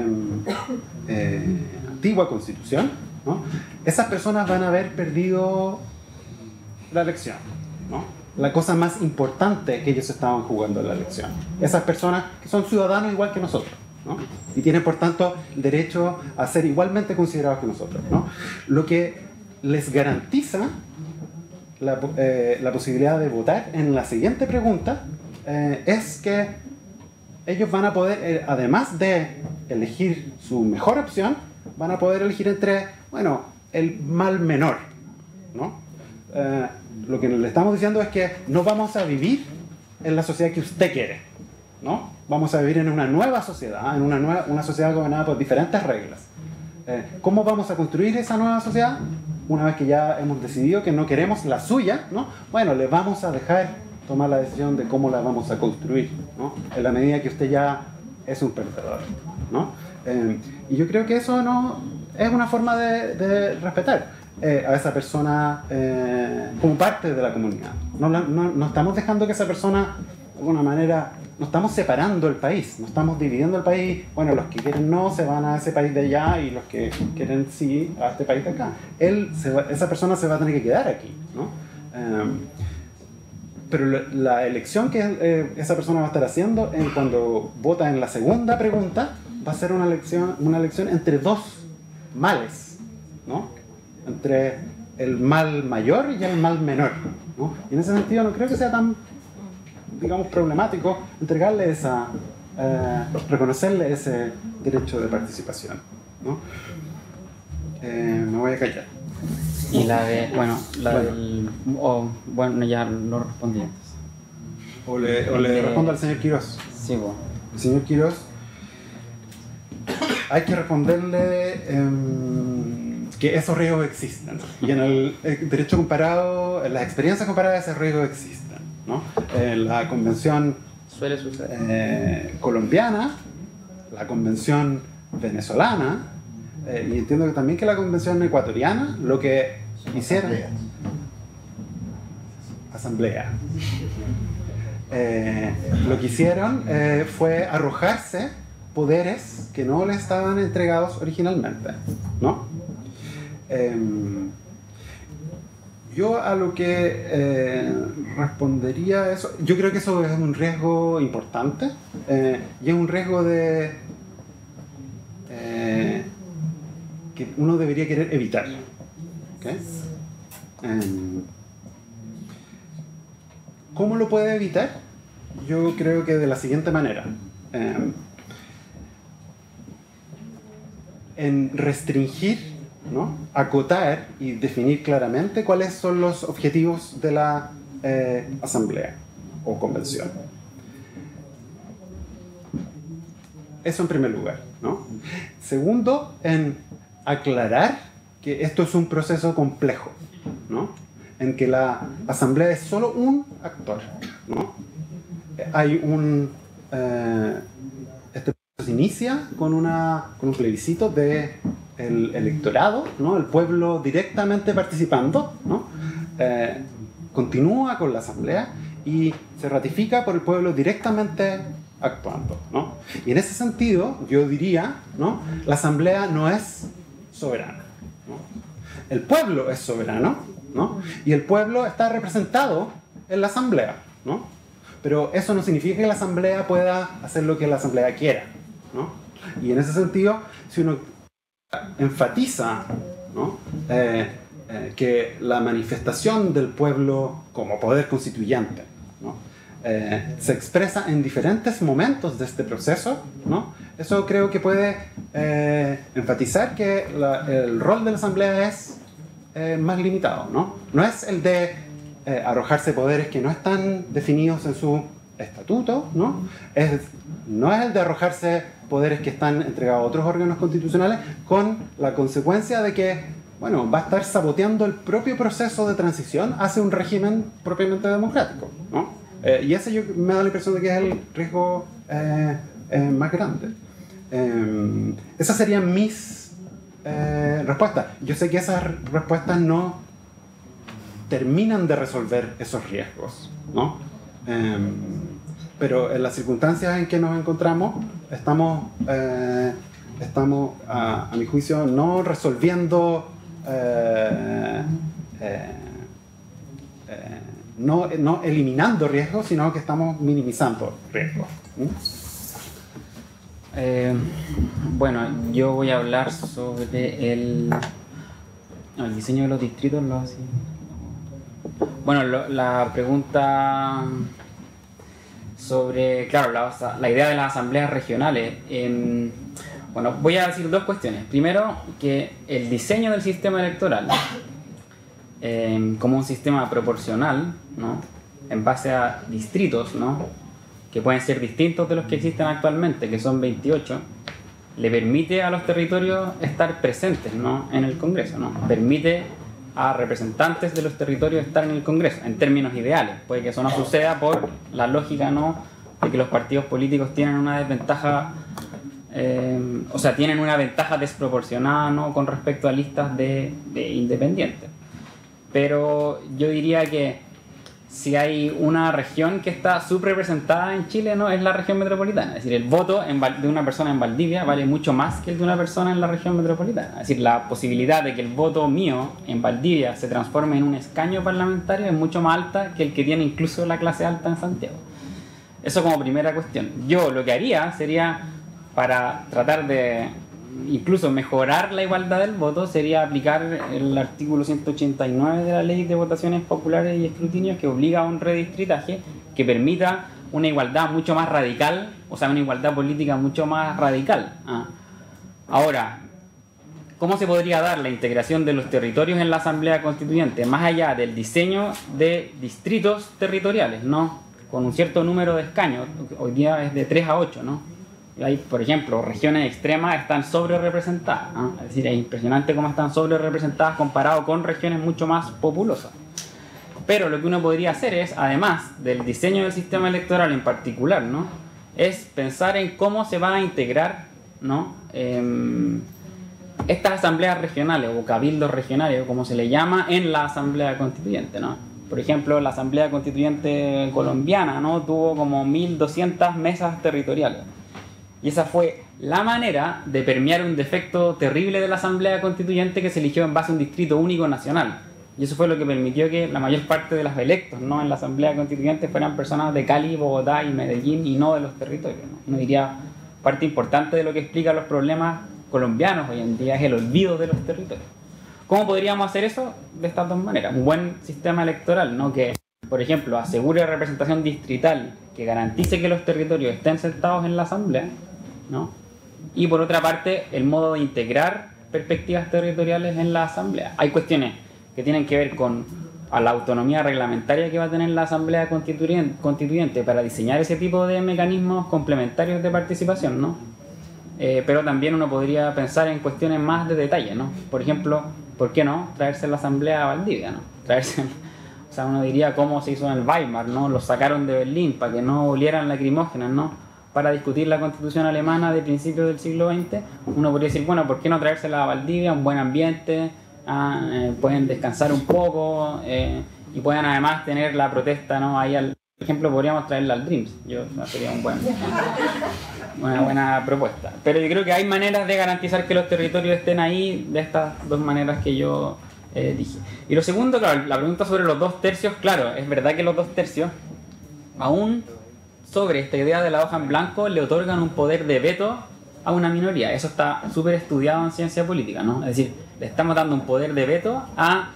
eh, antigua constitución, ¿no?, esas personas van a haber perdido la elección, ¿no?, la cosa más importante que ellos estaban jugando en la elección. Esas personas que son ciudadanos igual que nosotros, ¿no?, y tienen por tanto derecho a ser igualmente considerados que nosotros, ¿no? Lo que les garantiza la, eh, la posibilidad de votar en la siguiente pregunta eh, es que ellos van a poder, eh, además de elegir su mejor opción, van a poder elegir entre, bueno, el mal menor, ¿no? Eh, lo que le estamos diciendo es que no vamos a vivir en la sociedad que usted quiere, ¿no? Vamos a vivir en una nueva sociedad, en una, nueva, una sociedad gobernada por diferentes reglas. Eh, ¿Cómo vamos a construir esa nueva sociedad? Una vez que ya hemos decidido que no queremos la suya, ¿no?, bueno, le vamos a dejar tomar la decisión de cómo la vamos a construir, ¿no?, en la medida que usted ya es un perdedor, ¿no? Eh, y yo creo que eso no es una forma de, de respetar eh, a esa persona eh, como parte de la comunidad. No, no, no estamos dejando que esa persona, de alguna manera, no estamos separando el país, no estamos dividiendo el país. Bueno, los que quieren no se van a ese país de allá y los que quieren sí a este país de acá. Él se va, esa persona se va a tener que quedar aquí, ¿no? Eh, pero la elección que eh, esa persona va a estar haciendo en cuando vota en la segunda pregunta va a ser una elección, una elección entre dos males, ¿no?, entre el mal mayor y el mal menor, ¿no? Y en ese sentido no creo que sea tan, digamos, problemático entregarle esa, eh, reconocerle ese derecho de participación, ¿no? Eh, me voy a callar. Y la de, bueno, la bueno. del... Oh, bueno, ya lo respondí antes. O le, o le de, respondo al señor Quirós. Sí, bueno. El señor Quirós, hay que responderle eh, que esos riesgos existen. Y en el, el derecho comparado, en las experiencias comparadas, esos riesgos existen, ¿no? En la convención suele suceder. Eh, colombiana, la convención venezolana, Eh, y entiendo que también que la convención ecuatoriana lo que hicieron asamblea eh, lo que hicieron eh, fue arrojarse poderes que no le estaban entregados originalmente, ¿no? Eh, yo a lo que eh, respondería eso, yo creo que eso es un riesgo importante eh, y es un riesgo de eh, que uno debería querer evitar, ¿okay? Um, ¿Cómo lo puede evitar? Yo creo que de la siguiente manera. Um, en restringir, ¿no?, acotar y definir claramente cuáles son los objetivos de la eh, asamblea o convención. Eso en primer lugar. ¿no? Segundo, en aclarar que esto es un proceso complejo, ¿no? En que la asamblea es solo un actor, ¿no? Hay un... Eh, este proceso se inicia con, una, con un plebiscito del electorado, ¿no? El pueblo directamente participando, ¿no? Eh, continúa con la asamblea y se ratifica por el pueblo directamente actuando, ¿no? Y en ese sentido, yo diría, ¿no? La asamblea no es soberana, ¿no? El pueblo es soberano, ¿no? Y el pueblo está representado en la asamblea, ¿no? Pero eso no significa que la asamblea pueda hacer lo que la asamblea quiera, ¿no? Y en ese sentido, si uno enfatiza, ¿no? eh, eh, que la manifestación del pueblo como poder constituyente, ¿no? eh, se expresa en diferentes momentos de este proceso, ¿no? Eso creo que puede eh, enfatizar que la, el rol de la asamblea es eh, más limitado, ¿no? No es el de eh, arrojarse poderes que no están definidos en su estatuto, ¿no? Es, no es el de arrojarse poderes que están entregados a otros órganos constitucionales, con la consecuencia de que, bueno, va a estar saboteando el propio proceso de transición hacia un régimen propiamente democrático, ¿no? Eh, y ese yo, me da la impresión de que es el riesgo eh, eh, más grande. Eh, esas serían mis eh, respuestas. Yo sé que esas respuestas no terminan de resolver esos riesgos, ¿no? Eh, pero en las circunstancias en que nos encontramos, estamos, eh, estamos a, a mi juicio, no resolviendo, eh, eh, eh, no, no eliminando riesgos, sino que estamos minimizando riesgos. ¿Mm? Eh, bueno, yo voy a hablar sobre el, el diseño de los distritos. Lo así. Bueno, lo, la pregunta sobre, claro, la, la idea de las asambleas regionales. Eh, bueno, voy a decir dos cuestiones. Primero, que el diseño del sistema electoral eh, como un sistema proporcional, ¿no? En base a distritos, ¿no? Que pueden ser distintos de los que existen actualmente, que son veintiocho, le permite a los territorios estar presentes, ¿no? En el Congreso, ¿no? Permite a representantes de los territorios estar en el Congreso, en términos ideales. Puede que eso no suceda por la lógica, ¿no? De que los partidos políticos tienen una desventaja, eh, o sea, tienen una ventaja desproporcionada, ¿no? Con respecto a listas de, de independientes. Pero yo diría que si hay una región que está subrepresentada en Chile, ¿no? Es la región metropolitana. Es decir, el voto en, de una persona en Valdivia vale mucho más que el de una persona en la región metropolitana. Es decir, la posibilidad de que el voto mío en Valdivia se transforme en un escaño parlamentario es mucho más alta que el que tiene incluso la clase alta en Santiago. Eso como primera cuestión. Yo lo que haría sería, para tratar de incluso mejorar la igualdad del voto, sería aplicar el artículo ciento ochenta y nueve de la Ley de Votaciones Populares y Escrutinios, que obliga a un redistritaje que permita una igualdad mucho más radical, o sea, una igualdad política mucho más radical. Ah. Ahora, ¿cómo se podría dar la integración de los territorios en la Asamblea Constituyente? Más allá del diseño de distritos territoriales, ¿no? Con un cierto número de escaños, hoy día es de tres a ocho, ¿no? Hay, por ejemplo, regiones extremas están sobre representadas, ¿no? Es decir, es impresionante cómo están sobre representadas comparado con regiones mucho más populosas. Pero lo que uno podría hacer es, además del diseño del sistema electoral en particular, ¿no? Es pensar en cómo se va a integrar, ¿no? Eh, estas asambleas regionales o cabildos regionales, o como se le llama, en la Asamblea Constituyente, ¿no? Por ejemplo, la Asamblea Constituyente colombiana, ¿no? Tuvo como mil doscientas mesas territoriales. Y esa fue la manera de permear un defecto terrible de la Asamblea Constituyente, que se eligió en base a un distrito único nacional. Y eso fue lo que permitió que la mayor parte de los electos, ¿no? En la Asamblea Constituyente fueran personas de Cali, Bogotá y Medellín, y no de los territorios, ¿no? Uno diría, parte importante de lo que explica los problemas colombianos hoy en día es el olvido de los territorios. ¿Cómo podríamos hacer eso? De estas dos maneras. Un buen sistema electoral, ¿no? Que, por ejemplo, asegure representación distrital, que garantice que los territorios estén sentados en la Asamblea, ¿no? Y por otra parte, el modo de integrar perspectivas territoriales en la Asamblea. Hay cuestiones que tienen que ver con a la autonomía reglamentaria que va a tener la Asamblea Constituyente, constituyente para diseñar ese tipo de mecanismos complementarios de participación, ¿no? eh, pero también uno podría pensar en cuestiones más de detalle, ¿no? Por ejemplo, ¿por qué no traerse la Asamblea a Valdivia, ¿no? Traerse, o sea, uno diría cómo se hizo en el Weimar, ¿no? Los sacaron de Berlín para que no olieran lacrimógenas, ¿no? Para discutir la Constitución alemana de principios del siglo veinte, uno podría decir, bueno, ¿por qué no traérsela a Valdivia, un buen ambiente? Ah, eh, pueden descansar un poco eh, y puedan además tener la protesta, ¿no? Ahí al, por ejemplo, podríamos traerla al Dreams, yo, sería un buen, una buena propuesta. Pero yo creo que hay maneras de garantizar que los territorios estén ahí de estas dos maneras que yo eh, dije. Y lo segundo, claro, la pregunta sobre los dos tercios, claro, es verdad que los dos tercios, aún sobre esta idea de la hoja en blanco, le otorgan un poder de veto a una minoría. Eso está súper estudiado en ciencia política, ¿no? Es decir, le estamos dando un poder de veto a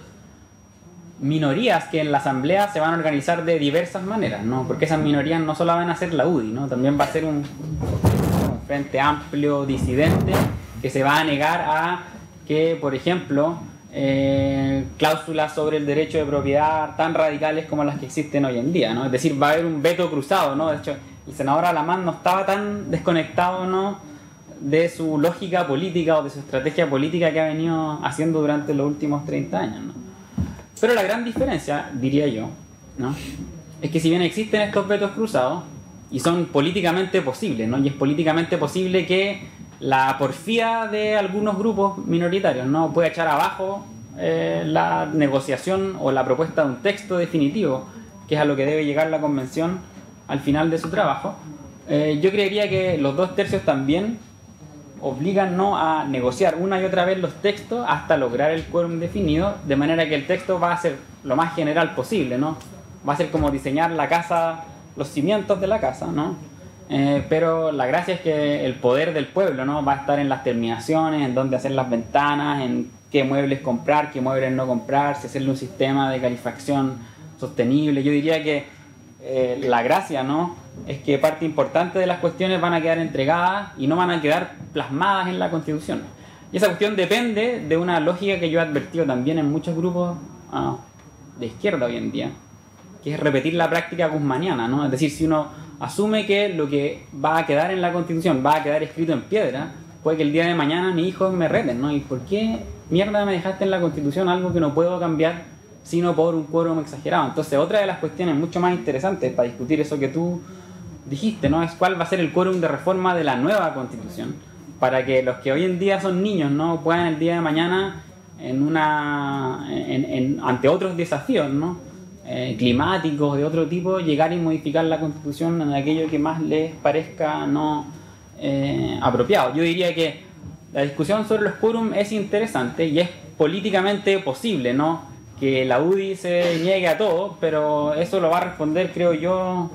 minorías que en la asamblea se van a organizar de diversas maneras, ¿no? Porque esas minorías no solo van a ser la U D I, ¿no? También va a ser un, un frente amplio disidente que se va a negar a que, por ejemplo, eh, cláusulas sobre el derecho de propiedad tan radicales como las que existen hoy en día, ¿no? Es decir, va a haber un veto cruzado, ¿no? De hecho, el senador Alamán no estaba tan desconectado, ¿no?, de su lógica política o de su estrategia política que ha venido haciendo durante los últimos treinta años, ¿no? Pero la gran diferencia, diría yo, ¿no?, es que si bien existen estos vetos cruzados y son políticamente posibles, ¿no?, y es políticamente posible que la porfía de algunos grupos minoritarios no pueda echar abajo eh, la negociación o la propuesta de un texto definitivo, que es a lo que debe llegar la convención al final de su trabajo, eh, yo creería que los dos tercios también obligan, ¿no?, a negociar una y otra vez los textos hasta lograr el quórum definido, de manera que el texto va a ser lo más general posible, ¿no? Va a ser como diseñar la casa, los cimientos de la casa, ¿no? Eh, pero la gracia es que el poder del pueblo, ¿no?, va a estar en las terminaciones, en dónde hacer las ventanas, en qué muebles comprar, qué muebles no comprar, si hacerle un sistema de calefacción sostenible. Yo diría que eh, la gracia, ¿no?, es que parte importante de las cuestiones van a quedar entregadas y no van a quedar plasmadas en la Constitución. Y esa cuestión depende de una lógica que yo he advertido también en muchos grupos ah, de izquierda hoy en día, que es repetir la práctica guzmaniana, ¿no? Es decir, si uno asume que lo que va a quedar en la Constitución va a quedar escrito en piedra, puede que el día de mañana mis hijos me reten, ¿no? ¿Y por qué mierda me dejaste en la Constitución algo que no puedo cambiar sino por un quórum exagerado? Entonces, otra de las cuestiones mucho más interesantes para discutir eso que tú dijiste, ¿no?, es cuál va a ser el quórum de reforma de la nueva Constitución, para que los que hoy en día son niños no puedan el día de mañana en una en, en, ante otros desafíos, ¿no?, eh, climáticos de otro tipo, llegar y modificar la Constitución en aquello que más les parezca no eh, apropiado. Yo diría que la discusión sobre los quórum es interesante y es políticamente posible, ¿no?, que la U D I se niegue a todo, pero eso lo va a responder, creo yo,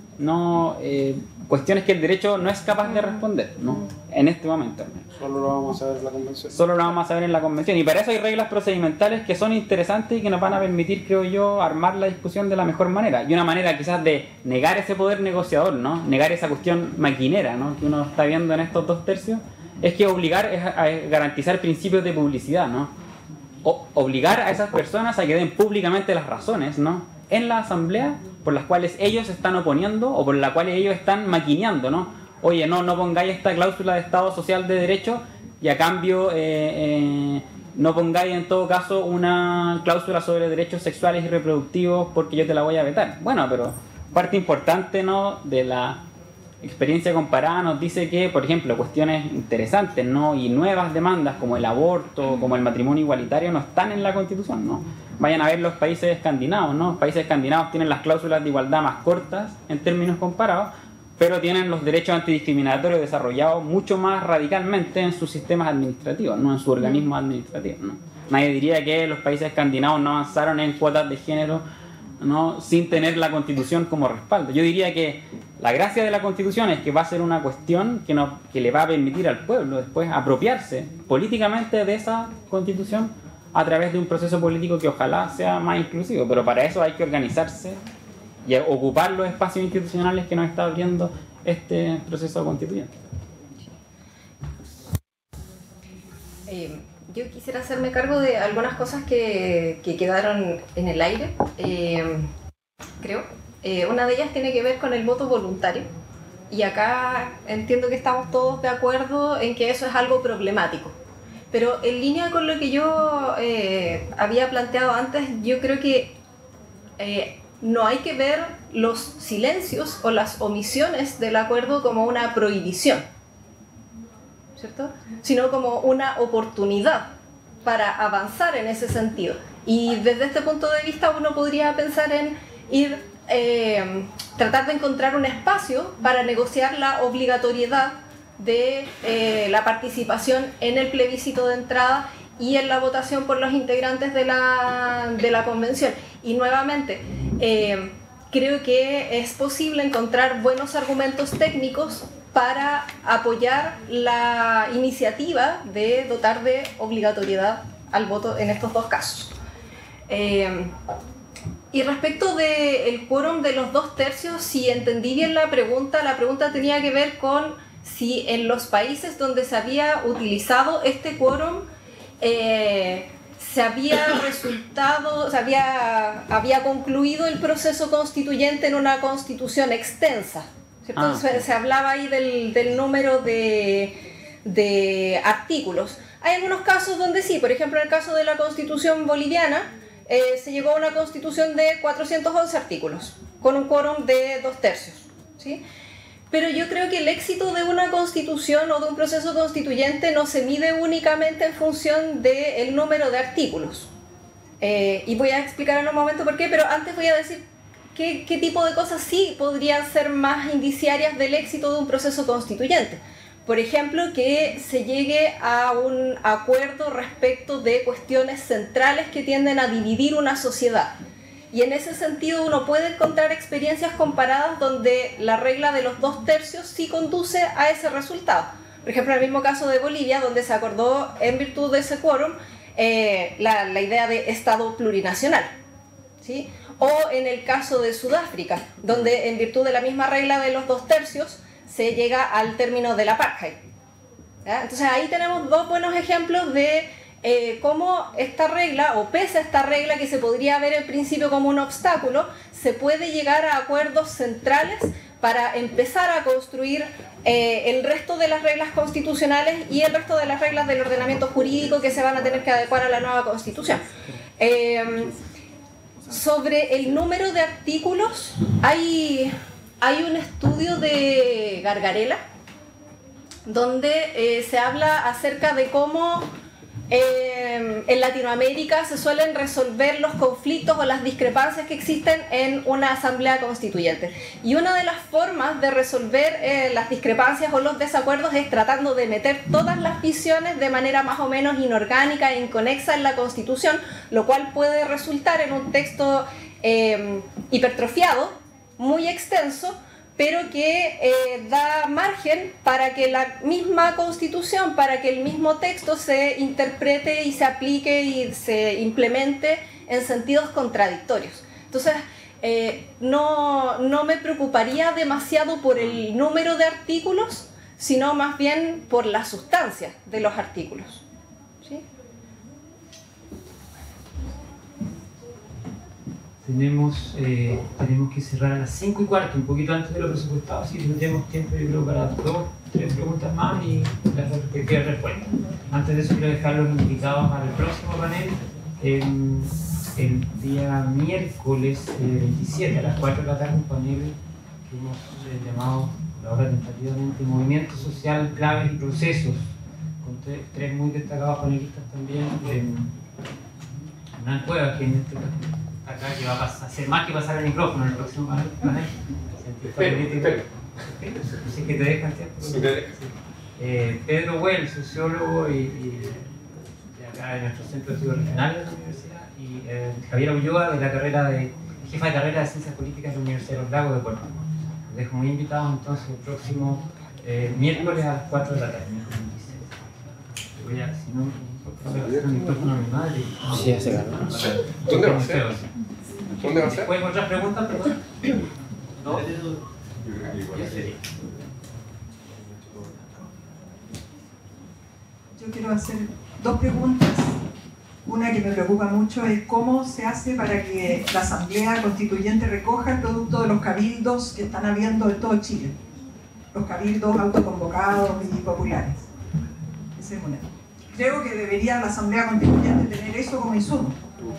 no eh, cuestiones que el derecho no es capaz de responder, ¿no?, en este momento. Solo lo vamos a ver en la convención. Solo lo vamos a ver en la convención. Y para eso hay reglas procedimentales que son interesantes y que nos van a permitir, creo yo, armar la discusión de la mejor manera. Y una manera quizás de negar ese poder negociador, ¿no?, negar esa cuestión maquinera, ¿no?, que uno está viendo en estos dos tercios, es que obligar es a garantizar principios de publicidad, ¿no? O obligar a esas personas a que den públicamente las razones, ¿no?, en la asamblea por las cuales ellos se están oponiendo o por las cuales ellos están maquineando, ¿no? Oye, no, no pongáis esta cláusula de Estado Social de Derecho y a cambio eh, eh, no pongáis en todo caso una cláusula sobre derechos sexuales y reproductivos porque yo te la voy a vetar. Bueno, pero parte importante, ¿no?, de la experiencia comparada nos dice que, por ejemplo, cuestiones interesantes, ¿no?, y nuevas demandas como el aborto, como el matrimonio igualitario no están en la Constitución, ¿no? Vayan a ver los países escandinavos, ¿no? Los países escandinavos tienen las cláusulas de igualdad más cortas en términos comparados, pero tienen los derechos antidiscriminatorios desarrollados mucho más radicalmente en sus sistemas administrativos, no en sus organismos administrativos, ¿no? Nadie diría que los países escandinavos no avanzaron en cuotas de género, ¿no?, sin tener la Constitución como respaldo. Yo diría que la gracia de la Constitución es que va a ser una cuestión que, no, que le va a permitir al pueblo después apropiarse políticamente de esa Constitución a través de un proceso político que ojalá sea más inclusivo, pero para eso hay que organizarse y ocupar los espacios institucionales que nos está abriendo este proceso constituyente. Eh, yo quisiera hacerme cargo de algunas cosas que, que quedaron en el aire, eh, creo. Eh, una de ellas tiene que ver con el voto voluntario. y acá entiendo que estamos todos de acuerdo en que eso es algo problemático. Pero en línea con lo que yo eh, había planteado antes, yo creo que eh, no hay que ver los silencios o las omisiones del acuerdo como una prohibición, ¿cierto? Sino como una oportunidad para avanzar en ese sentido. Y desde este punto de vista uno podría pensar en ir, eh, tratar de encontrar un espacio para negociar la obligatoriedad de eh, la participación en el plebiscito de entrada y en la votación por los integrantes de la, de la convención. Y nuevamente, eh, creo que es posible encontrar buenos argumentos técnicos para apoyar la iniciativa de dotar de obligatoriedad al voto en estos dos casos. Eh, y respecto del quórum de los dos tercios, si entendí bien la pregunta, la pregunta tenía que ver con si en los países donde se había utilizado este quórum eh, se había resultado, se había, había concluido el proceso constituyente en una constitución extensa, ¿cierto? Ah. Se, se hablaba ahí del, del número de, de artículos. Hay algunos casos donde sí, por ejemplo en el caso de la constitución boliviana, eh, se llegó a una constitución de cuatrocientos once artículos, con un quórum de dos tercios, ¿sí? Pero yo creo que el éxito de una constitución o de un proceso constituyente no se mide únicamente en función del número de artículos. Eh, y voy a explicar en un momento por qué, pero antes voy a decir qué, qué tipo de cosas sí podrían ser más indiciarias del éxito de un proceso constituyente. Por ejemplo, que se llegue a un acuerdo respecto de cuestiones centrales que tienden a dividir una sociedad. Y en ese sentido uno puede encontrar experiencias comparadas donde la regla de los dos tercios sí conduce a ese resultado. Por ejemplo, en el mismo caso de Bolivia, donde se acordó en virtud de ese quórum eh, la, la idea de Estado plurinacional, ¿sí? O en el caso de Sudáfrica, donde en virtud de la misma regla de los dos tercios se llega al término del apartheid, ¿ya? Entonces ahí tenemos dos buenos ejemplos de Eh, cómo esta regla, o pese a esta regla que se podría ver en principio como un obstáculo, se puede llegar a acuerdos centrales para empezar a construir eh, el resto de las reglas constitucionales y el resto de las reglas del ordenamiento jurídico que se van a tener que adecuar a la nueva constitución. Eh, sobre el número de artículos, hay, hay un estudio de Gargarella donde eh, se habla acerca de cómo Eh, en Latinoamérica se suelen resolver los conflictos o las discrepancias que existen en una asamblea constituyente. Y una de las formas de resolver eh, las discrepancias o los desacuerdos es tratando de meter todas las visiones de manera más o menos inorgánica e inconexa en la Constitución, lo cual puede resultar en un texto eh, hipertrofiado, muy extenso, pero que eh, da margen para que la misma Constitución, para que el mismo texto se interprete y se aplique y se implemente en sentidos contradictorios. Entonces, eh, no, no me preocuparía demasiado por el número de artículos, sino más bien por la sustancia de los artículos, ¿sí? Tenemos, eh, tenemos que cerrar a las cinco y cuarto, un poquito antes de lo presupuestado, así que tenemos tiempo, yo creo, para dos, tres preguntas más y las respectivas respuestas. Antes de eso, quiero dejar los invitados al próximo panel, eh, el día miércoles eh, veintisiete a las cuatro de la tarde, un panel que hemos eh, llamado, por ahora tentativamente, Movimiento Social, Claves y Procesos, con tres, tres muy destacados panelistas también. Eh, Hernán Cuevas, que en este caso acá, que va a pasar, hacer más que pasar el micrófono en el próximo panel. Espero, Así que te dejan tiempo. Eh, Pedro Well, sociólogo y, y de acá de nuestro centro de estudios regionales de la universidad, y eh, Javier Ulloa, de la carrera de jefa de carrera de Ciencias Políticas de la Universidad de los Lagos de Puerto Rico. Los dejo muy invitados entonces el próximo eh, miércoles a las cuatro de la tarde. Voy a, si no, el micrófono a mi madre. Sí, hace calor. ¿Dónde va a ser? ¿Dónde va a ser? ¿Pueden otras preguntas, perdón? ¿No? Yo quiero hacer dos preguntas. Una que me preocupa mucho es cómo se hace para que la Asamblea Constituyente recoja el producto de los cabildos que están habiendo en todo Chile. los cabildos autoconvocados y populares. Ese es una. Creo que debería la Asamblea Constituyente tener eso como insumo.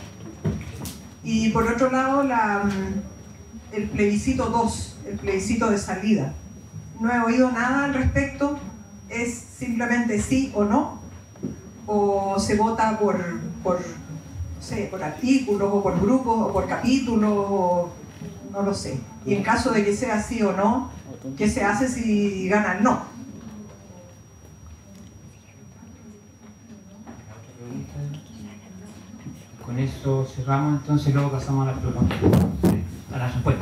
Y por otro lado, la, el plebiscito dos, el plebiscito de salida. No he oído nada al respecto, es simplemente sí o no, o se vota por, por, no sé, por artículos, o por grupos, o por capítulos, o no lo sé. Y en caso de que sea sí o no, ¿qué se hace si gana el no? Con eso cerramos, entonces luego pasamos a las preguntas, a las respuestas.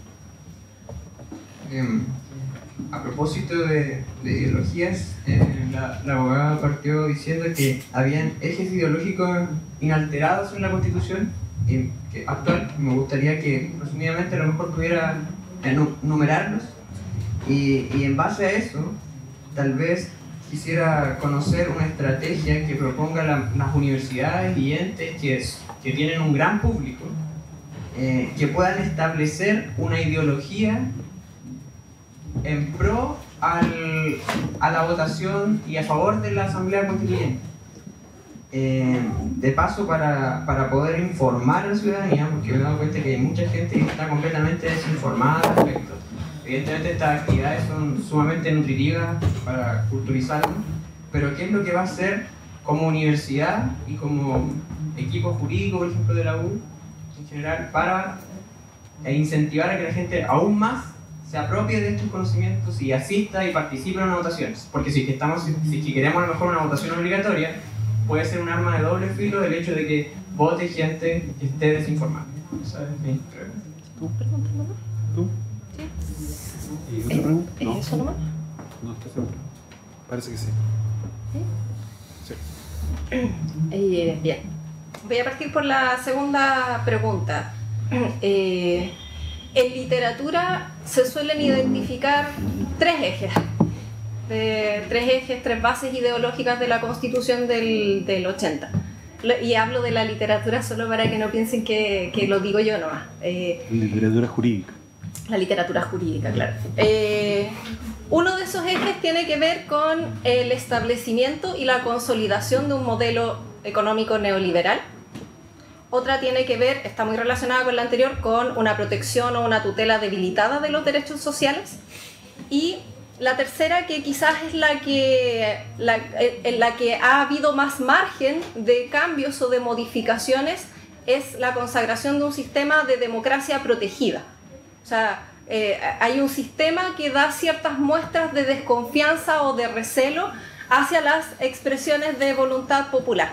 Eh, a propósito de, de ideologías, eh, la, la abogada partió diciendo que habían ejes ideológicos inalterados en la Constitución eh, que actual. Me gustaría que, resumidamente, a lo mejor pudiera enumerarlos y, y en base a eso, tal vez quisiera conocer una estrategia que proponga la, las universidades y entes que, es, que tienen un gran público, eh, que puedan establecer una ideología en pro al, a la votación y a favor de la Asamblea Constituyente. Eh, de paso, para, para poder informar a la ciudadanía, porque me he dado cuenta que hay mucha gente que está completamente desinformada al respecto. Evidentemente estas actividades son sumamente nutritivas para culturizarnos, pero ¿qué es lo que va a hacer como universidad y como equipo jurídico, por ejemplo, de la U en general, para incentivar a que la gente aún más se apropie de estos conocimientos y asista y participe en las votaciones? Porque si, estamos, si queremos a lo mejor una votación obligatoria, puede ser un arma de doble filo el hecho de que vote gente que esté desinformada. Esa es mi pregunta. ¿Tú? ¿Tú? ¿Es no. eso nomás? No estoy seguro. Parece que sí. ¿Sí? Sí. Eh, bien. Voy a partir por la segunda pregunta. Eh, en literatura se suelen identificar tres ejes. De, tres ejes, tres bases ideológicas de la Constitución del, del ochenta. Y hablo de la literatura solo para que no piensen que, que lo digo yo nomás. Eh, literatura jurídica. La literatura jurídica, claro. Eh, uno de esos ejes tiene que ver con el establecimiento y la consolidación de un modelo económico neoliberal. Otra tiene que ver, está muy relacionada con la anterior, con una protección o una tutela debilitada de los derechos sociales. Y la tercera, que quizás es la que, la, en la que ha habido más margen de cambios o de modificaciones, es la consagración de un sistema de democracia protegida. O sea, eh, hay un sistema que da ciertas muestras de desconfianza o de recelo hacia las expresiones de voluntad popular.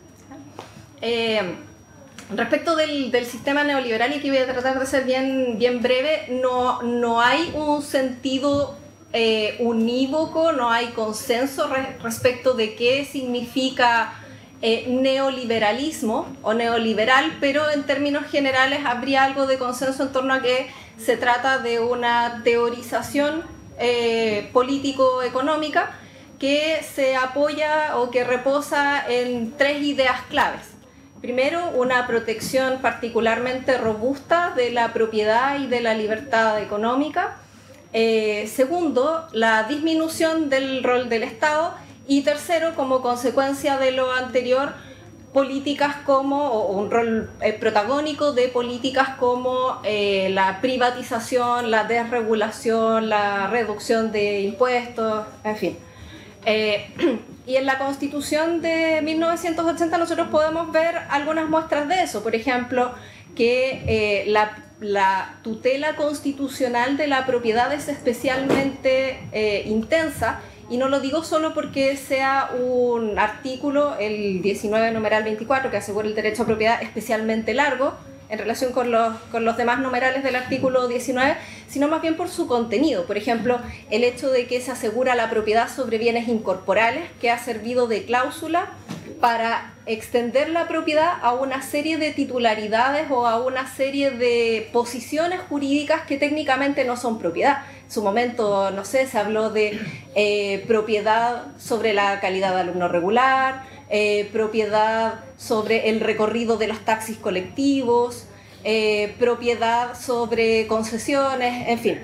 Eh, respecto del, del sistema neoliberal, y aquí voy a tratar de ser bien, bien breve, no, no hay un sentido eh, unívoco, no hay consenso re, respecto de qué significa Eh, neoliberalismo o neoliberal, pero en términos generales habría algo de consenso en torno a que se trata de una teorización eh, político-económica que se apoya o que reposa en tres ideas claves. Primero, una protección particularmente robusta de la propiedad y de la libertad económica. Eh, segundo, la disminución del rol del Estado. Y tercero, como consecuencia de lo anterior, políticas como, o un rol eh, protagónico de políticas como eh, la privatización, la desregulación, la reducción de impuestos, en fin. Eh, y en la Constitución de mil novecientos ochenta nosotros podemos ver algunas muestras de eso. Por ejemplo, que eh, la, la tutela constitucional de la propiedad es especialmente eh, intensa. Y no lo digo solo porque sea un artículo, el diecinueve numeral veinticuatro, que asegura el derecho a propiedad especialmente largo en relación con los, con los demás numerales del artículo diecinueve, sino más bien por su contenido. Por ejemplo, el hecho de que se asegura la propiedad sobre bienes incorporales, que ha servido de cláusula para extender la propiedad a una serie de titularidades o a una serie de posiciones jurídicas que técnicamente no son propiedad. En su momento, no sé, se habló de eh, propiedad sobre la calidad de alumno regular, eh, propiedad sobre el recorrido de los taxis colectivos, eh, propiedad sobre concesiones, en fin.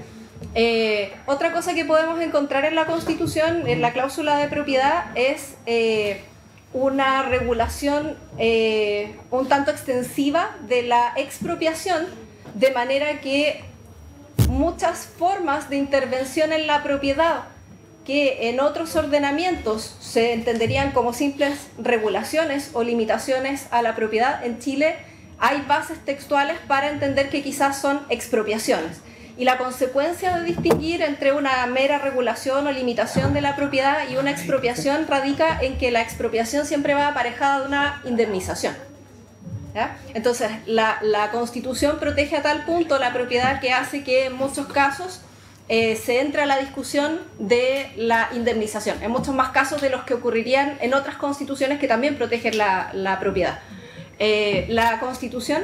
Eh, otra cosa que podemos encontrar en la Constitución, en la cláusula de propiedad, es eh, una regulación eh, un tanto extensiva de la expropiación, de manera que muchas formas de intervención en la propiedad que en otros ordenamientos se entenderían como simples regulaciones o limitaciones a la propiedad, en Chile hay bases textuales para entender que quizás son expropiaciones. Y la consecuencia de distinguir entre una mera regulación o limitación de la propiedad y una expropiación radica en que la expropiación siempre va aparejada de una indemnización. ¿Ya? Entonces, la, la Constitución protege a tal punto la propiedad que hace que en muchos casos eh, se entre a la discusión de la indemnización, en muchos más casos de los que ocurrirían en otras constituciones que también protegen la, la propiedad. Eh, la Constitución...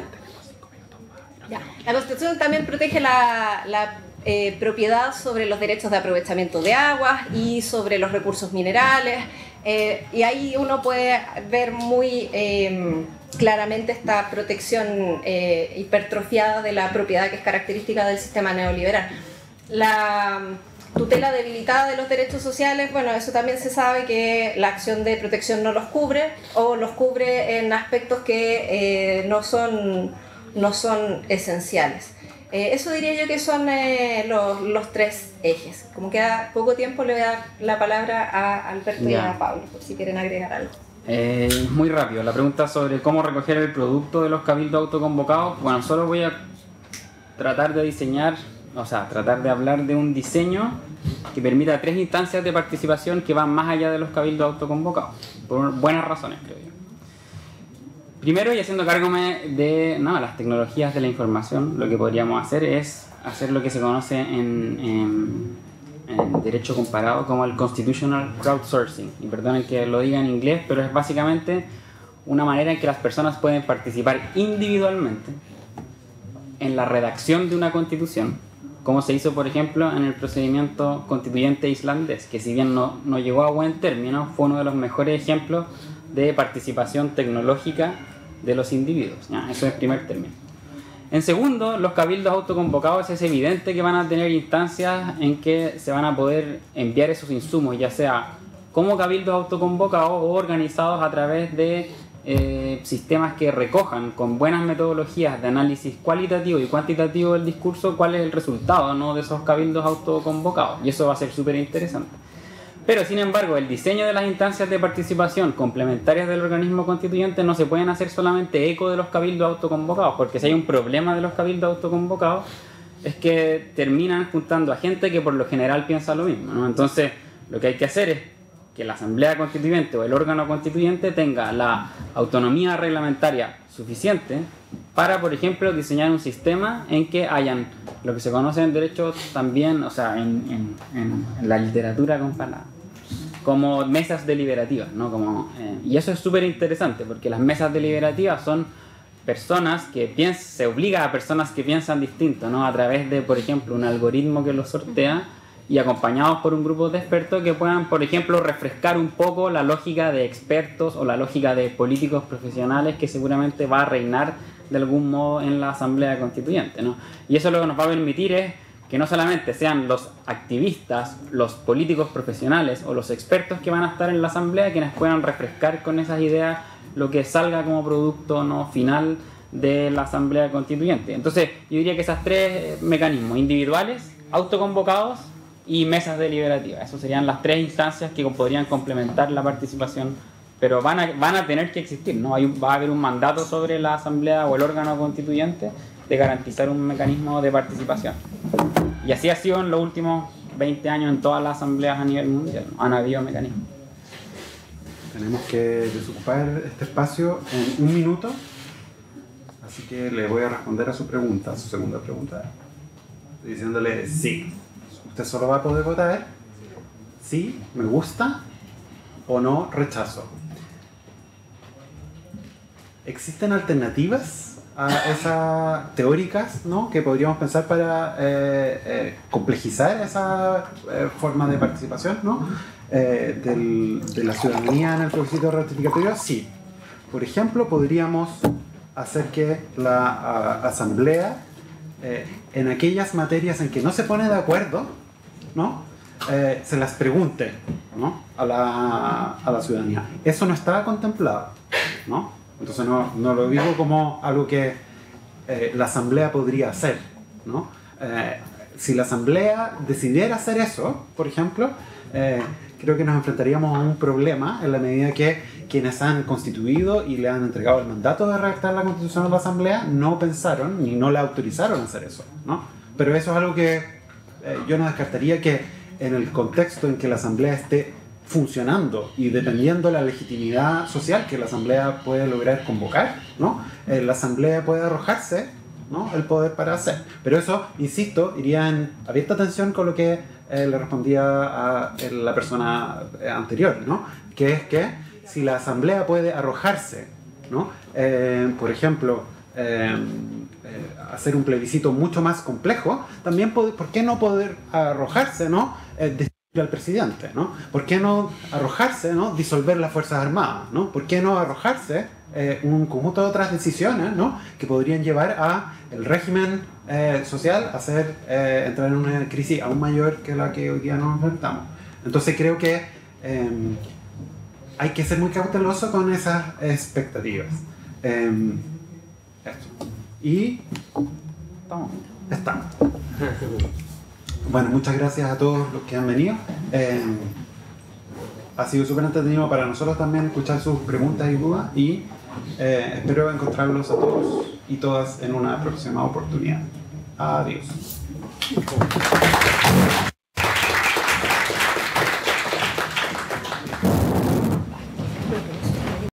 Ya. La Constitución también protege la, la eh, propiedad sobre los derechos de aprovechamiento de aguas y sobre los recursos minerales, eh, y ahí uno puede ver muy eh, claramente esta protección eh, hipertrofiada de la propiedad que es característica del sistema neoliberal. La tutela debilitada de los derechos sociales, bueno, eso también se sabe que la acción de protección no los cubre o los cubre en aspectos que eh, no son... no son esenciales. Eh, eso diría yo que son eh, los, los tres ejes. Como queda poco tiempo, le voy a dar la palabra a Alberto ya. y a Pablo, por si quieren agregar algo. Eh, muy rápido, la pregunta sobre cómo recoger el producto de los cabildos autoconvocados. Bueno, solo voy a tratar de diseñar, o sea, tratar de hablar de un diseño que permita tres instancias de participación que van más allá de los cabildos autoconvocados, por buenas razones, creo yo. Primero, y haciendo cargo de no, las tecnologías de la información, lo que podríamos hacer es hacer lo que se conoce en, en, en derecho comparado como el constitutional crowdsourcing. Y perdonen que lo diga en inglés, pero es básicamente una manera en que las personas pueden participar individualmente en la redacción de una constitución, como se hizo, por ejemplo, en el procedimiento constituyente islandés, que si bien no, no llegó a buen término, fue uno de los mejores ejemplos de participación tecnológica de los individuos. ¿Ya? Eso es el primer término. En segundo, los cabildos autoconvocados es evidente que van a tener instancias en que se van a poder enviar esos insumos, ya sea como cabildos autoconvocados o organizados a través de eh, sistemas que recojan con buenas metodologías de análisis cualitativo y cuantitativo del discurso cuál es el resultado, ¿no?, de esos cabildos autoconvocados. Y eso va a ser súper interesante. Pero, sin embargo, el diseño de las instancias de participación complementarias del organismo constituyente no se pueden hacer solamente eco de los cabildos autoconvocados, porque si hay un problema de los cabildos autoconvocados es que terminan juntando a gente que por lo general piensa lo mismo, ¿no? Entonces, lo que hay que hacer es que la Asamblea Constituyente o el órgano constituyente tenga la autonomía reglamentaria suficiente para, por ejemplo, diseñar un sistema en que hayan lo que se conoce en derecho también, o sea, en, en, en la literatura comparada, como mesas deliberativas, ¿no? Como, eh, y eso es súper interesante porque las mesas deliberativas son personas que piensan, se obliga a personas que piensan distinto, ¿no? A través de, por ejemplo, un algoritmo que los sortea y acompañados por un grupo de expertos que puedan, por ejemplo, refrescar un poco la lógica de expertos o la lógica de políticos profesionales que seguramente va a reinar de algún modo en la Asamblea Constituyente, ¿no? Y eso lo que nos va a permitir es que no solamente sean los activistas, los políticos profesionales o los expertos que van a estar en la Asamblea quienes puedan refrescar con esas ideas lo que salga como producto no final de la Asamblea Constituyente. Entonces, yo diría que esos tres mecanismos, individuales, autoconvocados y mesas deliberativas, esas serían las tres instancias que podrían complementar la participación, pero van a, van a tener que existir, ¿no? Hay, va a haber un mandato sobre la Asamblea o el órgano constituyente de garantizar un mecanismo de participación. Y así ha sido en los últimos veinte años en todas las asambleas a nivel mundial, ¿no? Han habido mecanismos. Tenemos que desocupar este espacio en un minuto, así que le voy a responder a su pregunta, a su segunda pregunta, diciéndole sí. Usted solo va a poder votar sí, me gusta, o no, rechazo. ¿Existen alternativas a esas teóricas, ¿no?, que podríamos pensar para eh, eh, complejizar esa eh, forma de participación, ¿no?, eh, del, de la ciudadanía en el plebiscito ratificatorio? Sí. Por ejemplo, podríamos hacer que la a, asamblea eh, en aquellas materias en que no se pone de acuerdo, ¿no? Eh, se las pregunte, ¿no? a, la, a la ciudadanía. Eso no está contemplado, ¿no? Entonces no, no lo digo como algo que eh, la asamblea podría hacer, ¿no? Eh, si la asamblea decidiera hacer eso, por ejemplo, eh, creo que nos enfrentaríamos a un problema en la medida que quienes han constituido y le han entregado el mandato de redactar la constitución a la asamblea no pensaron ni no la autorizaron a hacer eso, ¿no? Pero eso es algo que eh, yo no descartaría, que en el contexto en que la asamblea esté funcionando y dependiendo de la legitimidad social que la asamblea puede lograr convocar, ¿no? Eh, la asamblea puede arrojarse, ¿no? el poder para hacer. Pero eso, insisto, iría en abierta tensión con lo que eh, le respondía a la persona anterior, ¿no? Que es que si la asamblea puede arrojarse, ¿no? Eh, por ejemplo, eh, eh, hacer un plebiscito mucho más complejo, también puede, ¿por qué no poder arrojarse, ¿no? Eh, destituir al presidente, ¿no? ¿Por qué no arrojarse, ¿no? disolver las Fuerzas Armadas, ¿no? ¿Por qué no arrojarse eh, un conjunto de otras decisiones, ¿no? que podrían llevar a el régimen eh, social a hacer, eh, entrar en una crisis aún mayor que la que hoy día nos enfrentamos? Entonces creo que eh, hay que ser muy cauteloso con esas expectativas. Eh, esto. Y estamos. Bueno, muchas gracias a todos los que han venido. Eh, ha sido súper entretenido para nosotros también escuchar sus preguntas y dudas, y eh, espero encontrarlos a todos y todas en una próxima oportunidad. Adiós.